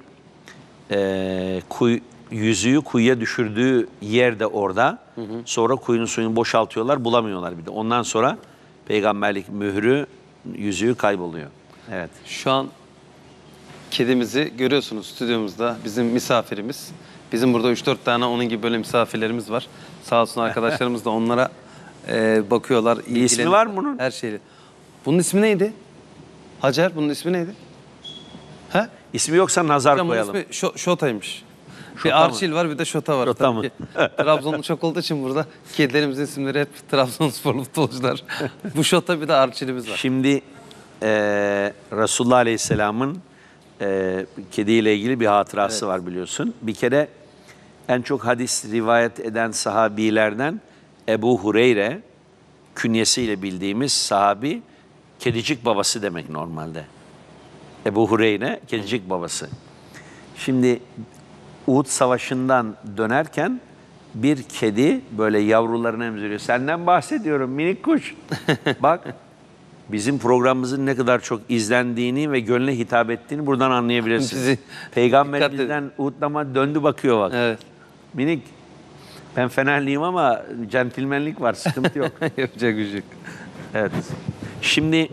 F: yüzüğü kuyuya düşürdüğü yer de orada. Sonra kuyunun suyunu boşaltıyorlar, bulamıyorlar bir de. Ondan sonra peygamberlik mührü, yüzüğü kayboluyor. Evet.
A: Şu an kedimizi görüyorsunuz stüdyomuzda, bizim misafirimiz. Bizim burada 3-4 tane onun gibi böyle misafirlerimiz var. Sağ olsun arkadaşlarımız da onlara bakıyorlar.
F: İsmi var mı bunun?
A: Her şeyi. Bunun ismi neydi? Hacer, bunun ismi neydi? He?
F: İsmi yoksa nazar
A: Hocam, bunun
F: koyalım.
A: ismi Şota'ymış.
F: Şota
A: Bir
F: mı?
A: Arçil var, bir de Şota var.
F: Şota mı?
A: Tabii ki. Trabzonlu çok olduğu için burada kedilerimizin isimleri hep Trabzonsporlu futbolcular. Bu Şota, bir de Arçil'imiz var.
F: Şimdi Resulullah Aleyhisselam'ın kediyle ilgili bir hatırası var biliyorsun. Bir kere en çok hadis rivayet eden sahabilerden Ebu Hureyre, künyesiyle bildiğimiz sahabi, kedicik babası demek normalde. Ebu Hureyre, kedicik babası. Şimdi Uhud Savaşı'ndan dönerken bir kedi böyle yavrularını emziriyor. Senden bahsediyorum minik kuş. Bak, bizim programımızın ne kadar çok izlendiğini ve gönle hitap ettiğini buradan anlayabilirsiniz. Peygamberimizden Uhud'lama döndü bakıyor bak.
A: Evet.
F: Minik, ben Fenerliyim ama centilmenlik var, sıkıntı yok.
A: Yapacak bir şey yok.
F: Evet. Şimdi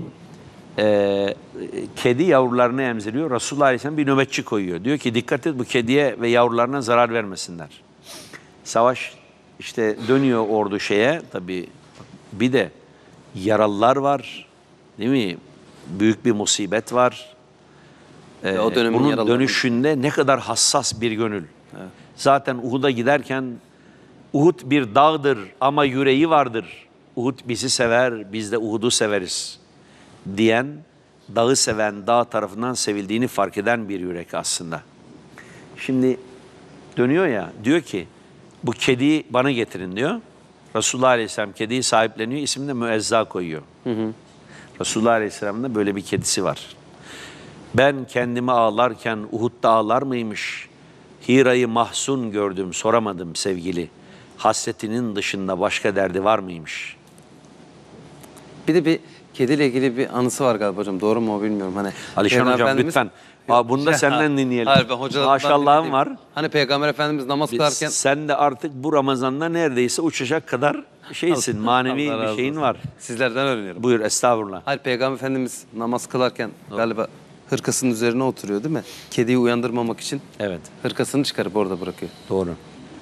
F: kedi yavrularını emziriyor. Resulullah Aleyhisselam bir nöbetçi koyuyor. Diyor ki dikkat et bu kediye ve yavrularına zarar vermesinler. Savaş işte dönüyor ordu tabii bir de yaralılar var. Değil mi? Büyük bir musibet var.
A: O dönemin
F: bunun
A: yaralıları.
F: dönüşünde ne kadar hassas bir gönül. Evet. Zaten Uhud'a giderken Uhud bir dağdır ama yüreği vardır. Uhud bizi sever, biz de Uhud'u severiz diyen, dağı seven, dağ tarafından sevildiğini fark eden bir yürek aslında. Şimdi dönüyor ya, diyor ki bu kediyi bana getirin diyor. Resulullah Aleyhisselam kediyi sahipleniyor, ismini de Müezzâ koyuyor. Resulullah Aleyhisselam'ın da böyle bir kedisi var. Ben kendimi ağlarken Uhud'da ağlar mıymış? Hira'yı mahzun gördüm, soramadım sevgili. Hasretinin dışında başka derdi var mıymış?
A: Bir de bir kediyle ilgili bir anısı var galiba hocam. Doğru mu o bilmiyorum. Hani
F: Alişan
A: Peygamber
F: hocam
A: Efendimiz-
F: lütfen. Bunu da senden dinleyelim.
A: Hayır, ben hocalardan
F: Maşallahım
A: dinlediğim-
F: var.
A: Hani Peygamber Efendimiz namaz kılarken
F: Sen de artık bu Ramazan'da neredeyse uçacak kadar şeysin, manevi
A: Allah
F: bir
A: razı
F: şeyin
A: olsun.
F: var.
A: Sizlerden öğreniyorum.
F: Buyur, estağfurullah.
A: Hayır, Peygamber Efendimiz namaz kılarken galiba hırkasının üzerine oturuyor değil mi? Kediyi uyandırmamak için
F: Evet,
A: hırkasını çıkarıp orada bırakıyor.
F: doğru.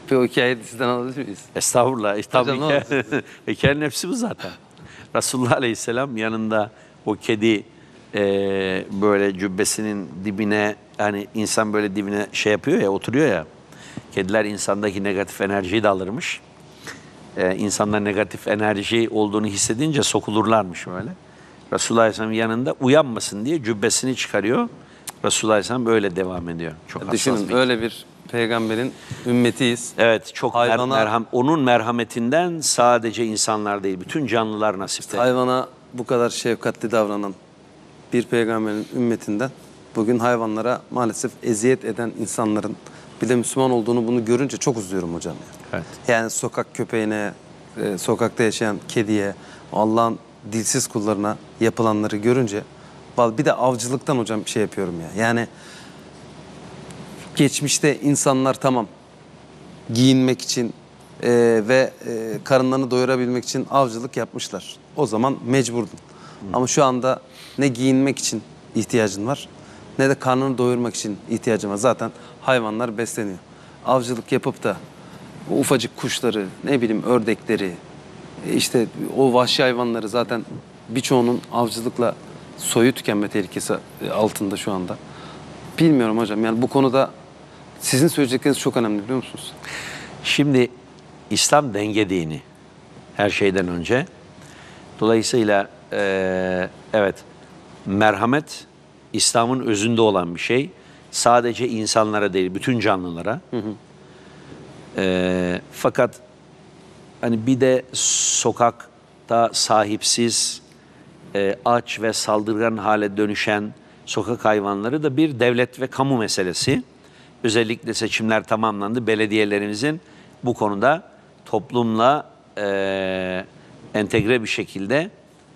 A: Bir o hikayeyi sizden alabilir miyiz?
F: Estağfurullah. Tabii
A: Hocam, ne
F: hikayenin hepsi bu zaten. Resulullah Aleyhisselam yanında o kedi böyle cübbesinin dibine, hani insan böyle dibine şey yapıyor ya, oturuyor ya. Kediler insandaki negatif enerjiyi de alırmış. İnsanda negatif enerji olduğunu hissedince sokulurlarmış böyle. Resulullah Aleyhisselam'ın yanında uyanmasın diye cübbesini çıkarıyor. Resulullah Aleyhisselam böyle devam ediyor. Çok hassas
A: Düşünün
F: bir.
A: öyle bir peygamberin ümmetiyiz.
F: Evet, çok
A: Hayvana-
F: onun merhametinden sadece insanlar değil, bütün canlılar nasipte.
A: Hayvana bu kadar şefkatli davranan bir peygamberin ümmetinden bugün hayvanlara maalesef eziyet eden insanların bir de Müslüman olduğunu bunu görünce çok üzülüyorum hocam.
F: Evet.
A: Yani sokak köpeğine, sokakta yaşayan kediye, Allah'ın dilsiz kullarına yapılanları görünce bir de avcılıktan hocam bir şey yapıyorum ya. Yani geçmişte insanlar tamam giyinmek için ve karınlarını doyurabilmek için avcılık yapmışlar. O zaman mecburdun. Ama şu anda ne giyinmek için ihtiyacın var ne de karnını doyurmak için ihtiyacın var. Zaten hayvanlar besleniyor. Avcılık yapıp da o ufacık kuşları, ne bileyim ördekleri, işte o vahşi hayvanları zaten birçoğunun avcılıkla soyu tükenme tehlikesi altında şu anda. Bilmiyorum hocam, yani bu konuda sizin söyleyecekleriniz çok önemli, biliyor musunuz?
F: Şimdi İslam denge dini her şeyden önce. Dolayısıyla evet, merhamet İslam'ın özünde olan bir şey. Sadece insanlara değil, bütün canlılara. Fakat hani bir de sokakta sahipsiz, aç ve saldırgan hale dönüşen sokak hayvanları da bir devlet ve kamu meselesi. Özellikle seçimler tamamlandı. Belediyelerimizin bu konuda toplumla entegre bir şekilde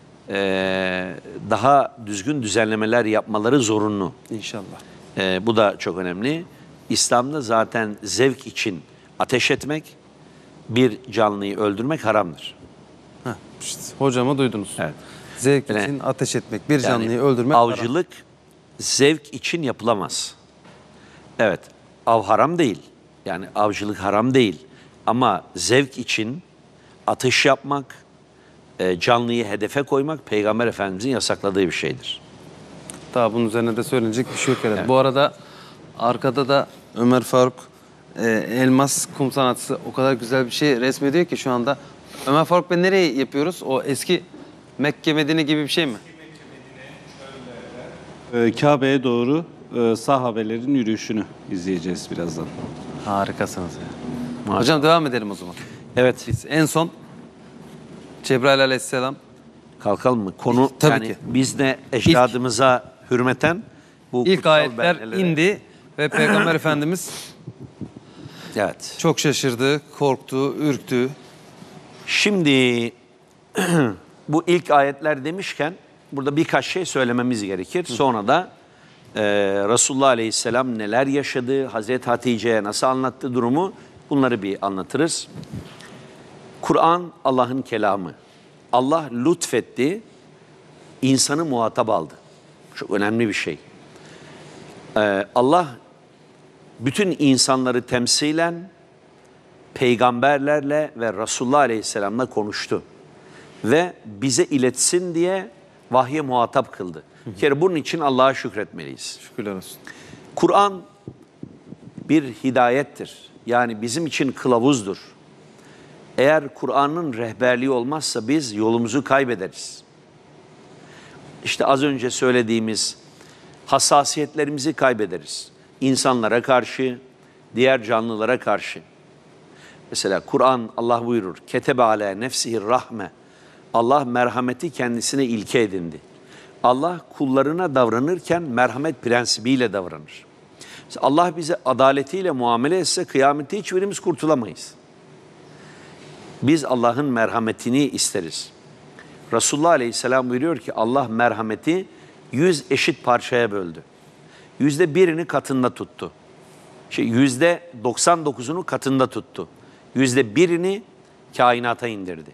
F: daha düzgün düzenlemeler yapmaları zorunlu.
A: İnşallah.
F: Bu da çok önemli. İslam'da zaten zevk için ateş etmek, bir canlıyı öldürmek haramdır.
A: İşte hocamı duydunuz.
F: Evet.
A: Zevk
F: Yani-
A: için ateş etmek, bir
F: Yani
A: canlıyı öldürmek haram.
F: avcılık zevk için yapılamaz. Evet, av haram değil. Yani avcılık haram değil. Ama zevk için atış yapmak, canlıyı hedefe koymak Peygamber Efendimizin yasakladığı bir şeydir.
A: Daha bunun üzerine de söylenecek bir şey yok herhalde.
F: Evet.
A: Bu arada arkada da Ömer Faruk elmas kum sanatçısı o kadar güzel bir şey resmediyor ki şu anda. Ömer Faruk Bey, nereye yapıyoruz? O eski Mekke Medine gibi bir şey mi?
B: Kabe'ye doğru sahabelerin yürüyüşünü izleyeceğiz birazdan.
A: Harikasınız ya. Hocam devam edelim o zaman.
F: Evet,
A: Biz en son Cebrail Aleyhisselam
F: kalkalım mı? Konu
A: Tabii
F: yani
A: ki.
F: biz de ecdadımıza hürmeten bu
A: ilk
F: kutsal
A: ayetler
F: belgelere-
A: indi ve Peygamber Efendimiz
F: Evet.
A: çok şaşırdı, korktu, ürktü.
F: Şimdi bu ilk ayetler demişken burada birkaç şey söylememiz gerekir. Sonra da Resulullah Aleyhisselam neler yaşadı, Hazreti Hatice'ye nasıl anlattı durumu, bunları bir anlatırız. Kur'an Allah'ın kelamı. Allah lütfetti, insanı muhatap aldı. Çok önemli bir şey. Allah bütün insanları temsilen peygamberlerle ve Resulullah Aleyhisselam'la konuştu. Ve bize iletsin diye vahye muhatap kıldı. Bir kere bunun için Allah'a şükretmeliyiz.
A: Şükürler olsun.
F: Kur'an bir hidayettir. Yani bizim için kılavuzdur. Eğer Kur'an'ın rehberliği olmazsa biz yolumuzu kaybederiz. İşte az önce söylediğimiz hassasiyetlerimizi kaybederiz. İnsanlara karşı, diğer canlılara karşı. Mesela Kur'an, Allah buyurur, ketebe ala nefsihir rahme. Allah merhameti kendisine ilke edindi. Allah kullarına davranırken merhamet prensibiyle davranır. Mesela Allah bize adaletiyle muamele etse kıyamette hiçbirimiz kurtulamayız. Biz Allah'ın merhametini isteriz. Resulullah Aleyhisselam buyuruyor ki Allah merhameti 100 eşit parçaya böldü. %1'ini katında tuttu. %99'unu katında tuttu. %1'ini kainata indirdi.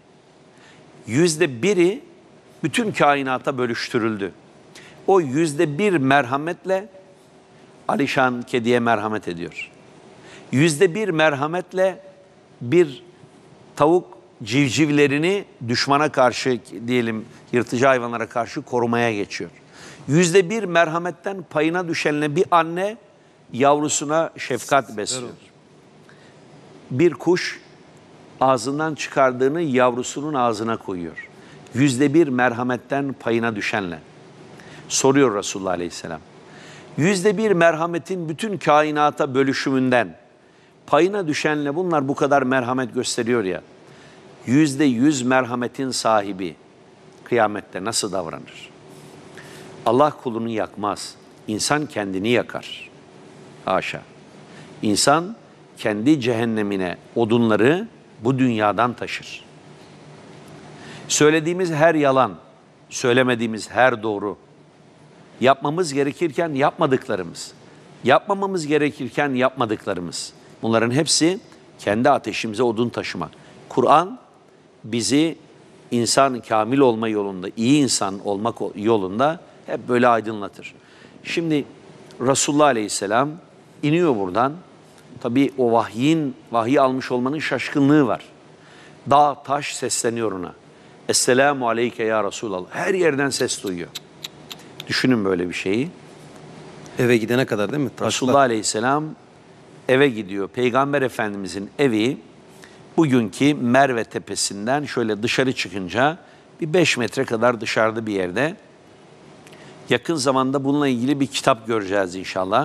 F: %1'i bütün kainata bölüştürüldü. O %1 merhametle Alişan kediye merhamet ediyor. %1 merhametle bir tavuk civcivlerini düşmana karşı diyelim yırtıcı hayvanlara karşı korumaya geçiyor. %1 merhametten payına düşenle bir anne yavrusuna şefkat besliyor. Bir kuş ağzından çıkardığını yavrusunun ağzına koyuyor. %1 merhametten payına düşenle. Soruyor Resulullah Aleyhisselam. %1 merhametin bütün kainata bölüşümünden payına düşenle bunlar bu kadar merhamet gösteriyor ya. %100 merhametin sahibi kıyamette nasıl davranır? Allah kulunu yakmaz. İnsan kendini yakar. Haşa. İnsan kendi cehennemine odunları bu dünyadan taşır. Söylediğimiz her yalan, söylemediğimiz her doğru, yapmamız gerekirken yapmadıklarımız, yapmamamız gerekirken yapmadıklarımız, bunların hepsi kendi ateşimize odun taşımak. Kur'an bizi insan kamil olma yolunda, iyi insan olmak yolunda hep böyle aydınlatır. Şimdi Resulullah Aleyhisselam iniyor buradan. Tabii o vahiy almış olmanın şaşkınlığı var. Dağ, taş sesleniyor ona. Esselamu aleyke ya Resulallah. Her yerden ses duyuyor. Düşünün böyle bir şeyi.
A: Eve gidene kadar değil mi? Taşlar.
F: Resulullah Aleyhisselam eve gidiyor. Peygamber Efendimizin evi bugünkü Merve Tepesi'nden şöyle dışarı çıkınca bir 5 metre kadar dışarıda bir yerde. Yakın zamanda bununla ilgili bir kitap göreceğiz inşallah.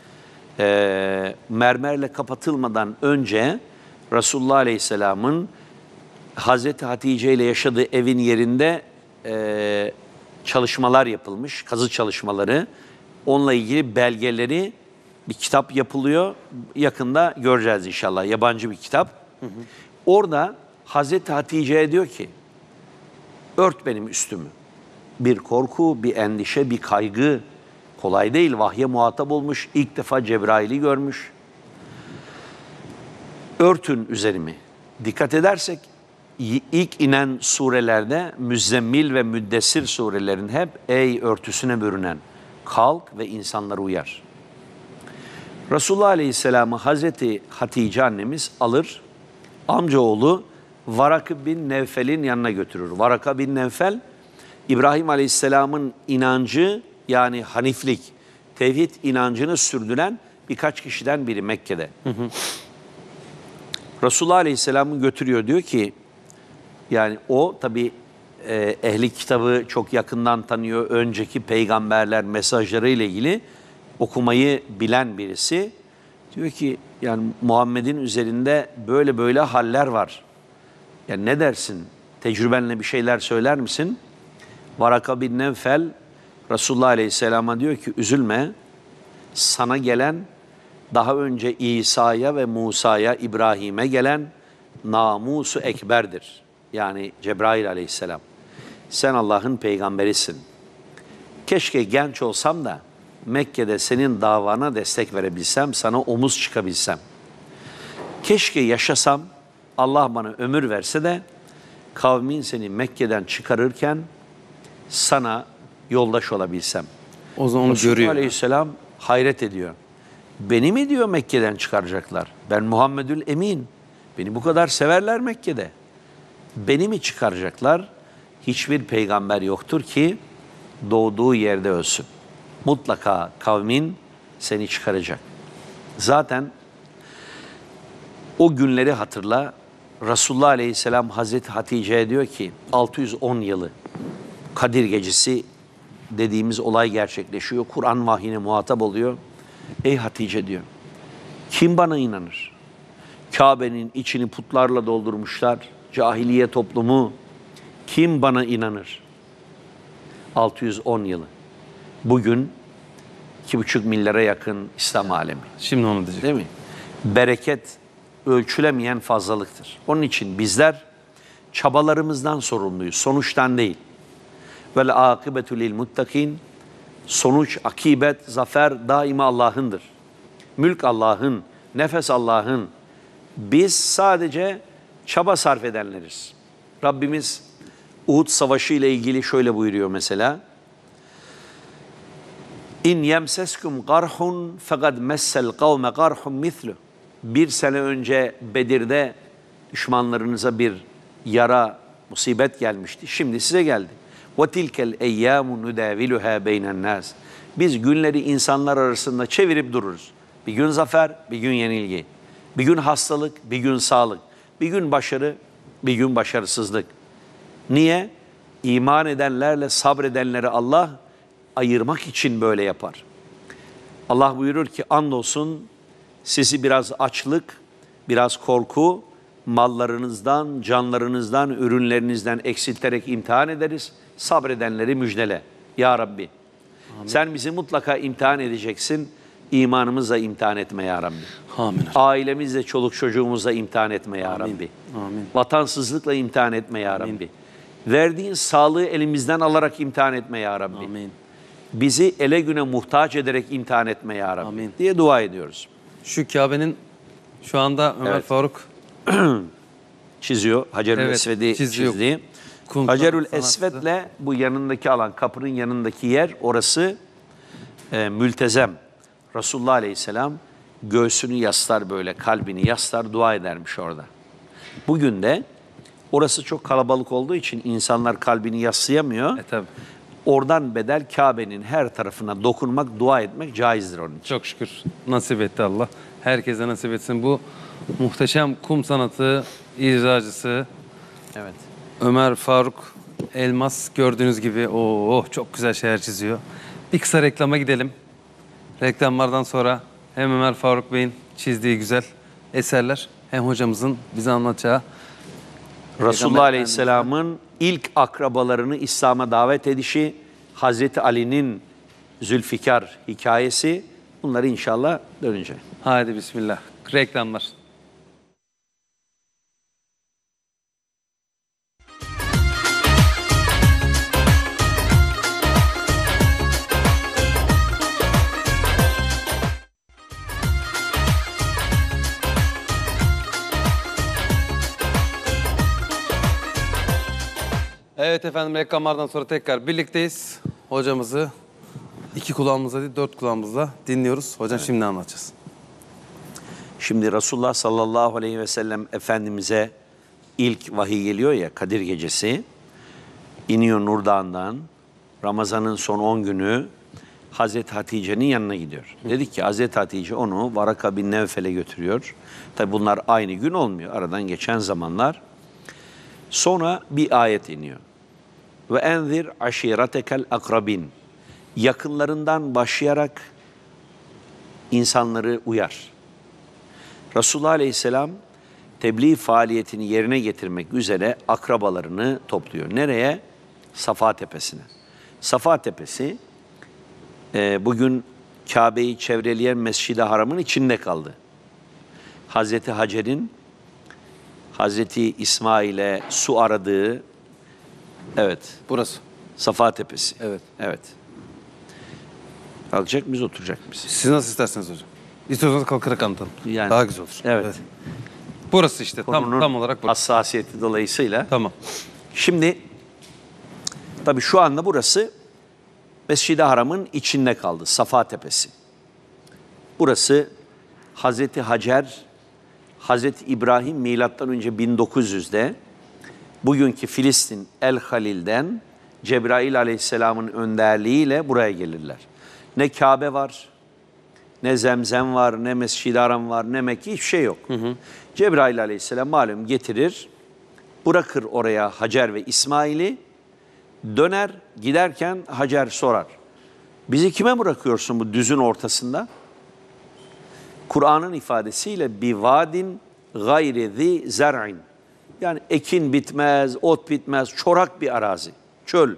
F: Mermerle kapatılmadan önce Resulullah Aleyhisselam'ın Hazreti Hatice ile yaşadığı evin yerinde çalışmalar yapılmış, kazı çalışmaları. Onunla ilgili belgeleri bir kitap yapılıyor. Yakında göreceğiz inşallah, yabancı bir kitap. Orada Hazreti Hatice'ye diyor ki, ört benim üstümü. Bir korku, bir endişe, bir kaygı. Kolay değil, vahye muhatap olmuş, ilk defa Cebrail'i görmüş. Örtün üzerimi. Dikkat edersek ilk inen surelerde Müzzemmil ve Müddessir surelerin hep ey örtüsüne bürünen kalk ve insanları uyar. Resulullah Aleyhisselam'ı Hazreti Hatice annemiz alır, amcaoğlu Varaka bin Nevfel'in yanına götürür. Varaka bin Nevfel, İbrahim Aleyhisselam'ın inancı yani haniflik, tevhid inancını sürdüren birkaç kişiden biri Mekke'de. Resulullah Aleyhisselam'ı götürüyor, diyor ki, yani o tabi ehli kitabı çok yakından tanıyor, önceki peygamberler mesajları ile ilgili okumayı bilen birisi. Diyor ki yani Muhammed'in üzerinde böyle böyle haller var. Yani ne dersin? Tecrübenle bir şeyler söyler misin? Varaka bin Nevfel Resulullah Aleyhisselam'a diyor ki üzülme, sana gelen daha önce İsa'ya ve Musa'ya, İbrahim'e gelen namusu ekberdir. Yani Cebrail Aleyhisselam. Sen Allah'ın peygamberisin. Keşke genç olsam da Mekke'de senin davana destek verebilsem, sana omuz çıkabilsem. Keşke yaşasam, Allah bana ömür verse de kavmin seni Mekke'den çıkarırken sana yoldaş olabilsem.
A: O zaman onu görüyor.
F: Aleyhisselam hayret ediyor. Beni mi diyor Mekke'den çıkaracaklar? Ben Muhammedül Emin. Beni bu kadar severler Mekke'de. Beni mi çıkaracaklar? Hiçbir peygamber yoktur ki doğduğu yerde ölsün. Mutlaka kavmin seni çıkaracak. Zaten o günleri hatırla. Resulullah Aleyhisselam Hazreti Hatice'ye diyor ki 610 yılı Kadir Gecesi dediğimiz olay gerçekleşiyor. Kur'an vahyine muhatap oluyor. Ey Hatice diyor, kim bana inanır? Kabe'nin içini putlarla doldurmuşlar. Cahiliye toplumu. Kim bana inanır? 610 yılı. Bugün 2,5 milyara yakın İslam alemi.
A: Şimdi onu diyecek.
F: Değil mi? Bereket ölçülemeyen fazlalıktır. Onun için bizler çabalarımızdan sorumluyuz. Sonuçtan değil. Vel akibetu lil muttakin. Sonuç, akibet, zafer daima Allah'ındır. Mülk Allah'ın, nefes Allah'ın. Biz sadece çaba sarf edenleriz. Rabbimiz Uhud Savaşı ile ilgili şöyle buyuruyor mesela. İn yemseskum qarhun fekad messel kavme qarhun mislu. Bir sene önce Bedir'de düşmanlarınıza bir yara, musibet gelmişti. Şimdi size geldi. وَتِلْكَ الْاَيَّامُ نُدَاوِلُهَا بَيْنَ النَّاسِ Biz günleri insanlar arasında çevirip dururuz. Bir gün zafer, bir gün yenilgi. Bir gün hastalık, bir gün sağlık. Bir gün başarı, bir gün başarısızlık. Niye? İman edenlerle sabredenleri Allah ayırmak için böyle yapar. Allah buyurur ki andolsun sizi biraz açlık, biraz korku, mallarınızdan, canlarınızdan, ürünlerinizden eksilterek imtihan ederiz. Sabredenleri müjdele. Ya Rabbi, sen bizi mutlaka imtihan edeceksin. İmanımızla imtihan etme ya Rabbi.
A: Amin.
F: Ailemizle, çoluk çocuğumuzla imtihan etme ya Rabbi.
A: Amin.
F: Vatansızlıkla imtihan etme ya Rabbi. Verdiğin sağlığı elimizden alarak imtihan etme ya Rabbi.
A: Amin.
F: Bizi ele güne muhtaç ederek imtihan etme ya Rabbi.
A: Amin.
F: Diye dua ediyoruz.
A: Şu Kabe'nin şu anda Ömer
F: Evet.
A: Faruk
F: Çiziyor. Hacerül
A: Evet,
F: Esved'i
A: çiziyor.
F: çizdi.
A: Kum
F: Hacerül
A: sanatçısı.
F: Esved'le bu yanındaki alan, kapının yanındaki yer, orası mültezem. Resulullah Aleyhisselam göğsünü yaslar böyle, kalbini yaslar, dua edermiş orada. Bugün de orası çok kalabalık olduğu için insanlar kalbini yaslayamıyor.
A: tabi.
F: Oradan bedel Kabe'nin her tarafına dokunmak, dua etmek caizdir onun için.
A: Çok şükür nasip etti Allah. Herkese nasip etsin. Bu muhteşem kum sanatı icracısı
F: Evet.
A: Ömer Faruk Elmas gördüğünüz gibi çok güzel şeyler çiziyor. Bir kısa reklama gidelim. Reklamlardan sonra hem Ömer Faruk Bey'in çizdiği güzel eserler hem hocamızın bize anlatacağı
F: Resulullah Aleyhisselam'ın ilk akrabalarını İslam'a davet edişi, Hazreti Ali'nin Zülfikar hikayesi, bunları inşallah dönünce.
A: Haydi bismillah. Reklamlar. Evet efendim, reklamlardan sonra tekrar birlikteyiz. Hocamızı 2 kulağımızla değil 4 kulağımızla dinliyoruz. Hocam şimdi anlatacağız.
F: Şimdi Resulullah sallallahu aleyhi ve sellem Efendimiz'e ilk vahiy geliyor ya, Kadir Gecesi. İniyor Nur Dağı'ndan, Ramazan'ın son 10 günü Hazreti Hatice'nin yanına gidiyor. Dedik ki Hazreti Hatice onu Varaka bin Nevfel'e götürüyor. Tabi bunlar aynı gün olmuyor, aradan geçen zamanlar. Sonra bir ayet iniyor. Ve enzir aşiretekel akrabin. Yakınlarından başlayarak insanları uyar. Resulullah Aleyhisselam tebliğ faaliyetini yerine getirmek üzere akrabalarını topluyor. Nereye? Safa Tepesi'ne. Safa Tepesi bugün Kabe'yi çevreleyen Mescid-i Haram'ın içinde kaldı. Hazreti Hacer'in Hazreti İsmail'e su aradığı, evet,
A: Burası.
F: Safa Tepesi.
A: Evet.
F: Evet. Kalkacak mıyız, oturacak mıyız?
A: Siz nasıl isterseniz hocam. İstiyorsanız kalkarak anlatalım.
F: Yani,
A: daha güzel olur.
F: Evet.
A: Burası işte
F: Konunun
A: tam olarak burası.
F: hassasiyeti dolayısıyla.
A: Tamam.
F: Şimdi tabii şu anda burası Mescid-i Haram'ın içinde kaldı. Safa Tepesi. Burası Hazreti Hacer, Hazreti İbrahim milattan önce 1900'de bugünkü Filistin El Halil'den Cebrail Aleyhisselam'ın önderliğiyle buraya gelirler. Ne Kabe var, ne Zemzem var, ne Mescid-i Haram var, ne Mekke, hiçbir şey yok. Cebrail Aleyhisselam malum getirir, bırakır oraya Hacer ve İsmail'i, döner, giderken Hacer sorar. Bizi kime bırakıyorsun bu düzün ortasında? Kur'an'ın ifadesiyle bir vadin gayri zi zer'in. Yani ekin bitmez, ot bitmez, çorak bir arazi, çöl.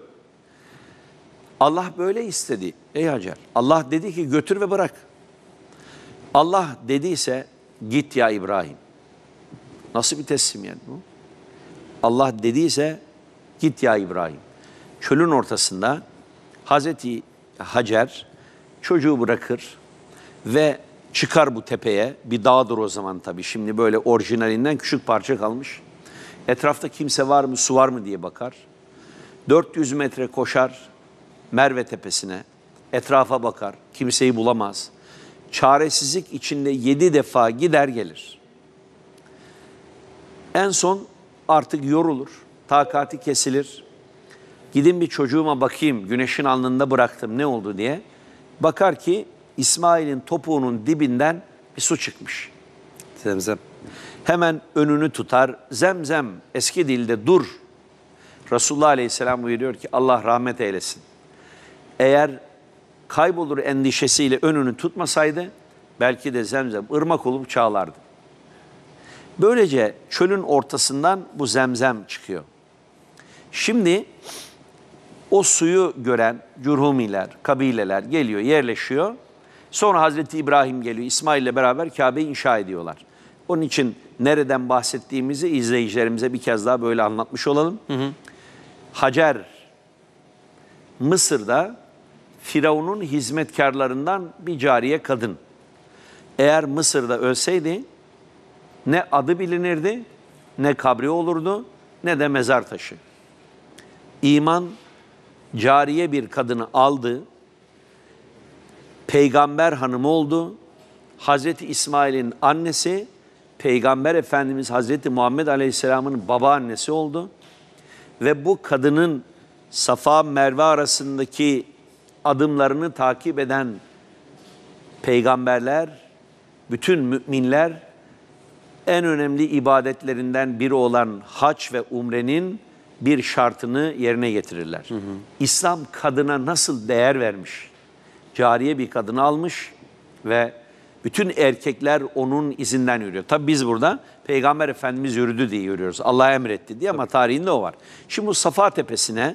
F: Allah böyle istedi ey Hacer. Allah dedi ki götür ve bırak. Allah dediyse git ya İbrahim. Nasıl bir teslimiyet bu? Allah dediyse git ya İbrahim. Çölün ortasında Hazreti Hacer çocuğu bırakır ve çıkar bu tepeye. Bir dağdır o zaman tabii. Şimdi böyle orijinalinden küçük parça kalmış. Etrafta kimse var mı, su var mı diye bakar. 400 metre koşar Merve Tepesi'ne. Etrafa bakar. Kimseyi bulamaz. Çaresizlik içinde 7 defa gider gelir. En son artık yorulur, takati kesilir. Gidin bir çocuğuma bakayım, güneşin alnında bıraktım ne oldu diye. Bakar ki İsmail'in topuğunun dibinden bir su çıkmış.
A: Zemzem.
F: Hemen önünü tutar. Zemzem, eski dilde dur. Resulullah Aleyhisselam buyuruyor ki Allah rahmet eylesin. Eğer kaybolur endişesiyle önünü tutmasaydı belki de Zemzem ırmak olup çağlardı. Böylece çölün ortasından bu Zemzem çıkıyor. Şimdi o suyu gören Cürhumiler, kabileler geliyor, yerleşiyor. Sonra Hazreti İbrahim geliyor, İsmail ile beraber Kabe'yi inşa ediyorlar. Onun için nereden bahsettiğimizi izleyicilerimize bir kez daha böyle anlatmış olalım. Hacer, Mısır'da Firavun'un hizmetkarlarından bir cariye kadın. Eğer Mısır'da ölseydi ne adı bilinirdi, ne kabri olurdu, ne de mezar taşı. İman, cariye bir kadını aldı, peygamber hanımı oldu. Hazreti İsmail'in annesi, Peygamber Efendimiz Hazreti Muhammed Aleyhisselam'ın babaannesi oldu. Ve bu kadının Safa Merve arasındaki adımlarını takip eden peygamberler, bütün müminler en önemli ibadetlerinden biri olan hac ve umrenin bir şartını yerine getirirler. İslam kadına nasıl değer vermiş? Cariye bir kadını almış ve bütün erkekler onun izinden yürüyor. Tabi biz burada Peygamber Efendimiz yürüdü diye yürüyoruz. Allah emretti diye ama tarihinde o var. Şimdi bu Safa Tepesi'ne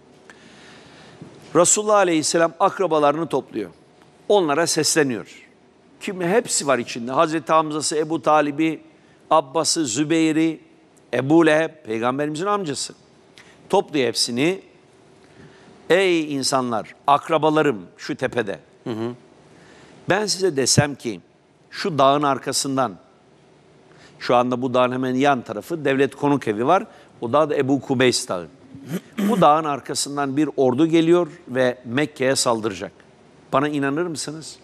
F: Resulullah Aleyhisselam akrabalarını topluyor. Onlara sesleniyor. Kimi hepsi var içinde. Hazreti Hamza'sı, Ebu Talib'i, Abbas'ı, Zübeyir'i, Ebu Leheb, Peygamberimizin amcası. Topluyor hepsini. Ey insanlar, akrabalarım şu tepede. Ben size desem ki şu dağın arkasından, şu anda bu dağın hemen yan tarafı devlet konuk evi var. O dağ da Ebu Kubeys Dağı. Bu dağın arkasından bir ordu geliyor ve Mekke'ye saldıracak. Bana inanır mısınız?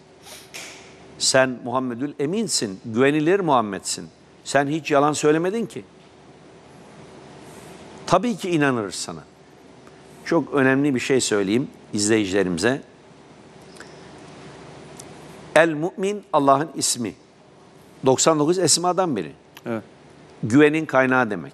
F: Sen Muhammedül Emin'sin, güvenilir Muhammed'sin. Sen hiç yalan söylemedin ki. Tabii ki inanırız sana. Çok önemli bir şey söyleyeyim izleyicilerimize. El-Mu'min Allah'ın ismi. 99 esmadan biri.
A: Evet.
F: Güvenin kaynağı demek.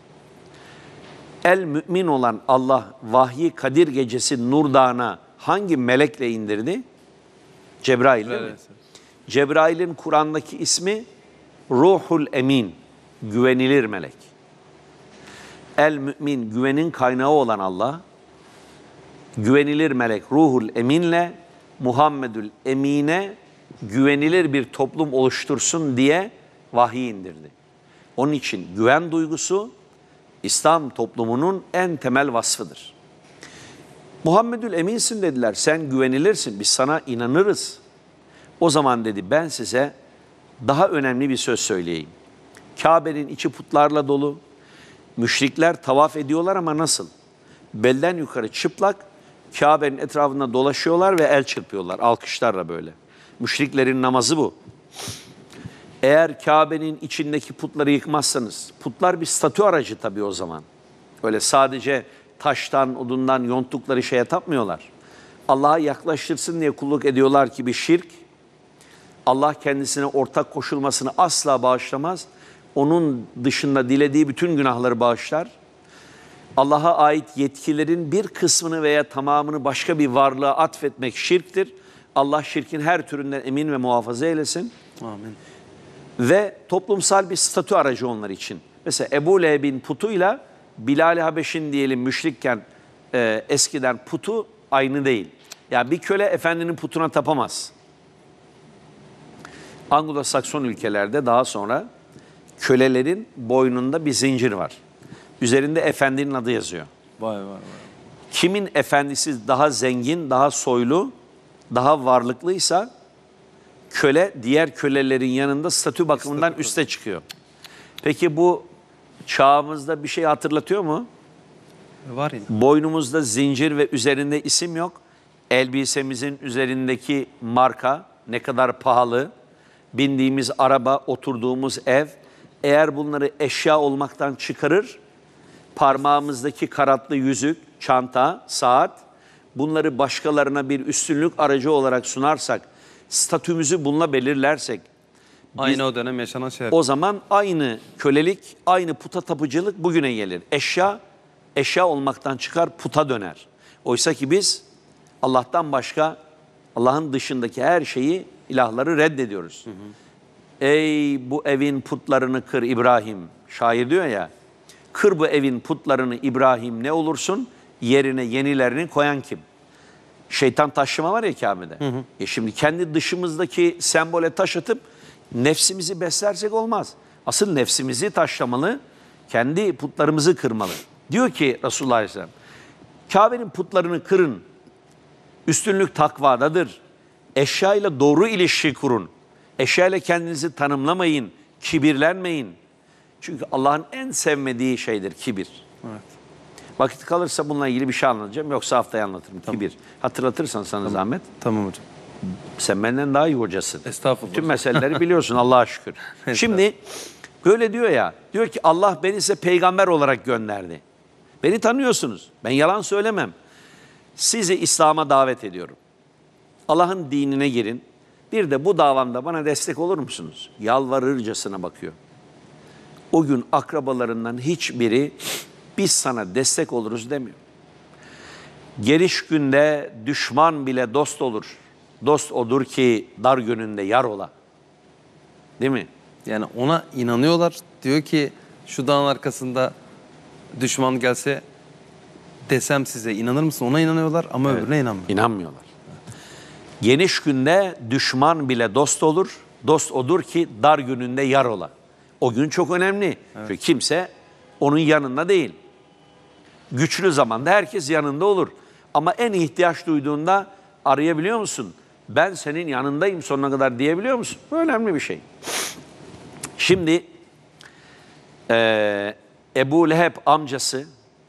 F: El-Mü'min olan Allah vahyi Kadir gecesi Nur Dağı'na hangi melekle indirdi? Cebrail değil mi? Cebrail'in Kur'an'daki ismi Ruhul Emin, güvenilir melek. El-Mü'min, güvenin kaynağı olan Allah, güvenilir melek Ruhul Emin'le Muhammedül Emine güvenilir bir toplum oluştursun diye vahiy indirdi. Onun için güven duygusu İslam toplumunun en temel vasfıdır. Muhammedül Emin'sin dediler, sen güvenilirsin, biz sana inanırız. O zaman dedi ben size daha önemli bir söz söyleyeyim. Kabe'nin içi putlarla dolu, müşrikler tavaf ediyorlar ama nasıl? Belden yukarı çıplak, Kabe'nin etrafında dolaşıyorlar ve el çırpıyorlar, alkışlarla böyle. Müşriklerin namazı bu. Eğer Kabe'nin içindeki putları yıkmazsanız, putlar bir statü aracı tabii o zaman. Öyle sadece taştan, odundan yonttukları şeye tapmıyorlar. Allah'a yaklaştırsın diye kulluk ediyorlar ki bir şirk. Allah kendisine ortak koşulmasını asla bağışlamaz. Onun dışında dilediği bütün günahları bağışlar. Allah'a ait yetkilerin bir kısmını veya tamamını başka bir varlığa atfetmek şirktir. Allah şirkin her türünden emin ve muhafaza eylesin.
A: Amin.
F: Ve toplumsal bir statü aracı onlar için. Mesela Ebu Leheb'in putuyla Bilal-i Habeş'in diyelim müşrikken eskiden putu aynı değil. Yani bir köle efendinin putuna tapamaz. Anglo-Sakson ülkelerde daha sonra kölelerin boynunda bir zincir var. Üzerinde efendinin adı yazıyor.
A: Vay.
F: Kimin efendisi daha zengin, daha soylu, daha varlıklıysa köle diğer kölelerin yanında statü bakımından üste çıkıyor. Peki bu çağımızda bir şey hatırlatıyor mu?
A: Var yine.
F: Boynumuzda zincir ve üzerinde isim yok. Elbisemizin üzerindeki marka ne kadar pahalı, bindiğimiz araba, oturduğumuz ev eğer bunları eşya olmaktan çıkarır, parmağımızdaki karatlı yüzük, çanta, saat, bunları başkalarına bir üstünlük aracı olarak sunarsak, statümüzü bununla belirlersek,
A: Aynı o dönem yaşanan şeyler.
F: o zaman aynı kölelik, aynı puta tapıcılık bugüne gelir. Eşya olmaktan çıkar, puta döner. Oysa ki biz Allah'tan başka, Allah'ın dışındaki her şeyi, ilahları reddediyoruz. Ey bu evin putlarını kır İbrahim. Şair diyor ya, kır bu evin putlarını İbrahim, ne olursun yerine yenilerini koyan kim? Şeytan taşlama var ya Kabe'de. Şimdi kendi dışımızdaki sembole taş atıp nefsimizi beslersek olmaz. Asıl nefsimizi taşlamalı, kendi putlarımızı kırmalı. Diyor ki Resulullah Aleyhisselam, Kabe'nin putlarını kırın. Üstünlük takvadadır. Eşya ile doğru ilişki kurun. Eşya ile kendinizi tanımlamayın, kibirlenmeyin. Çünkü Allah'ın en sevmediği şeydir kibir.
A: Evet.
F: Vakit kalırsa bununla ilgili bir şey anlatacağım. Yoksa haftaya anlatırım.
A: Tamam.
F: Kibir. Hatırlatırsan sana zahmet.
A: Tamam hocam.
F: Sen benden daha iyi hocasın.
A: Estağfurullah.
F: Tüm meseleleri biliyorsun Allah'a şükür. Şimdi böyle diyor ya, diyor ki Allah beni size peygamber olarak gönderdi. Beni tanıyorsunuz. Ben yalan söylemem. Sizi İslam'a davet ediyorum. Allah'ın dinine girin. Bir de bu davamda bana destek olur musunuz? Yalvarırcasına bakıyor. O gün akrabalarından hiçbiri biz sana destek oluruz demiyor. Geliş günde düşman bile dost olur. Dost odur ki dar gününde yar ola. Değil mi?
A: Yani ona inanıyorlar. Diyor ki şu dağın arkasında düşman gelse desem size inanır mısın? Ona inanıyorlar ama öbürüne inanmıyor.
F: İnanmıyorlar. Geniş günde düşman bile dost olur. Dost odur ki dar gününde yar ola. O gün çok önemli. Çünkü kimse onun yanında değil. Güçlü zamanda herkes yanında olur. Ama en ihtiyaç duyduğunda arayabiliyor musun? Ben senin yanındayım sonuna kadar diyebiliyor musun? Bu önemli bir şey. Şimdi Ebu Leheb amcası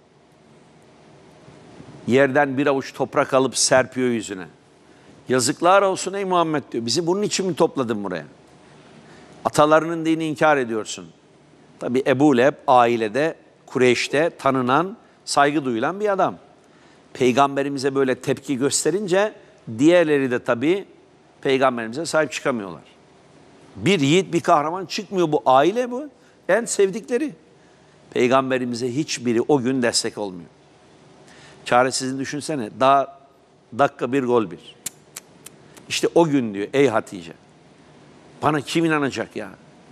F: yerden bir avuç toprak alıp serpiyor yüzüne. Yazıklar olsun ey Muhammed diyor. Bizi bunun için mi topladın buraya? Atalarının dinini inkar ediyorsun. Tabi Ebu Leheb ailede, Kureyş'te tanınan, saygı duyulan bir adam. Peygamberimize böyle tepki gösterince diğerleri de tabii peygamberimize sahip çıkamıyorlar. Bir yiğit, bir kahraman çıkmıyor, bu aile bu. En sevdikleri. Peygamberimize hiçbiri o gün destek olmuyor. Çaresizliğini düşünsene. Daha dakika bir gol bir. İşte o gün diyor ey Hatice. Bana kim inanacak ya?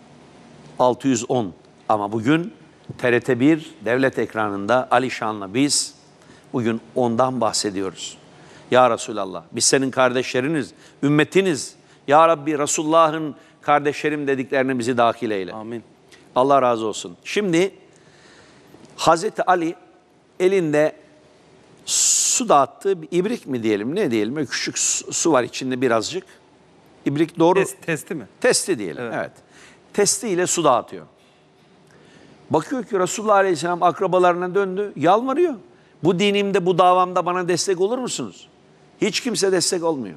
F: 610. Ama bugün TRT1 devlet ekranında Alişan'la biz bugün ondan bahsediyoruz. Ya Resulallah biz senin kardeşleriniz, ümmetiniz. Ya Rabbi Resulullah'ın kardeşlerim dediklerine bizi dahil eyle.
A: Amin.
F: Allah razı olsun. Şimdi Hazreti Ali elinde su dağıttığı bir ibrik mi diyelim ne diyelim? Böyle küçük su var içinde birazcık. İbrik doğru.
A: Testi mi?
F: Testi diyelim.
A: Evet.
F: Evet. Testiyle su dağıtıyor. Bakıyor ki Resulullah Aleyhisselam akrabalarına döndü. Yalvarıyor. Bu dinimde, bu davamda bana destek olur musunuz? Hiç kimse destek olmuyor.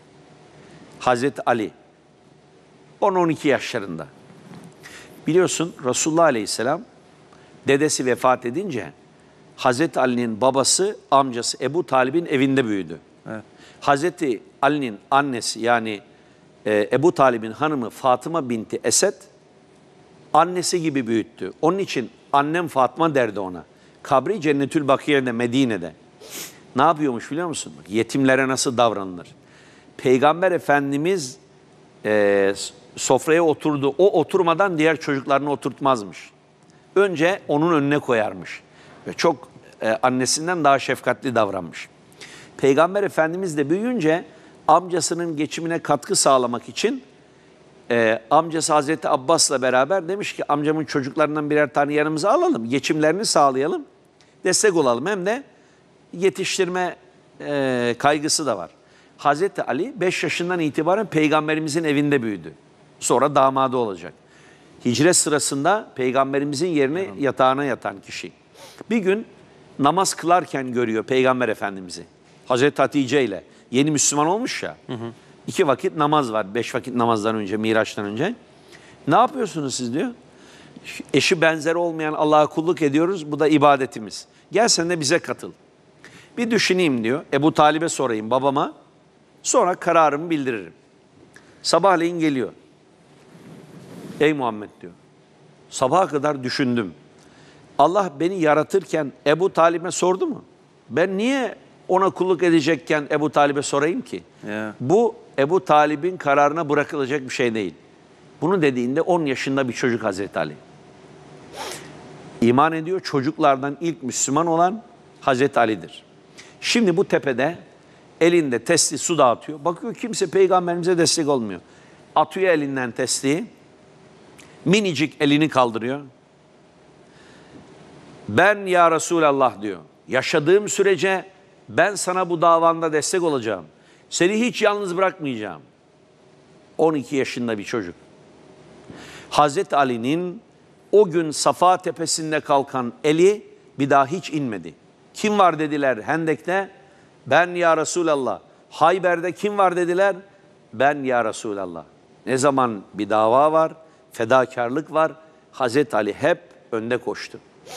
F: Hazreti Ali 10-12 yaşlarında. Biliyorsun Resulullah Aleyhisselam dedesi vefat edince Hazreti Ali'nin babası, amcası Ebu Talib'in evinde büyüdü.
A: Evet.
F: Hazreti Ali'nin annesi yani Ebu Talib'in hanımı Fatıma binti Esed annesi gibi büyüttü. Onun için annem Fatma derdi ona. Kabri Cennetül Bakiye'de, Medine'de. Ne yapıyormuş biliyor musun? Bak, yetimlere nasıl davranılır? Peygamber Efendimiz sofraya oturdu. O oturmadan diğer çocuklarını oturtmazmış. Önce onun önüne koyarmış. Ve çok annesinden daha şefkatli davranmış. Peygamber Efendimiz de büyüyünce amcasının geçimine katkı sağlamak için amcası Hazreti Abbas'la beraber demiş ki amcamın çocuklarından birer tane yanımıza alalım. Geçimlerini sağlayalım. Destek olalım. Hem de yetiştirme kaygısı da var. Hazreti Ali 5 yaşından itibaren peygamberimizin evinde büyüdü. Sonra damadı olacak. Hicret sırasında peygamberimizin yerine yatağına yatan kişi. Bir gün namaz kılarken görüyor peygamber efendimizi. Hazreti Hatice ile yeni Müslüman olmuş ya. 2 vakit namaz var 5 vakit namazdan önce, Miraç'tan önce. Ne yapıyorsunuz siz diyor. Eşi benzeri olmayan Allah'a kulluk ediyoruz. Bu da ibadetimiz. Gel sen de bize katıl. Bir düşüneyim diyor. Ebu Talib'e sorayım, babama. Sonra kararımı bildiririm. Sabahleyin geliyor. Ey Muhammed diyor. Sabaha kadar düşündüm. Allah beni yaratırken Ebu Talib'e sordu mu? Ben niye ona kulluk edecekken Ebu Talib'e sorayım ki?
A: Ya.
F: Bu Ebu Talib'in kararına bırakılacak bir şey değil. Bunu dediğinde 10 yaşında bir çocuk Hazreti Ali. İman ediyor, çocuklardan ilk Müslüman olan Hazreti Ali'dir. Şimdi bu tepede elinde testi su dağıtıyor. Bakıyor kimse peygamberimize destek olmuyor. Atıyor elinden testiyi. Minicik elini kaldırıyor. Ben ya Resulallah diyor. Yaşadığım sürece ben sana bu davanda destek olacağım. Seni hiç yalnız bırakmayacağım. 12 yaşında bir çocuk. Hazreti Ali'nin o gün Safa tepesinde kalkan eli bir daha hiç inmedi. Kim var dediler Hendek'te? Ben ya Resulallah. Hayber'de kim var dediler? Ben ya Resulallah. Ne zaman bir dava var, fedakarlık var, Hazreti Ali hep önde koştu.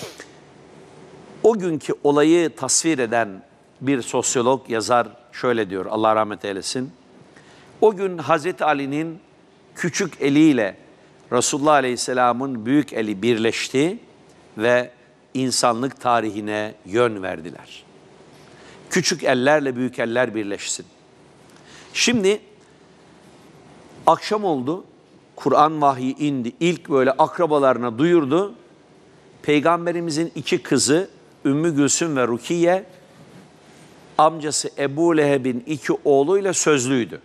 F: O günkü olayı tasvir eden bir sosyolog, yazar şöyle diyor, Allah rahmet eylesin. O gün Hazreti Ali'nin küçük eliyle Resulullah Aleyhisselam'ın büyük eli birleşti ve insanlık tarihine yön verdiler. Küçük ellerle büyük eller birleşsin. Şimdi akşam oldu, Kur'an vahyi indi, ilk böyle akrabalarına duyurdu. Peygamberimizin 2 kızı Ümmü Gülsüm ve Rukiye, amcası Ebu Leheb'in 2 oğluyla sözlüydü.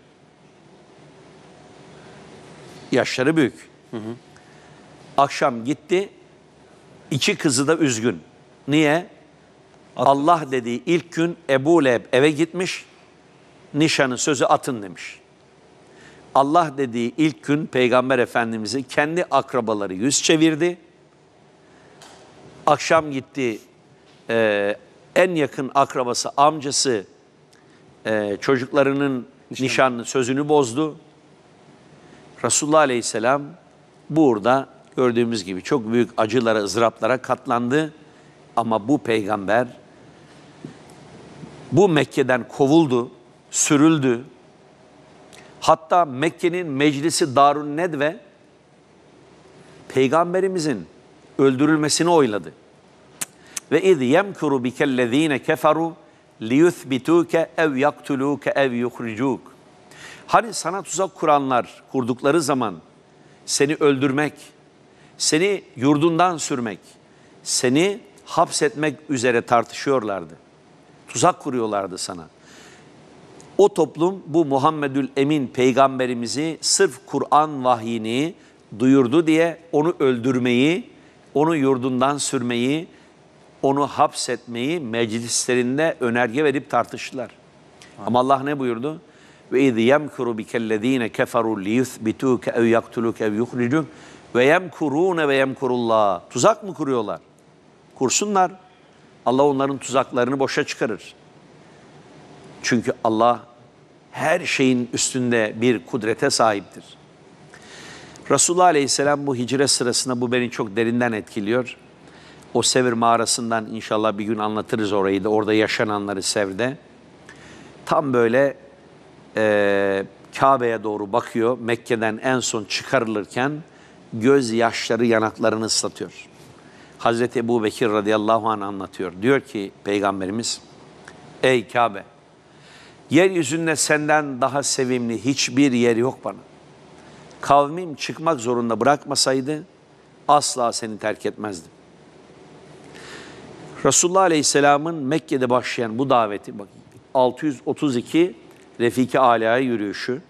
F: Yaşları büyük. Akşam gitti, 2 kızı da üzgün. Niye? Allah dediği ilk gün Ebu Leheb eve gitmiş, nişanı sözü atın demiş. Allah dediği ilk gün Peygamber Efendimiz'i kendi akrabaları yüz çevirdi. Akşam gitti, en yakın akrabası, amcası çocuklarının nişanını, sözünü bozdu. Resulullah Aleyhisselam burada gördüğümüz gibi çok büyük acılara, ızdıraplara katlandı. Ama bu peygamber bu Mekke'den kovuldu, sürüldü. Hatta Mekke'nin meclisi Darun Nedve peygamberimizin öldürülmesini oyladı. Ve iz yemkuru bikellezine keferu liyuthbituke ev yaktuluke ev yukhrijuk. Hani sana tuzak kuranlar kurdukları zaman seni öldürmek, seni yurdundan sürmek, seni hapsetmek üzere tartışıyorlardı. Tuzak kuruyorlardı sana. O toplum bu Muhammedül Emin peygamberimizi sırf Kur'an vahyini duyurdu diye onu öldürmeyi, onu yurdundan sürmeyi, onu hapsetmeyi meclislerinde önerge verip tartıştılar. Ama Allah ne buyurdu? Ve iz yemkuru bikellezine keferu liyuthbituke ev yaktuluke ev yukhrijuk ve yemkurune ve yemkurullah. Tuzak mı kuruyorlar? Kursunlar. Allah onların tuzaklarını boşa çıkarır. Çünkü Allah her şeyin üstünde bir kudrete sahiptir. Resulullah Aleyhisselam bu hicret sırasında, bu beni çok derinden etkiliyor. O Sevr mağarasından inşallah bir gün anlatırız orayı da, orada yaşananları Sevr'de. Tam böyle Kabe'ye doğru bakıyor. Mekke'den en son çıkarılırken gözyaşları yanaklarını ıslatıyor. Hazreti Ebu Bekir radıyallahu anh anlatıyor. Diyor ki Peygamberimiz, ey Kabe, yeryüzünde senden daha sevimli hiçbir yer yok bana. Kavmim çıkmak zorunda bırakmasaydı asla seni terk etmezdim. Resulullah Aleyhisselam'ın Mekke'de başlayan bu daveti, bak 632 Refik-i Alâ'ya yürüyüşü,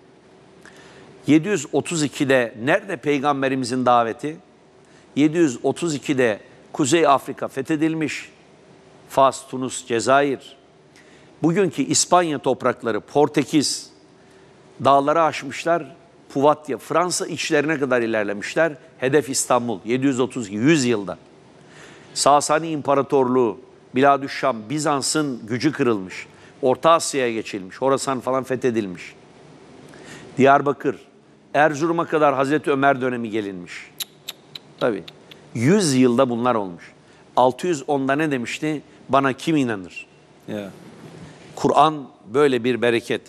F: 732'de nerede Peygamberimizin daveti? 732'de Kuzey Afrika fethedilmiş, Fas, Tunus, Cezayir, bugünkü İspanya toprakları, Portekiz, dağları aşmışlar, Puvatya, Fransa içlerine kadar ilerlemişler. Hedef İstanbul, 732, 100 yılda. Sasani İmparatorluğu, Biladüşşam, Bizans'ın gücü kırılmış. Orta Asya'ya geçilmiş, Horasan falan fethedilmiş. Diyarbakır, Erzurum'a kadar Hazreti Ömer dönemi gelinmiş. Tabii. 100 yılda bunlar olmuş. 610'da ne demişti? Bana kim inanır?
B: Ya.
F: Kur'an böyle bir bereket.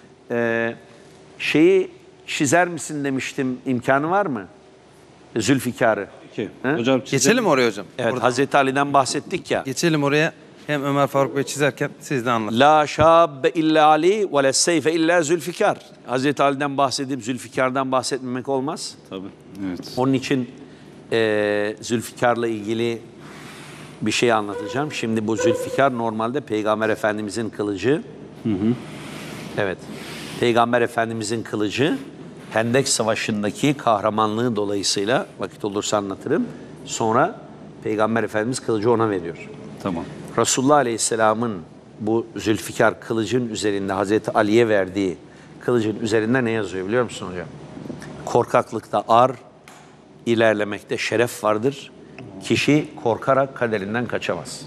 F: Şeyi çizer misin demiştim. İmkanı var mı? Zülfikar'ı.
B: Peki.
F: He?
B: Hocam
A: Geçelim mi oraya hocam?
F: Evet,
A: Oradan.
F: Hazreti Ali'den bahsettik ya.
A: Geçelim oraya. Hem Ömer Faruk Bey çizerken siz de anlatın.
F: La şabbe illa Ali ve la seyfe illa Zülfikar. Hazreti Ali'den bahsedip Zülfikar'dan bahsetmemek olmaz.
B: Tabii. Evet.
F: Onun için Zülfikar'la ilgili bir şey anlatacağım. Şimdi bu Zülfikar normalde Peygamber Efendimizin kılıcı. Evet. Peygamber Efendimizin kılıcı Hendek Savaşı'ndaki kahramanlığı dolayısıyla vakit olursa anlatırım. Sonra Peygamber Efendimiz kılıcı ona veriyor.
B: Tamam.
F: Resulullah Aleyhisselam'ın bu Zülfikar kılıcın üzerinde Hazreti Ali'ye verdiği kılıcın üzerinde ne yazıyor biliyor musun hocam? Korkaklıkta ar, ilerlemekte şeref vardır. Kişi korkarak kaderinden kaçamaz.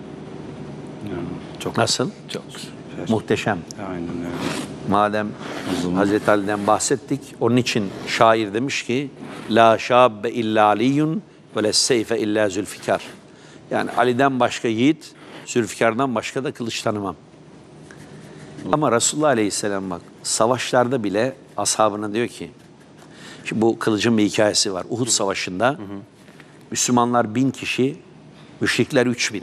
B: Çok
F: Nasıl?
B: Çok.
F: Muhteşem.
B: Aynen öyle.
F: Madem Hazreti Ali'den bahsettik, onun için şair demiş ki La şabbe illa aliyun ve le seyfe illa Zülfikar. Yani Ali'den başka yiğit, Zülfikar'dan başka da kılıç tanımam. Ama Resulullah Aleyhisselam bak, savaşlarda bile ashabına diyor ki, şimdi bu kılıcın bir hikayesi var. Uhud Savaşı'nda Müslümanlar 1000 kişi, müşrikler 3000.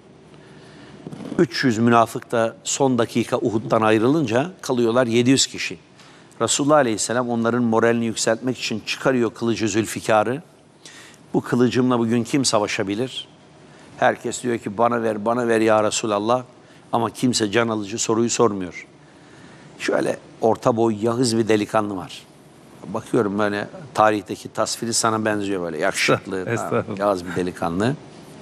F: 300 münafık da son dakika Uhud'dan ayrılınca kalıyorlar 700 kişi. Resulullah Aleyhisselam onların moralini yükseltmek için çıkarıyor kılıcı Zülfikar'ı. Bu kılıcımla bugün kim savaşabilir? Herkes diyor ki bana ver ya Resulallah. Ama kimse can alıcı soruyu sormuyor. Şöyle orta boy yağız bir delikanlı var. Bakıyorum böyle tarihteki tasviri sana benziyor böyle yakışıklı, yağız bir delikanlı.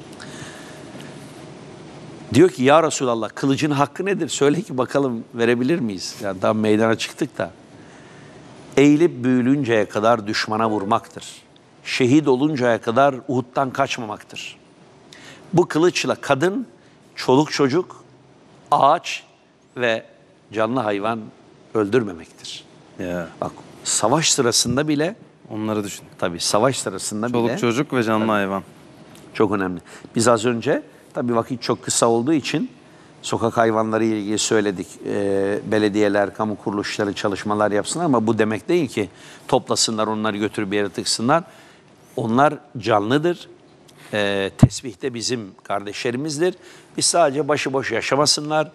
F: Diyor ki ya Resulallah kılıcın hakkı nedir? Söyle ki bakalım verebilir miyiz? Yani daha meydana çıktık da. Eğilip büyülünceye kadar düşmana vurmaktır. Şehit oluncaya kadar Uhud'dan kaçmamaktır. Bu kılıçla kadın, çoluk çocuk, ağaç ve canlı hayvan öldürmemektir.
A: Ya.
F: Bak savaş sırasında bile,
A: Onları düşün.
F: tabii savaş sırasında bile
A: Çoluk çocuk ve canlı hayvan.
F: çok önemli. Biz az önce tabii vakit çok kısa olduğu için sokak hayvanları ile ilgili söyledik. Belediyeler, kamu kuruluşları çalışmalar yapsınlar ama bu demek değil ki toplasınlar onları götürüp bir yere tıksınlar. Onlar canlıdır. Tesbih de bizim kardeşlerimizdir. Biz sadece başıboş yaşamasınlar,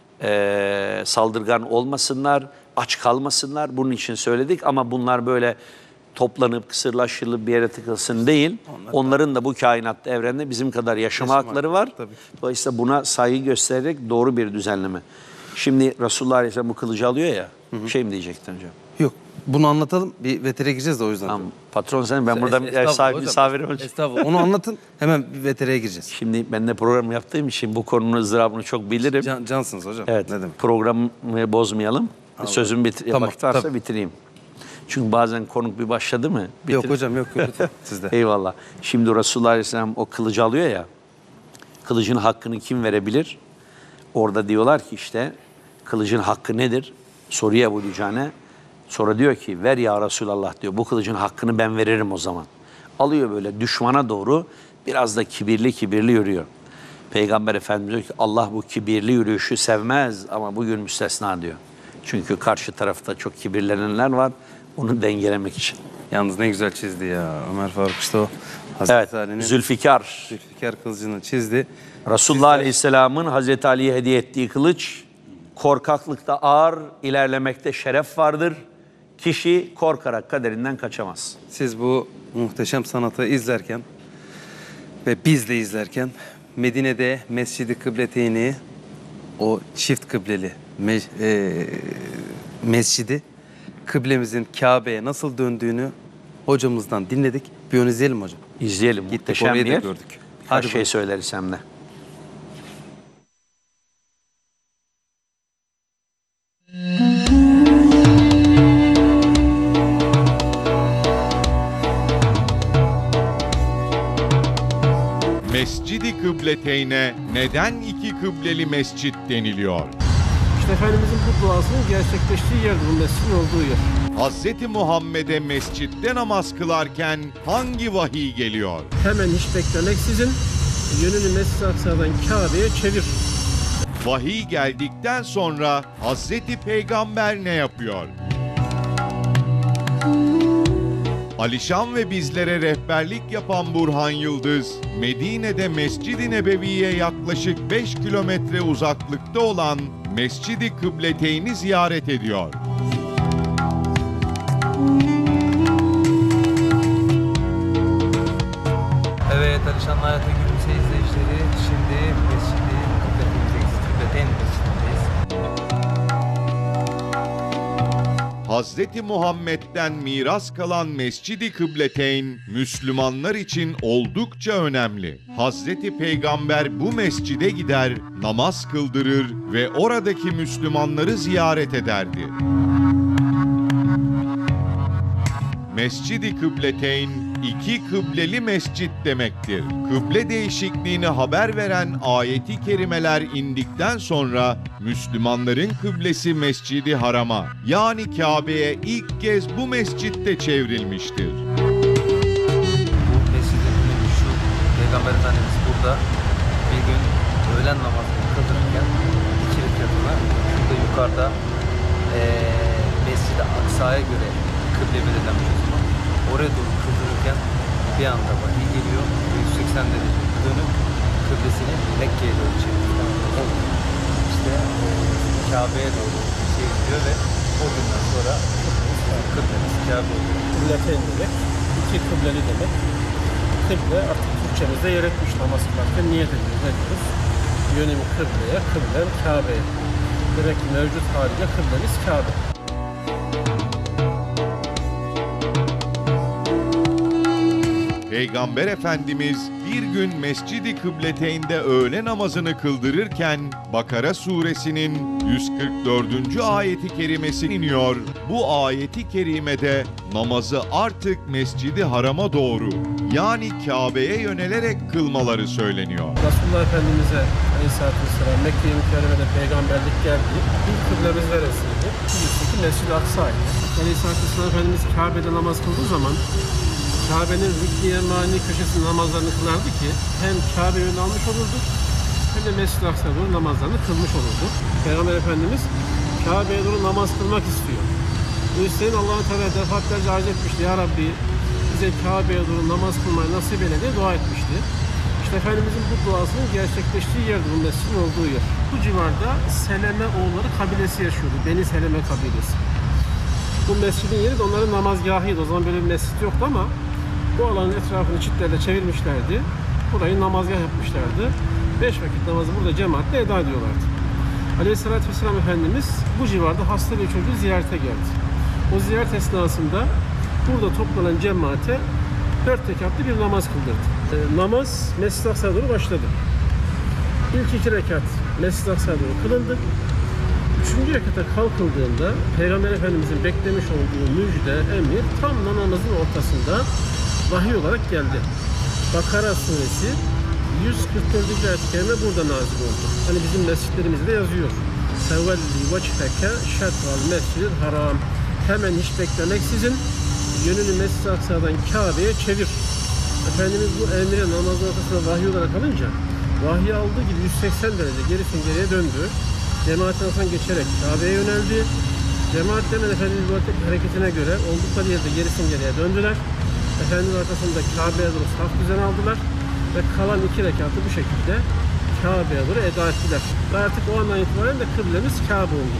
F: saldırgan olmasınlar, aç kalmasınlar. Bunun için söyledik ama bunlar böyle toplanıp kısırlaştırılıp bir yere tıkılsın değil. Onların da bu kainatta, evrende bizim kadar yaşama hakları var.
A: Tabii.
F: Dolayısıyla buna saygı göstererek doğru bir düzenleme. Şimdi Resulullah Aleyhisselam bu kılıcı alıyor ya, şey mi diyecektin hocam?
A: Yok. Bunu anlatalım. Bir vetere gireceğiz de o yüzden.
F: Tamam, patron sen, ben burada
A: Estağfurullah
F: sahibi
A: hocam.
F: misafirim olacağım.
A: Estağfurullah. Onu anlatın. Hemen bir vetereye gireceğiz.
F: Şimdi ben de program yaptığım için bu konunun ızdırabını çok bilirim.
A: Cansınız hocam.
F: Evet,
A: Ne demek?
F: programı bozmayalım. Sözümü
A: Tamam,
F: vakit varsa
A: tabii.
F: bitireyim. Çünkü bazen konuk bir başladı mı?
A: Yok hocam yok. Lütfen sizde.
F: Eyvallah. Şimdi Resulullah Aleyhisselam o kılıcı alıyor ya, kılıcın hakkını kim verebilir? Orada diyorlar ki işte kılıcın hakkı nedir? Soruyor Ebu Dücane. Sonra diyor ki ver ya Resulallah diyor, bu kılıcın hakkını ben veririm o zaman. Alıyor böyle düşmana doğru biraz da kibirli yürüyor. Peygamber Efendimiz diyor ki Allah bu kibirli yürüyüşü sevmez ama bugün müstesna diyor. Çünkü karşı tarafta çok kibirlenenler var. Onu dengelemek için.
A: Yalnız ne güzel çizdi ya. Ömer Faruk işte o. Hazreti
F: Evet,
A: Ali'nin
F: Zülfikar.
A: Zülfikar kılıcını çizdi.
F: Resulullah Aleyhisselam'ın Hazreti Ali'ye hediye ettiği kılıç, korkaklıkta ağır, ilerlemekte şeref vardır. Kişi korkarak kaderinden kaçamaz.
A: Siz bu muhteşem sanatı izlerken ve biz de izlerken Medine'de Mescid-i Kıbleteyni, o çift kıbleli mescidi, kıblemizin Kabe'ye nasıl döndüğünü hocamızdan dinledik. Bir onu izleyelim hocam.
F: İzleyelim.
A: Gittik
F: Muhteşem
A: orayı
F: bir
A: da
F: yer.
A: gördük.
F: Her
A: Hadi
F: şey
A: buyurun.
F: söyleriz hem de.
C: Mescid-i Kıbleteyne neden iki kıbleli mescit deniliyor?
H: İşte Efendimizin bu duasının gerçekleştiği yerdir, bu mescidin olduğu yer.
C: Hazreti Muhammed'e mescitte namaz kılarken hangi vahiy geliyor?
H: Hemen hiç beklemeksizin yönünü Mescid-i Aksa'dan Kabe'ye çevir.
C: Vahiy geldikten sonra Hazreti Peygamber ne yapıyor? Alişan ve bizlere rehberlik yapan Burhan Yıldız, Medine'de Mescid-i Nebevi'ye yaklaşık 5 kilometre uzaklıkta olan Mescid-i Kıbleteyn'i ziyaret ediyor.
G: Evet, Alişan'la Hayata Gülümse izleyicileri, şimdi Mescid-i Kıbleteyn Mescidindeyiz.
C: Hazreti Muhammed'den miras kalan Mescid-i Kıbleteyn, Müslümanlar için oldukça önemli. Hazreti Peygamber bu mescide gider, namaz kıldırır ve oradaki Müslümanları ziyaret ederdi. Mescid-i Kıbleteyn, iki kıbleli mescit demektir. Kıble değişikliğini haber veren ayeti kerimeler indikten sonra Müslümanların kıblesi Mescid-i Haram'a, yani Kabe'ye ilk kez bu mescitte çevrilmiştir.
G: Bu mescidin önemi şu, Peygamber Efendimiz burada bir gün öğlen namazını kıldırırken iki rekatına şurada yukarıda Mescid-i Aksa'ya göre kıble belirlenmiş o zaman. Oraya doğru kıldırırken bir anda vahiy geliyor ve 180 derece dönüp kıblesini Mekke'ye doğru çeviriyor. İşte Kabe'ye doğru çeviriyor ve o günden sonra kıblemiz Kabe oluyor.
H: Kıbleteyn demek, iki kıbleli demek. Kıble artık Türkçemizde yer etmiş, namaz kılarken niyet ediyoruz. Ne diyoruz? Yönüm kıbleye, kıblem Kabe'ye. Demek ki mevcut haliyle kıblemiz Kabe.
C: Peygamber Efendimiz bir gün Mescid-i Kıbleteyn'de öğle namazını kıldırırken Bakara suresinin 144. ayeti kerimesi iniyor. Bu ayeti kerimede namazı artık Mescid-i Haram'a doğru, yani Kabe'ye yönelerek kılmaları söyleniyor.
H: Resulullah Efendimiz'e Aleyhisselatü Vesselam Mekke-i Mükerreme'de peygamberlik geldi. İlk kıblemiz neresiydi? Kudüs'teki Mescid-i Aksa'ydı. Aleyhisselatü Vesselam Efendimiz Kabe'de namaz kıldığı zaman Kabe'nin rükni yemani köşesinde namazlarını kılardı ki hem Kabe yönünü almış olurdu hem de Mescid-i Aksa'ya doğru namazlarını kılmış olurdu. Peygamber Efendimiz Kabe'ye doğru namaz kılmak istiyor. Bu isteğin Allah-u Teala defaatlerce arz etmişti. Ya Rabbi bize Kabe'ye doğru namaz kılmayı nasip eyle diye dua etmişti. İşte Efendimizin bu duasının gerçekleştiği yerdir, bu mescidin olduğu yer. Bu civarda Seleme oğulları kabilesi yaşıyordu. Beni Seleme kabilesi. Bu mescidin yeri de onların namazgahıydı. O zaman böyle bir mescit yoktu ama bu alanın etrafını çitlerle çevirmişlerdi. Burayı namazgah yapmışlardı. 5 vakit namazı burada cemaatle eda ediyorlardı. Aleyhisselatü Vesselam Efendimiz bu civarda hasta bir çocuğu ziyarete geldi. O ziyaret esnasında burada toplanan cemaate 4 rekatlı bir namaz kıldırdı. Namaz Mescid-i Aksa'ya doğru başladı. İlk 2 rekat Mescid-i Aksa'ya doğru kılındı. 3. rekata kalkıldığında Peygamber Efendimizin beklemiş olduğu müjde, emir tam namazın ortasında vahiy olarak geldi. Bakara suresi 144. ayet-i kerime burada nazil oldu. Hani bizim mescitlerimizde de yazıyor. Fevelli vechheke şetral mescidil haram. Hemen hiç beklemeksizin yönünü Mescid-i Aksa'dan Kabe'ye çevir. Efendimiz bu emri namazın ortasında vahiy olarak alınca vahiy aldığı gibi 180 derece geriye döndü. Cemaatin arasından geçerek Kabe'ye yöneldi. Cemaat hemen Efendimiz bu hareketine göre oldukları yerde geriye döndüler. Efendimiz arkasında Kabe'ye doğru saf düzen aldılar ve kalan 2 rekatı bu şekilde Kabe'ye doğru eda ettiler. Ve artık o andan itibaren de kıblemiz Kabe oldu.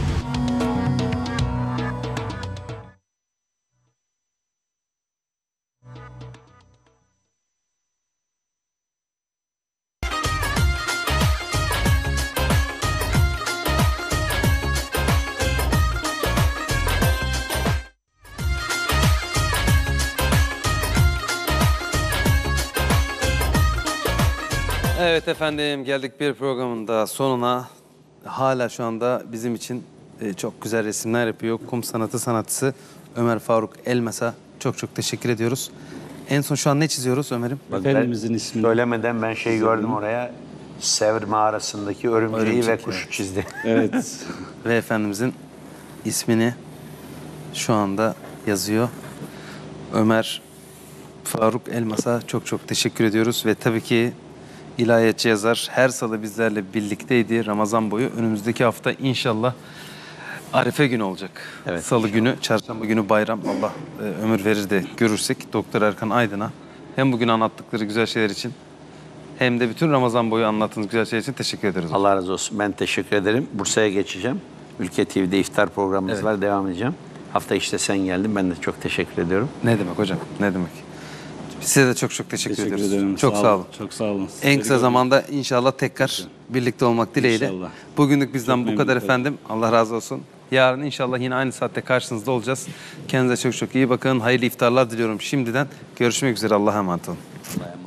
A: Evet efendim, geldik bir programın da sonuna. Hala şu anda bizim için çok güzel resimler yapıyor. Kum sanatı sanatçısı Ömer Faruk Elmas'a çok teşekkür ediyoruz. En son şu an ne çiziyoruz Ömer'im?
B: Efendimizin ismini
F: Söylemeden ben şey gördüm oraya. Sevr mağarasındaki örümceği ve kuşu çizdi.
B: Evet.
A: Ve Efendimizin ismini şu anda yazıyor. Ömer Faruk Elmas'a çok çok teşekkür ediyoruz ve tabii ki ilahiyatçı yazar her salı bizlerle birlikteydi Ramazan boyu. Önümüzdeki hafta inşallah Arife günü olacak.
F: Evet,
A: Salı günü, çarşamba günü bayram. Allah ömür verir de görürsek Doktor Erkan Aydın'a hem bugün anlattıkları güzel şeyler için hem de bütün Ramazan boyu anlattığınız güzel şeyler için teşekkür ederiz.
F: Allah razı olsun. Ben teşekkür ederim. Bursa'ya geçeceğim. Ülke TV'de iftar programımız
A: Evet.
F: var. Devam edeceğim. Hafta işte sen geldin. Ben de çok teşekkür ediyorum.
A: Ne demek hocam? Ne demek? Size de çok çok teşekkür
B: Teşekkür
A: ediyoruz.
B: ederim.
A: Çok sağ olun.
B: Çok sağ olun.
A: En kısa zamanda inşallah tekrar birlikte olmak dileğiyle.
B: İnşallah.
A: Bugünlük bizden
B: Çok
A: bu kadar
B: memnun
A: efendim. Allah razı olsun. Yarın inşallah yine aynı saatte karşınızda olacağız. Kendinize çok çok iyi bakın. Hayırlı iftarlar diliyorum şimdiden. Görüşmek üzere. Allah'a emanet olun.